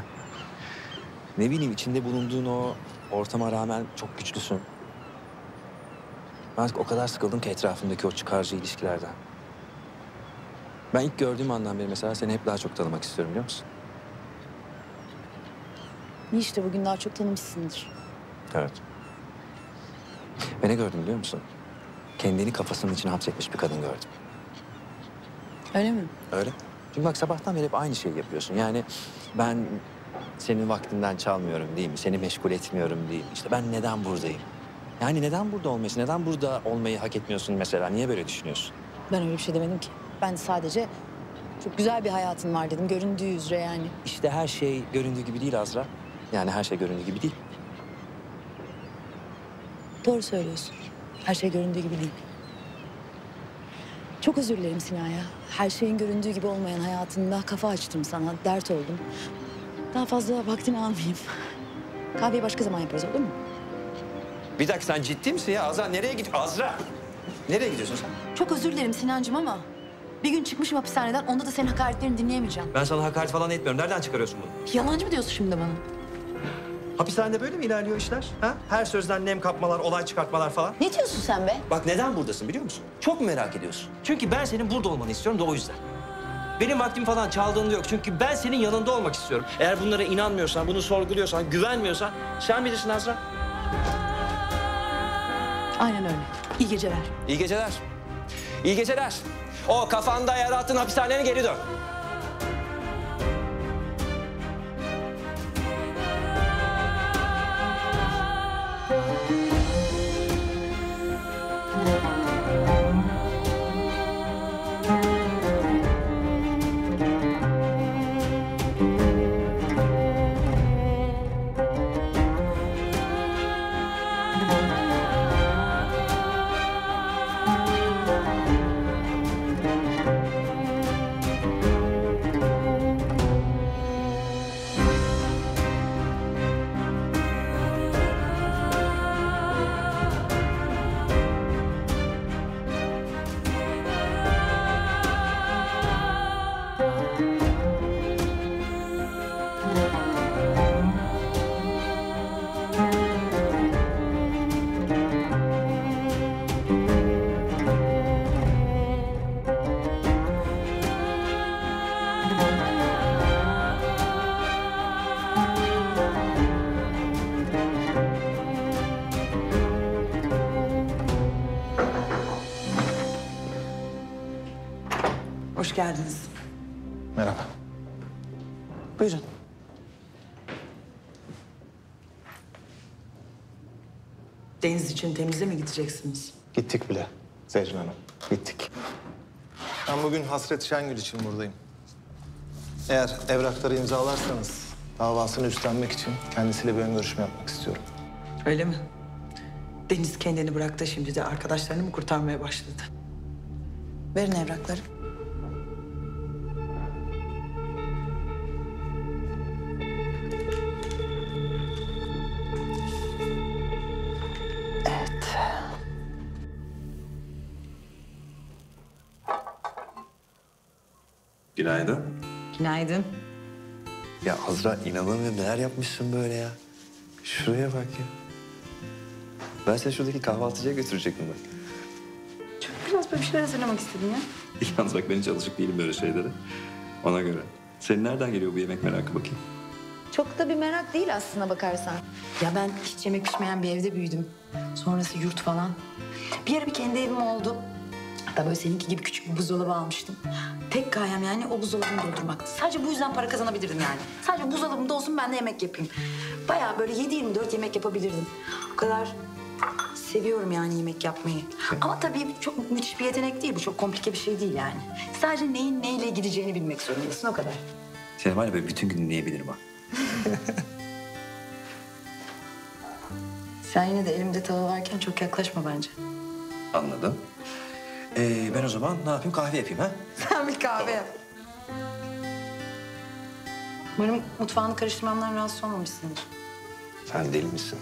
[SPEAKER 10] Ne bileyim içinde bulunduğun o ortama rağmen çok güçlüsün. Ben artık o kadar sıkıldım ki etrafımdaki o çıkarcı ilişkilerden. Ben ilk gördüğüm andan beri mesela seni hep daha çok tanımak istiyorum biliyor musun?
[SPEAKER 18] İyi işte bugün daha çok tanımışsındır.
[SPEAKER 10] Evet. Ve ne gördüm biliyor musun? Kendini kafasının içine hapsetmiş bir kadın gördüm.
[SPEAKER 18] Öyle mi?
[SPEAKER 10] Öyle. Çünkü bak sabahtan beri hep aynı şeyi yapıyorsun. Yani ben senin vaktinden çalmıyorum değil mi? Seni meşgul etmiyorum değil mi? İşte ben neden buradayım? Yani neden burada olmayısın? Neden burada olmayı hak etmiyorsun mesela? Niye böyle düşünüyorsun?
[SPEAKER 18] Ben öyle bir şey demedim ki. Ben sadece çok güzel bir hayatın var dedim. Göründüğü üzere yani.
[SPEAKER 10] İşte her şey göründüğü gibi değil Azra. Yani her şey göründüğü gibi değil.
[SPEAKER 18] Doğru söylüyorsun. Her şey göründüğü gibi değil. Çok özür dilerim Sinan ya. Her şeyin göründüğü gibi olmayan hayatında kafa açtım sana. Dert oldum. Daha fazla vaktini almayayım. Kahveyi başka zaman yaparız olur mu?
[SPEAKER 10] Bir dakika sen ciddi misin ya? Azra nereye gidiyorsun? Azra! Nereye gidiyorsun sen?
[SPEAKER 18] Çok özür dilerim Sinancığım ama bir gün çıkmışım hapishaneden. Onda da senin hakaretlerini dinleyemeyeceğim.
[SPEAKER 10] Ben sana hakaret falan etmiyorum. Nereden çıkarıyorsun bunu?
[SPEAKER 18] Yalancı mı diyorsun şimdi bana?
[SPEAKER 10] Hapishanede böyle mi ilerliyor işler? Ha? Her sözden nem kapmalar, olay çıkartmalar falan.
[SPEAKER 18] Ne diyorsun sen be?
[SPEAKER 10] Bak neden buradasın biliyor musun? Çok mu merak ediyorsun? Çünkü ben senin burada olmanı istiyorum da o yüzden. Benim vaktim falan çaldığında yok. Çünkü ben senin yanında olmak istiyorum. Eğer bunlara inanmıyorsan, bunu sorguluyorsan, güvenmiyorsan sen bilirsin Azra.
[SPEAKER 18] Aynen öyle. İyi geceler.
[SPEAKER 10] İyi geceler. İyi geceler. O kafanda yarattığın hapishanene geri dön.
[SPEAKER 3] Hoş geldiniz.
[SPEAKER 17] Merhaba.
[SPEAKER 3] Buyurun. Deniz için temize mi gideceksiniz?
[SPEAKER 17] Gittik bile Zerrin Hanım. Gittik. Ben bugün Hasret Şengül için buradayım. Eğer evrakları imzalarsanız davasını üstlenmek için kendisiyle bir ön görüşme yapmak istiyorum.
[SPEAKER 3] Öyle mi? Deniz kendini bıraktı şimdi de arkadaşlarını mı kurtarmaya başladı? Verin evrakları. Evet.
[SPEAKER 10] Günaydın.
[SPEAKER 18] Günaydın.
[SPEAKER 10] Ya Azra inanamıyorum neler yapmışsın böyle ya. Şuraya bak ya. Ben seni şuradaki kahvaltıcıya götürecektim bak.
[SPEAKER 18] Biraz böyle bir şeyler hazırlamak istedim ya.
[SPEAKER 10] Yalnız bak ben hiç alışık değilim böyle şeylere. Ona göre. Senin nereden geliyor bu yemek merakı bakayım?
[SPEAKER 18] Çok da bir merak değil aslına bakarsan. Ya ben hiç yemek pişmeyen bir evde büyüdüm. Sonrası yurt falan. Bir ara bir kendi evim oldu. Hatta böyle seninki gibi küçük bir buzdolabı almıştım. Tek gayem yani o buzdolabını doldurmaktı. Sadece bu yüzden para kazanabilirdim yani. Sadece buzdolabımda olsun ben de yemek yapayım. Bayağı böyle yedi yirmi dört yemek yapabilirdim. O kadar seviyorum yani yemek yapmayı. Ama tabii çok müthiş bir yetenek değil bu. Çok komplike bir şey değil yani. Sadece neyin neyle gideceğini bilmek zorundasın o kadar.
[SPEAKER 10] Seni var ya böyle bütün gün dinleyebilirim ha.
[SPEAKER 11] Sen yine de elimde tava varken çok yaklaşma bence.
[SPEAKER 22] Anladım. Ee, ben o zaman ne yapayım? Kahve yapayım ha?
[SPEAKER 11] Sen bir kahve yap. Umarım mutfağını karıştırmamdan rahatsız olmamışsındır.
[SPEAKER 22] Sen deli misin?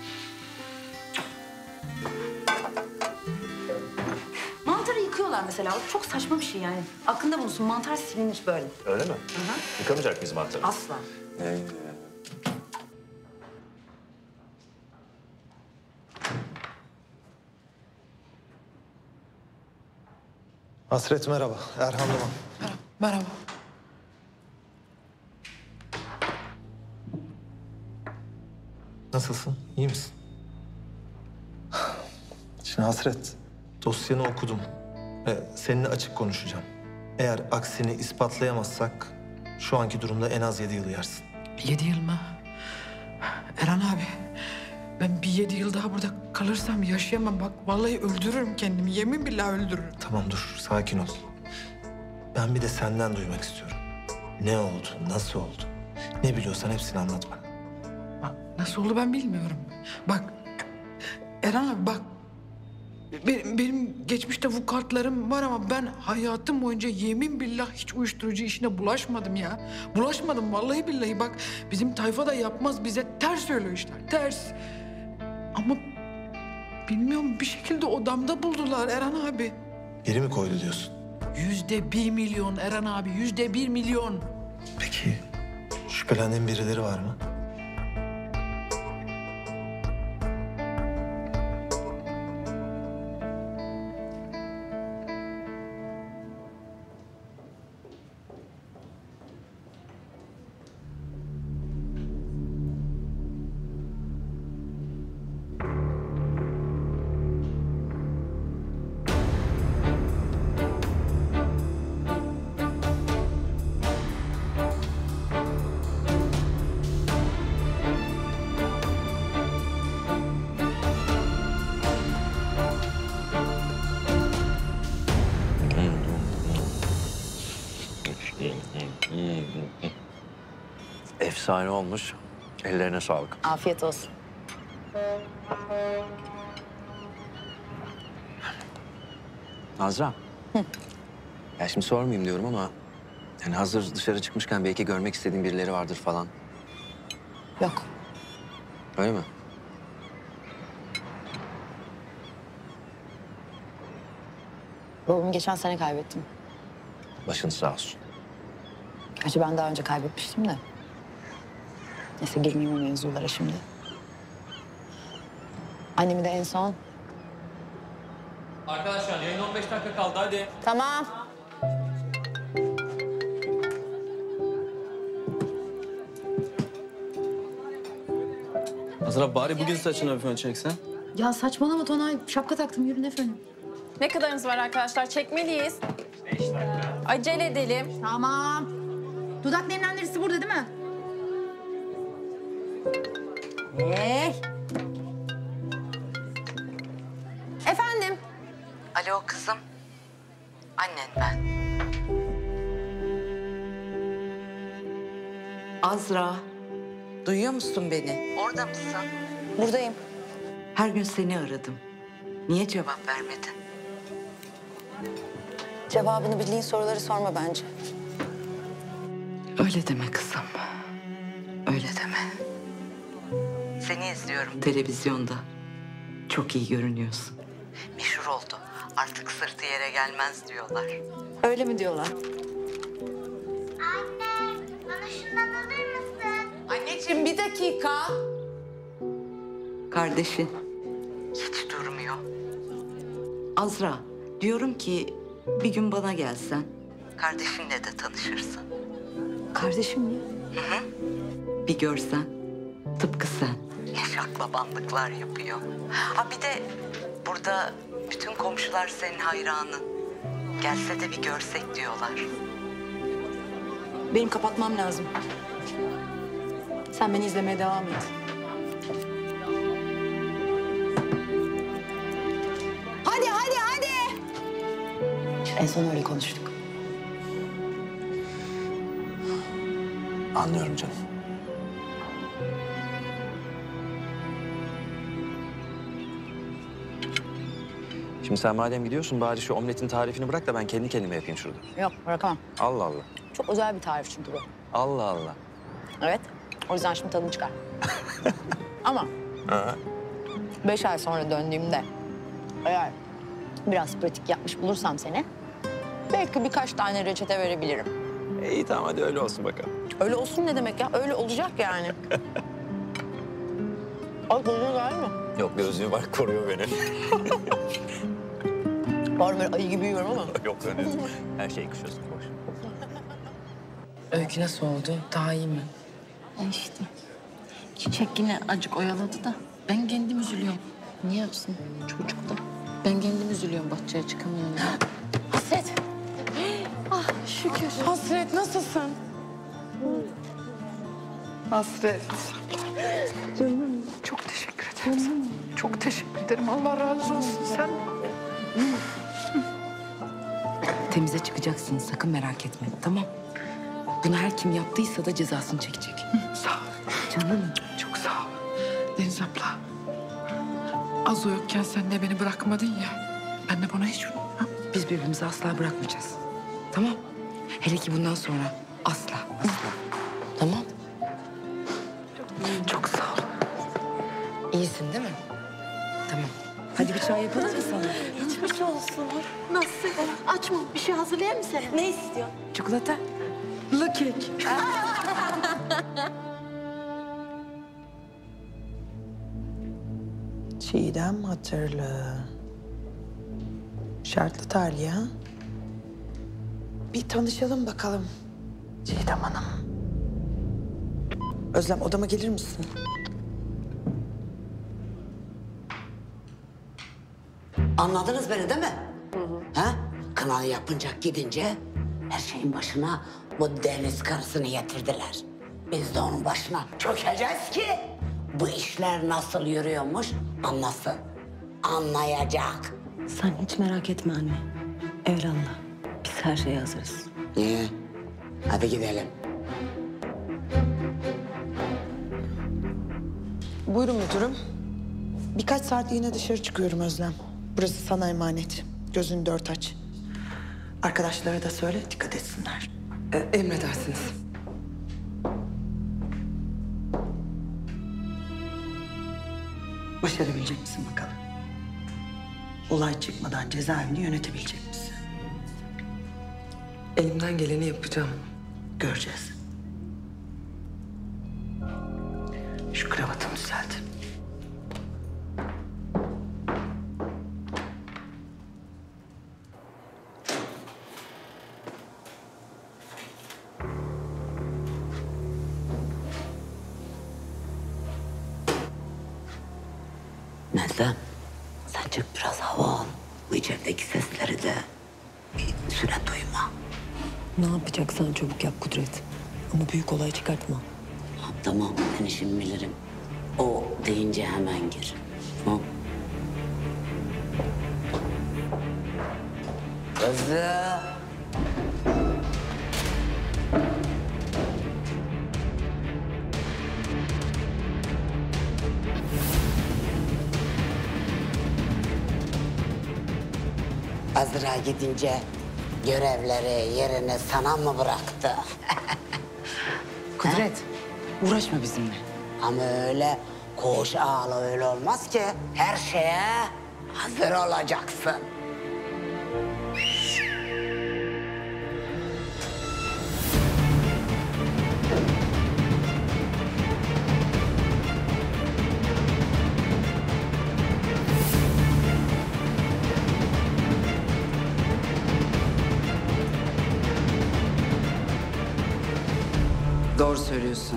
[SPEAKER 11] Mantarı yıkıyorlar mesela. O çok saçma bir şey yani. Aklında bulunsun. Mantar silinir böyle.
[SPEAKER 22] Öyle mi? Yıkamayacak mıyız mantarı?
[SPEAKER 11] Asla.
[SPEAKER 22] Ee,
[SPEAKER 17] Hasret merhaba. Erhan Duman.
[SPEAKER 3] Merhaba.
[SPEAKER 17] Nasılsın? İyi misin? Şimdi Hasret, dosyanı okudum ve seninle açık konuşacağım. Eğer aksini ispatlayamazsak şu anki durumda en az yedi yıl yersin.
[SPEAKER 3] Yedi yıl mı? Eren abi, ben bir yedi yıl daha burada kalırsam yaşayamam. Bak vallahi öldürürüm kendimi. Yemin billahi öldürürüm.
[SPEAKER 17] Tamam dur, sakin ol. Ben bir de senden duymak istiyorum. Ne oldu, nasıl oldu? Ne biliyorsan hepsini anlat bana.
[SPEAKER 3] Nasıl oldu ben bilmiyorum. Bak, Eren abi bak. Benim, benim geçmişte vukuatlarım var ama ben hayatım boyunca yemin billah hiç uyuşturucu işine bulaşmadım ya. Bulaşmadım vallahi billahi bak. Bizim tayfa da yapmaz, bize ters öyle işler, ters. Ama bilmiyorum bir şekilde odamda buldular Eren abi.
[SPEAKER 17] Biri mi koydu diyorsun?
[SPEAKER 3] Yüzde bir milyon Eren abi, yüzde bir milyon.
[SPEAKER 17] Peki şüphelendiğin birileri var mı?
[SPEAKER 22] Efsane olmuş. Ellerine sağlık.
[SPEAKER 11] Afiyet olsun.
[SPEAKER 22] Azra.
[SPEAKER 11] Hı.
[SPEAKER 22] Ya şimdi sormayayım diyorum ama... yani hazır dışarı çıkmışken belki görmek istediğin birileri vardır falan.
[SPEAKER 11] Yok.
[SPEAKER 22] Öyle mi?
[SPEAKER 11] Babamı geçen sene kaybettim.
[SPEAKER 22] Başın sağ olsun.
[SPEAKER 11] Gerçi ben daha önce kaybetmiştim de. Neyse girmeyeyim o mevzulara şimdi. Annemi de en son.
[SPEAKER 12] Arkadaşlar yayın on beş dakika kaldı hadi.
[SPEAKER 11] Tamam.
[SPEAKER 14] Azra bari bugün saçını bir fön çeksen.
[SPEAKER 11] Ya saçmalama Tonay. Şapka taktım yürü ne fönü.
[SPEAKER 16] Ne kadarımız var arkadaşlar? Çekmeliyiz.
[SPEAKER 12] Beş dakika.
[SPEAKER 16] Acele edelim.
[SPEAKER 11] Tamam. Dudak nemlendiricisi burada değil mi? Hey.
[SPEAKER 16] Efendim?
[SPEAKER 7] Alo kızım. Annen ben. Azra. Duyuyor musun beni? Orada mısın?
[SPEAKER 16] Buradayım.
[SPEAKER 7] Her gün seni aradım. Niye cevap vermedin?
[SPEAKER 16] Cevabını bildiğin soruları sorma bence.
[SPEAKER 7] Öyle deme kızım. Öyle deme. Seni izliyorum televizyonda. Çok iyi görünüyorsun. Meşhur oldu. Artık sırtı yere gelmez diyorlar.
[SPEAKER 16] Öyle mi diyorlar?
[SPEAKER 15] Bana şundan alır mısın?
[SPEAKER 7] Anneciğim bir dakika. Kardeşin hiç durmuyor. Azra, diyorum ki bir gün bana gelsen, kardeşinle de tanışırsın.
[SPEAKER 11] Kardeşim mi?
[SPEAKER 7] Hı hı. Bir görsen, tıpkı sen. Yaşak babanlıklar yapıyor. Ha bir de burada bütün komşular senin hayranın. Gelse de bir görsek diyorlar.
[SPEAKER 11] Benim kapatmam lazım. Sen beni izlemeye devam et. Hadi hadi hadi. En son öyle konuştuk.
[SPEAKER 22] Anlıyorum canım.
[SPEAKER 10] Şimdi sen madem gidiyorsun bari şu omletin tarifini bırak da ben kendi kendime yapayım şurada.
[SPEAKER 16] Yok bırakamam.
[SPEAKER 10] Allah Allah.
[SPEAKER 16] Çok özel bir tarif çünkü bu.
[SPEAKER 10] Allah Allah.
[SPEAKER 16] Evet. O yüzden şimdi tadını çıkar. Ama
[SPEAKER 10] Ha.
[SPEAKER 16] beş ay sonra döndüğümde eğer biraz pratik yapmış bulursam seni belki birkaç tane reçete verebilirim.
[SPEAKER 10] İyi tamam hadi öyle olsun bakalım.
[SPEAKER 16] Öyle olsun ne demek ya? Öyle olacak yani. Ay gözüne geldi mi?
[SPEAKER 10] Yok gözlüğü var koruyor beni.
[SPEAKER 16] Var böyle ayı gibi yiyorum ama.
[SPEAKER 10] Yok öyle değil. Her şeyi kuşuyorsun boş.
[SPEAKER 7] Öykü nasıl oldu? Daha iyi mi?
[SPEAKER 6] E işte. Çiçek yine acık oyaladı da ben kendim üzülüyorum. Niye yapsın çocuk da? Ben kendim üzülüyorum bahçeye çıkamıyorum. Hasret. Ah şükür.
[SPEAKER 7] Hasret nasılsın? Hasret.
[SPEAKER 3] Canım çok teşekkür ederim. Çok teşekkür ederim. Allah razı olsun sen.
[SPEAKER 7] Temize çıkacaksın sakın merak etme tamam. Bunu her kim yaptıysa da cezasını çekecek.
[SPEAKER 3] Sağ ol. Canım çok sağ ol. Deniz abla. Az o yokken sen de beni bırakmadın ya. Ben de buna hiç unutmam.
[SPEAKER 7] Biz birbirimizi asla bırakmayacağız. Tamam. Hele ki bundan sonra asla asla. Tamam.
[SPEAKER 3] Çok sağ ol.
[SPEAKER 7] İyisin değil mi? Tamam. Hadi bir çay yapalım mı sana?
[SPEAKER 6] Geçmiş olsun. Nasıl? Aç mı? Bir şey hazırlayayım mı sana? Ne istiyor?
[SPEAKER 7] Çikolata. Lı kek.
[SPEAKER 3] Çiğdem hatırlı. Şartlı talih ha? Bir tanışalım bakalım Çiğdem Hanım. Özlem odama gelir misin?
[SPEAKER 2] Anladınız beni değil mi? Ha? Kınağı yapınca gidince her şeyin başına bu deniz karısını getirdiler. Biz de onun başına çökeceğiz ki bu işler nasıl yürüyormuş anlasın. Anlayacak.
[SPEAKER 11] Sen hiç merak etme anne. Evelallah. Biz her şeye hazırız.
[SPEAKER 2] İyi. Hadi gidelim.
[SPEAKER 3] Buyurun müdürüm. Birkaç saatliğine dışarı çıkıyorum Özlem. Burası sana emanet. Gözünü dört aç. Arkadaşlara da söyle dikkat etsinler.
[SPEAKER 7] Ee, emredersiniz.
[SPEAKER 3] Başarabilecek misin bakalım? Olay çıkmadan cezaevini yönetebilecek misin?
[SPEAKER 7] Elimden geleni yapacağım.
[SPEAKER 3] Göreceğiz. Şu kravatını düzelt.
[SPEAKER 2] Meltem, sen çık biraz hava al. Bu içerideki sesleri de bir süre duyma.
[SPEAKER 11] Ne yapacaksan çabuk yap Kudret. Ama büyük olay çıkartma.
[SPEAKER 2] Ha, tamam, ben işimi bilirim. O deyince hemen gir. Tamam. Kızı. Azra gidince görevleri yerine sana mı bıraktı?
[SPEAKER 7] Kudret, uğraşma bizimle.
[SPEAKER 2] Ama öyle koğuş ağla öyle olmaz ki. Her şeye hazır olacaksın.
[SPEAKER 7] Doğru söylüyorsun.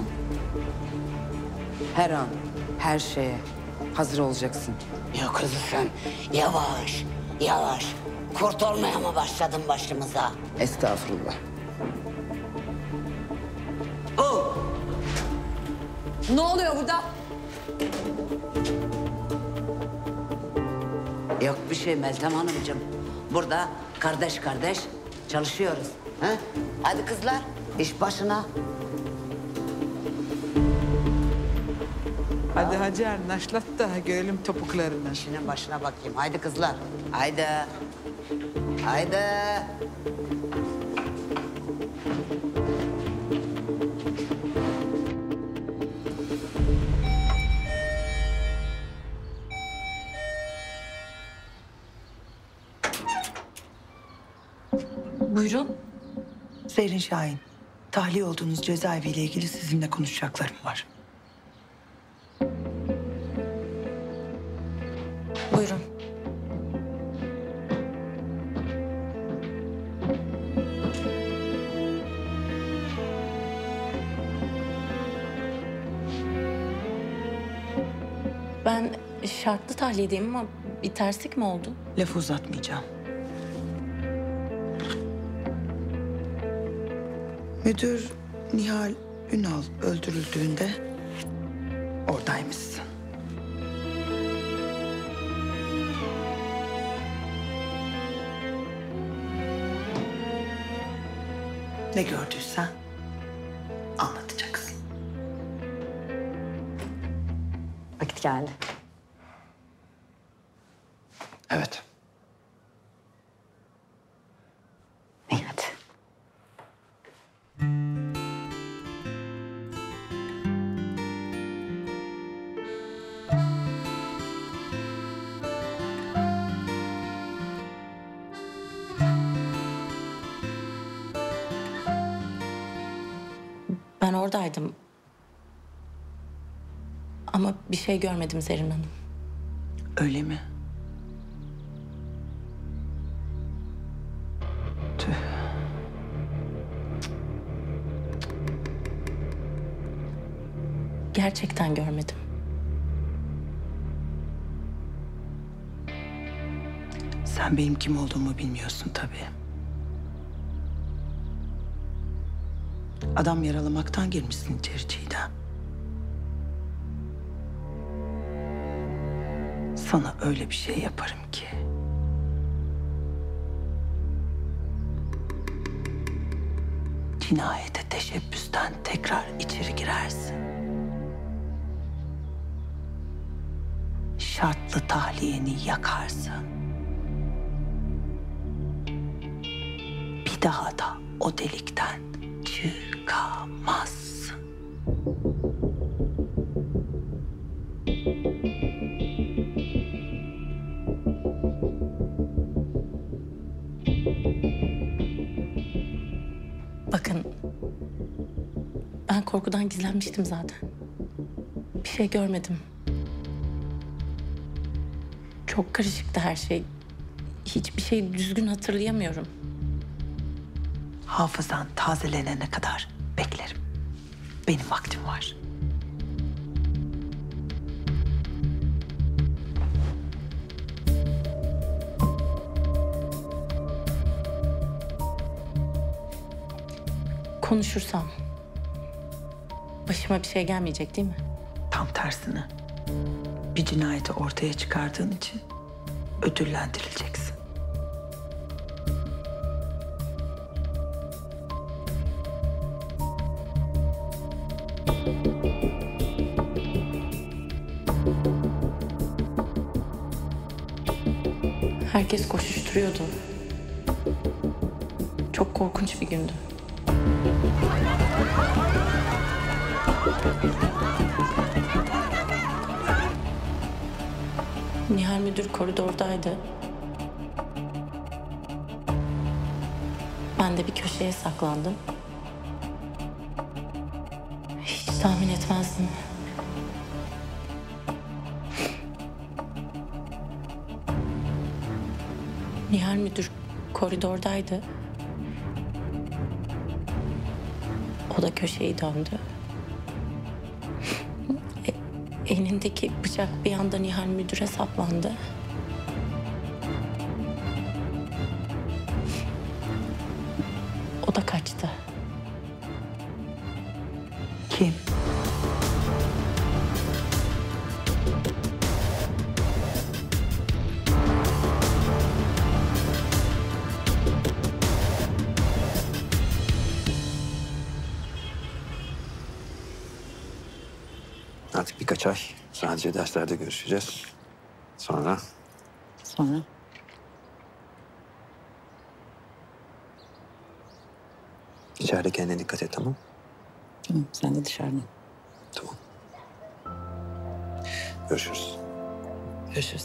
[SPEAKER 7] Her an, her şeye hazır olacaksın.
[SPEAKER 2] Yok kızım sen yavaş, yavaş. Kurt olmaya mı başladın başımıza?
[SPEAKER 7] Estağfurullah.
[SPEAKER 2] Oh!
[SPEAKER 16] Ne oluyor burada?
[SPEAKER 2] Yok bir şey Meltem Hanımcığım. Burada kardeş kardeş çalışıyoruz. Ha? Hadi kızlar iş başına.
[SPEAKER 3] Hadi Hacer naşlat da görelim topuklarını.
[SPEAKER 2] İşinin başına bakayım. Haydi kızlar. Haydi. Haydi.
[SPEAKER 3] Buyurun. Zerrin Şahin. Tahliye olduğunuz cezaeviyle ilgili sizinle konuşacaklarım var.
[SPEAKER 5] Buyurun. Ben şartlı tahliyedeyim ama bir terslik mi oldu?
[SPEAKER 3] Lafı uzatmayacağım. Müdür Nihal Ünal öldürüldüğünde oradaymışsın. Ne gördüysen anlatacaksın.
[SPEAKER 16] Vakit geldi.
[SPEAKER 3] Evet.
[SPEAKER 16] İyi hadi.
[SPEAKER 5] Ben oradaydım. Ama bir şey görmedim Zerrin Hanım.
[SPEAKER 3] Öyle mi? Tüh.
[SPEAKER 5] Gerçekten görmedim.
[SPEAKER 3] Sen benim kim olduğumu bilmiyorsun tabii. Adam yaralamaktan girmişsin içeri Çiğdem. Sana öyle bir şey yaparım ki. Cinayete teşebbüsten tekrar içeri girersin. Şartlı tahliyeni yakarsın. Bir daha da o delikten çıkamazsın.
[SPEAKER 5] Bakın, ben korkudan gizlenmiştim zaten. Bir şey görmedim. Çok karışıktı her şey. Hiçbir şey düzgün hatırlayamıyorum.
[SPEAKER 3] Hafızan tazelenene kadar beklerim. Benim vaktim var.
[SPEAKER 5] Konuşursam başıma bir şey gelmeyecek değil mi?
[SPEAKER 3] Tam tersine. Bir cinayeti ortaya çıkardığın için ödüllendirileceksin.
[SPEAKER 5] Herkes koşuşturuyordu. Çok korkunç bir gündü. Nihal müdür koridordaydı. Ben de bir köşeye saklandım. Hiç tahmin etmezdim. Nihal müdür koridordaydı. O da köşeyi döndü. E, elindeki bıçak bir anda Nihal müdüre saplandı. O da kaçtı.
[SPEAKER 3] Kim?
[SPEAKER 10] Artık birkaç birkaç ay sadece derslerde görüşeceğiz. Sonra
[SPEAKER 11] Sonra?
[SPEAKER 10] içeride kendine dikkat et, tamam?
[SPEAKER 11] Tamam, sen de dışarıda.
[SPEAKER 10] Tamam. Görüşürüz.
[SPEAKER 11] Görüşürüz.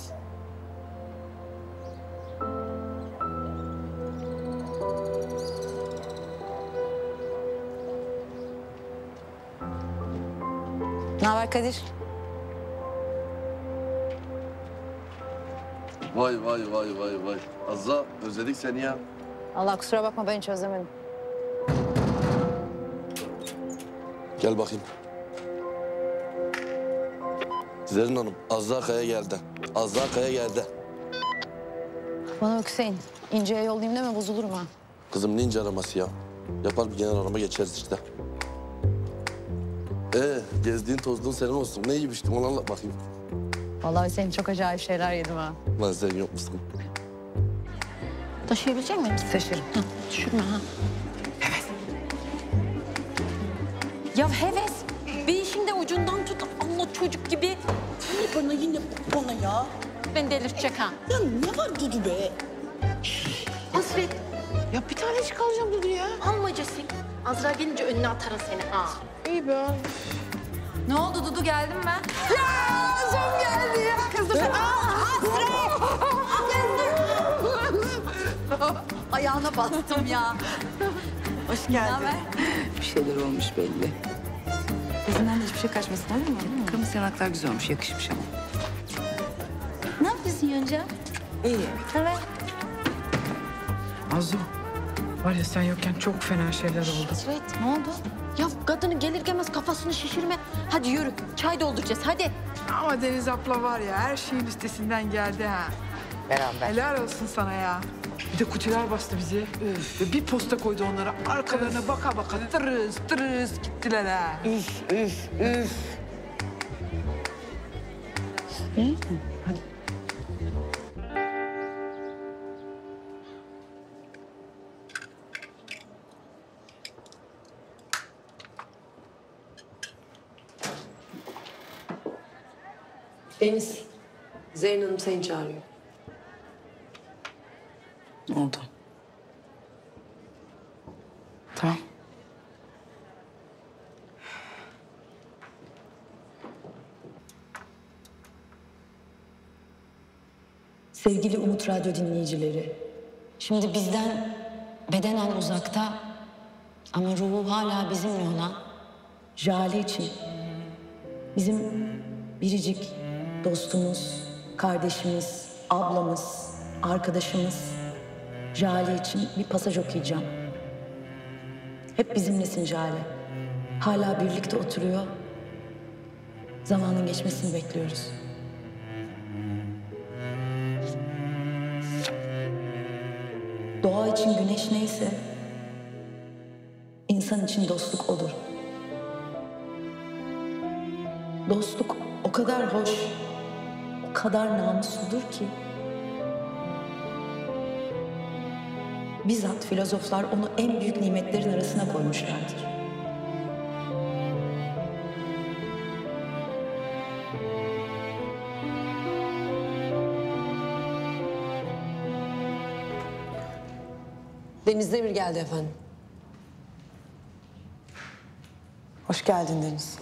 [SPEAKER 18] Ne haber Kadir?
[SPEAKER 13] Vay vay vay vay vay. Azza özledik seni ya.
[SPEAKER 16] Allah kusura bakma ben çözemedim.
[SPEAKER 13] Gel bakayım. Zerrin Hanım, Azza Kaya geldi. Azza Kaya geldi.
[SPEAKER 16] Bana bak Hüseyin, İnce'ye yollayayım deme bozulurum ha.
[SPEAKER 13] Kızım ne ince araması ya. Yapar bir genel arama geçeriz işte. Ee, gezdiğin tozduğun senin olsun. Ne yemiştim onu anlat bakayım.
[SPEAKER 16] Vallahi Hüseyin çok acayip şeyler yedim ha.
[SPEAKER 13] Lan sen yok musun?
[SPEAKER 6] Taşıyabilecek miyim?
[SPEAKER 16] Taşırım.
[SPEAKER 6] Düşürme ha.
[SPEAKER 5] Ya heves. Bir işin de ucundan tut. Allah çocuk gibi.
[SPEAKER 3] Bana yine bana ya.
[SPEAKER 6] Ben delirtecek ha.
[SPEAKER 3] Ya ne var Dudu be?
[SPEAKER 6] Hasret.
[SPEAKER 3] Ya bir tanecik alacağım Dudu ya.
[SPEAKER 6] Almacasın. Azra gelince önüne atarım seni ha.
[SPEAKER 3] İyi be.
[SPEAKER 18] Ne oldu Dudu geldim ben?
[SPEAKER 3] Ya Azam geldi ya kızım. Aa, hasret.
[SPEAKER 18] Ayağına bastım ya.
[SPEAKER 3] Hoş geldin.
[SPEAKER 18] haber?
[SPEAKER 11] Bir şeyler olmuş belli.
[SPEAKER 18] Gözünden de hiçbir şey kaçmasın olur mu?
[SPEAKER 11] Kırmızı yanaklar güzel olmuş, yakışmış ama.
[SPEAKER 6] Ne yapıyorsun Yonca?
[SPEAKER 3] İyi.
[SPEAKER 6] Evet.
[SPEAKER 3] Azu, var ya sen yokken çok fena şeyler oldu.
[SPEAKER 6] Hasret ne oldu? Ya kadını gelir gelmez kafasını şişirme. Hadi yürü çay dolduracağız hadi.
[SPEAKER 3] Ama Deniz abla var ya her şeyin üstesinden geldi ha.
[SPEAKER 7] Beraber.
[SPEAKER 3] Helal olsun sana ya. Bir de kutiler bastı bizi. Üf. Ve bir posta koydu onlara. Arkalarına baka baka tırıs tırıs gittiler ha.
[SPEAKER 7] Üf üf üf.
[SPEAKER 3] Hadi.
[SPEAKER 9] Deniz, Zerrin Hanım seni çağırıyor.
[SPEAKER 11] Ne oldu? Tamam. Sevgili Umut Radyo dinleyicileri, şimdi bizden bedenen uzakta ama ruhu hala bizimle olan Jale için bizim biricik dostumuz, kardeşimiz, ablamız, arkadaşımız Jale için bir pasaj okuyacağım. Hep bizimlesin Jale. Hala birlikte oturuyor. Zamanın geçmesini bekliyoruz. Doğa için güneş neyse, insan için dostluk odur. Dostluk o kadar hoş, o kadar namusludur ki, bizzat filozoflar onu en büyük nimetlerin arasına koymuşlardır.
[SPEAKER 9] Deniz Demir geldi efendim.
[SPEAKER 3] Hoş geldin Deniz.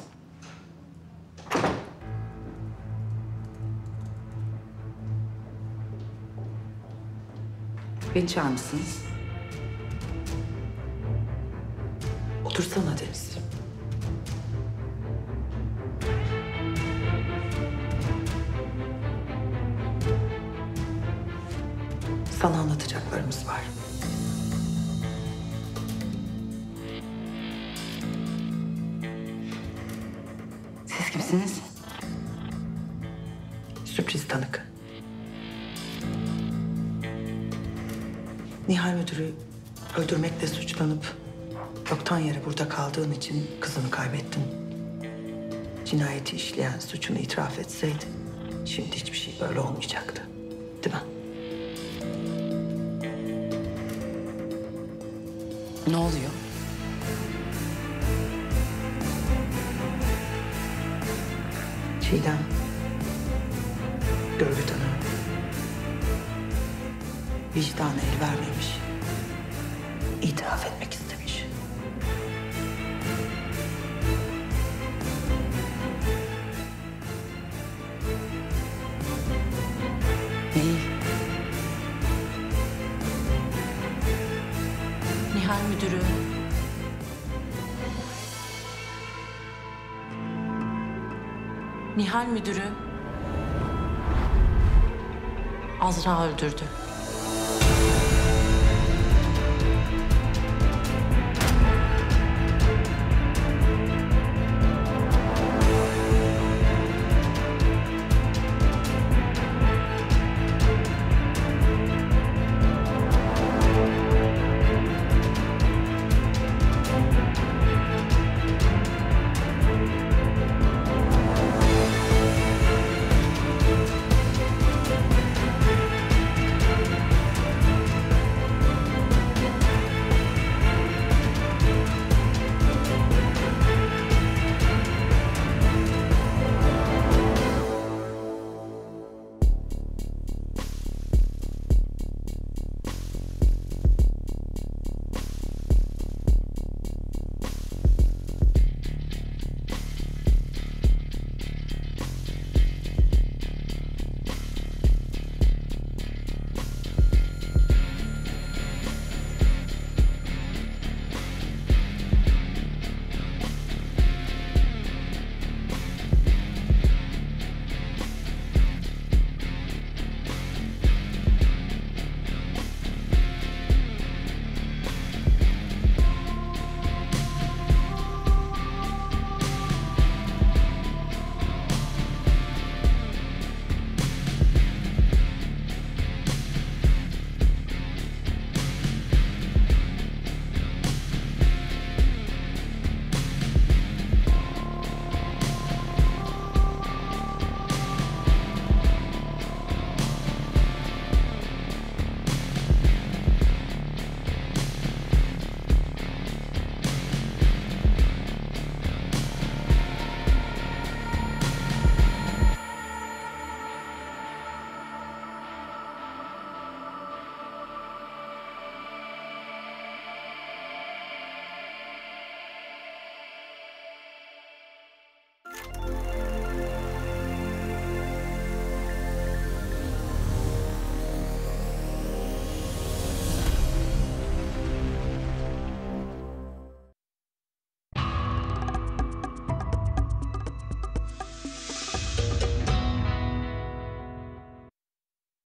[SPEAKER 11] Beni çağırmışsınız.
[SPEAKER 3] Otursana Deniz. Sana anlatacaklarımız var.
[SPEAKER 11] Siz kimsiniz?
[SPEAKER 3] Sürpriz tanık. Nihal Müdürü öldürmekle suçlanıp yoktan yere burada kaldığın için kızını kaybettin. Cinayeti işleyen suçunu itiraf etseydi şimdi hiçbir şey böyle olmayacaktı. Değil mi?
[SPEAKER 11] Ne oluyor?
[SPEAKER 3] Çiğdem görgü tanığı. Vicdanı el vermemiş. İtiraf etmek istemiş.
[SPEAKER 6] Neyi? Nihal müdürü. Nihal müdürü Azra öldürdü.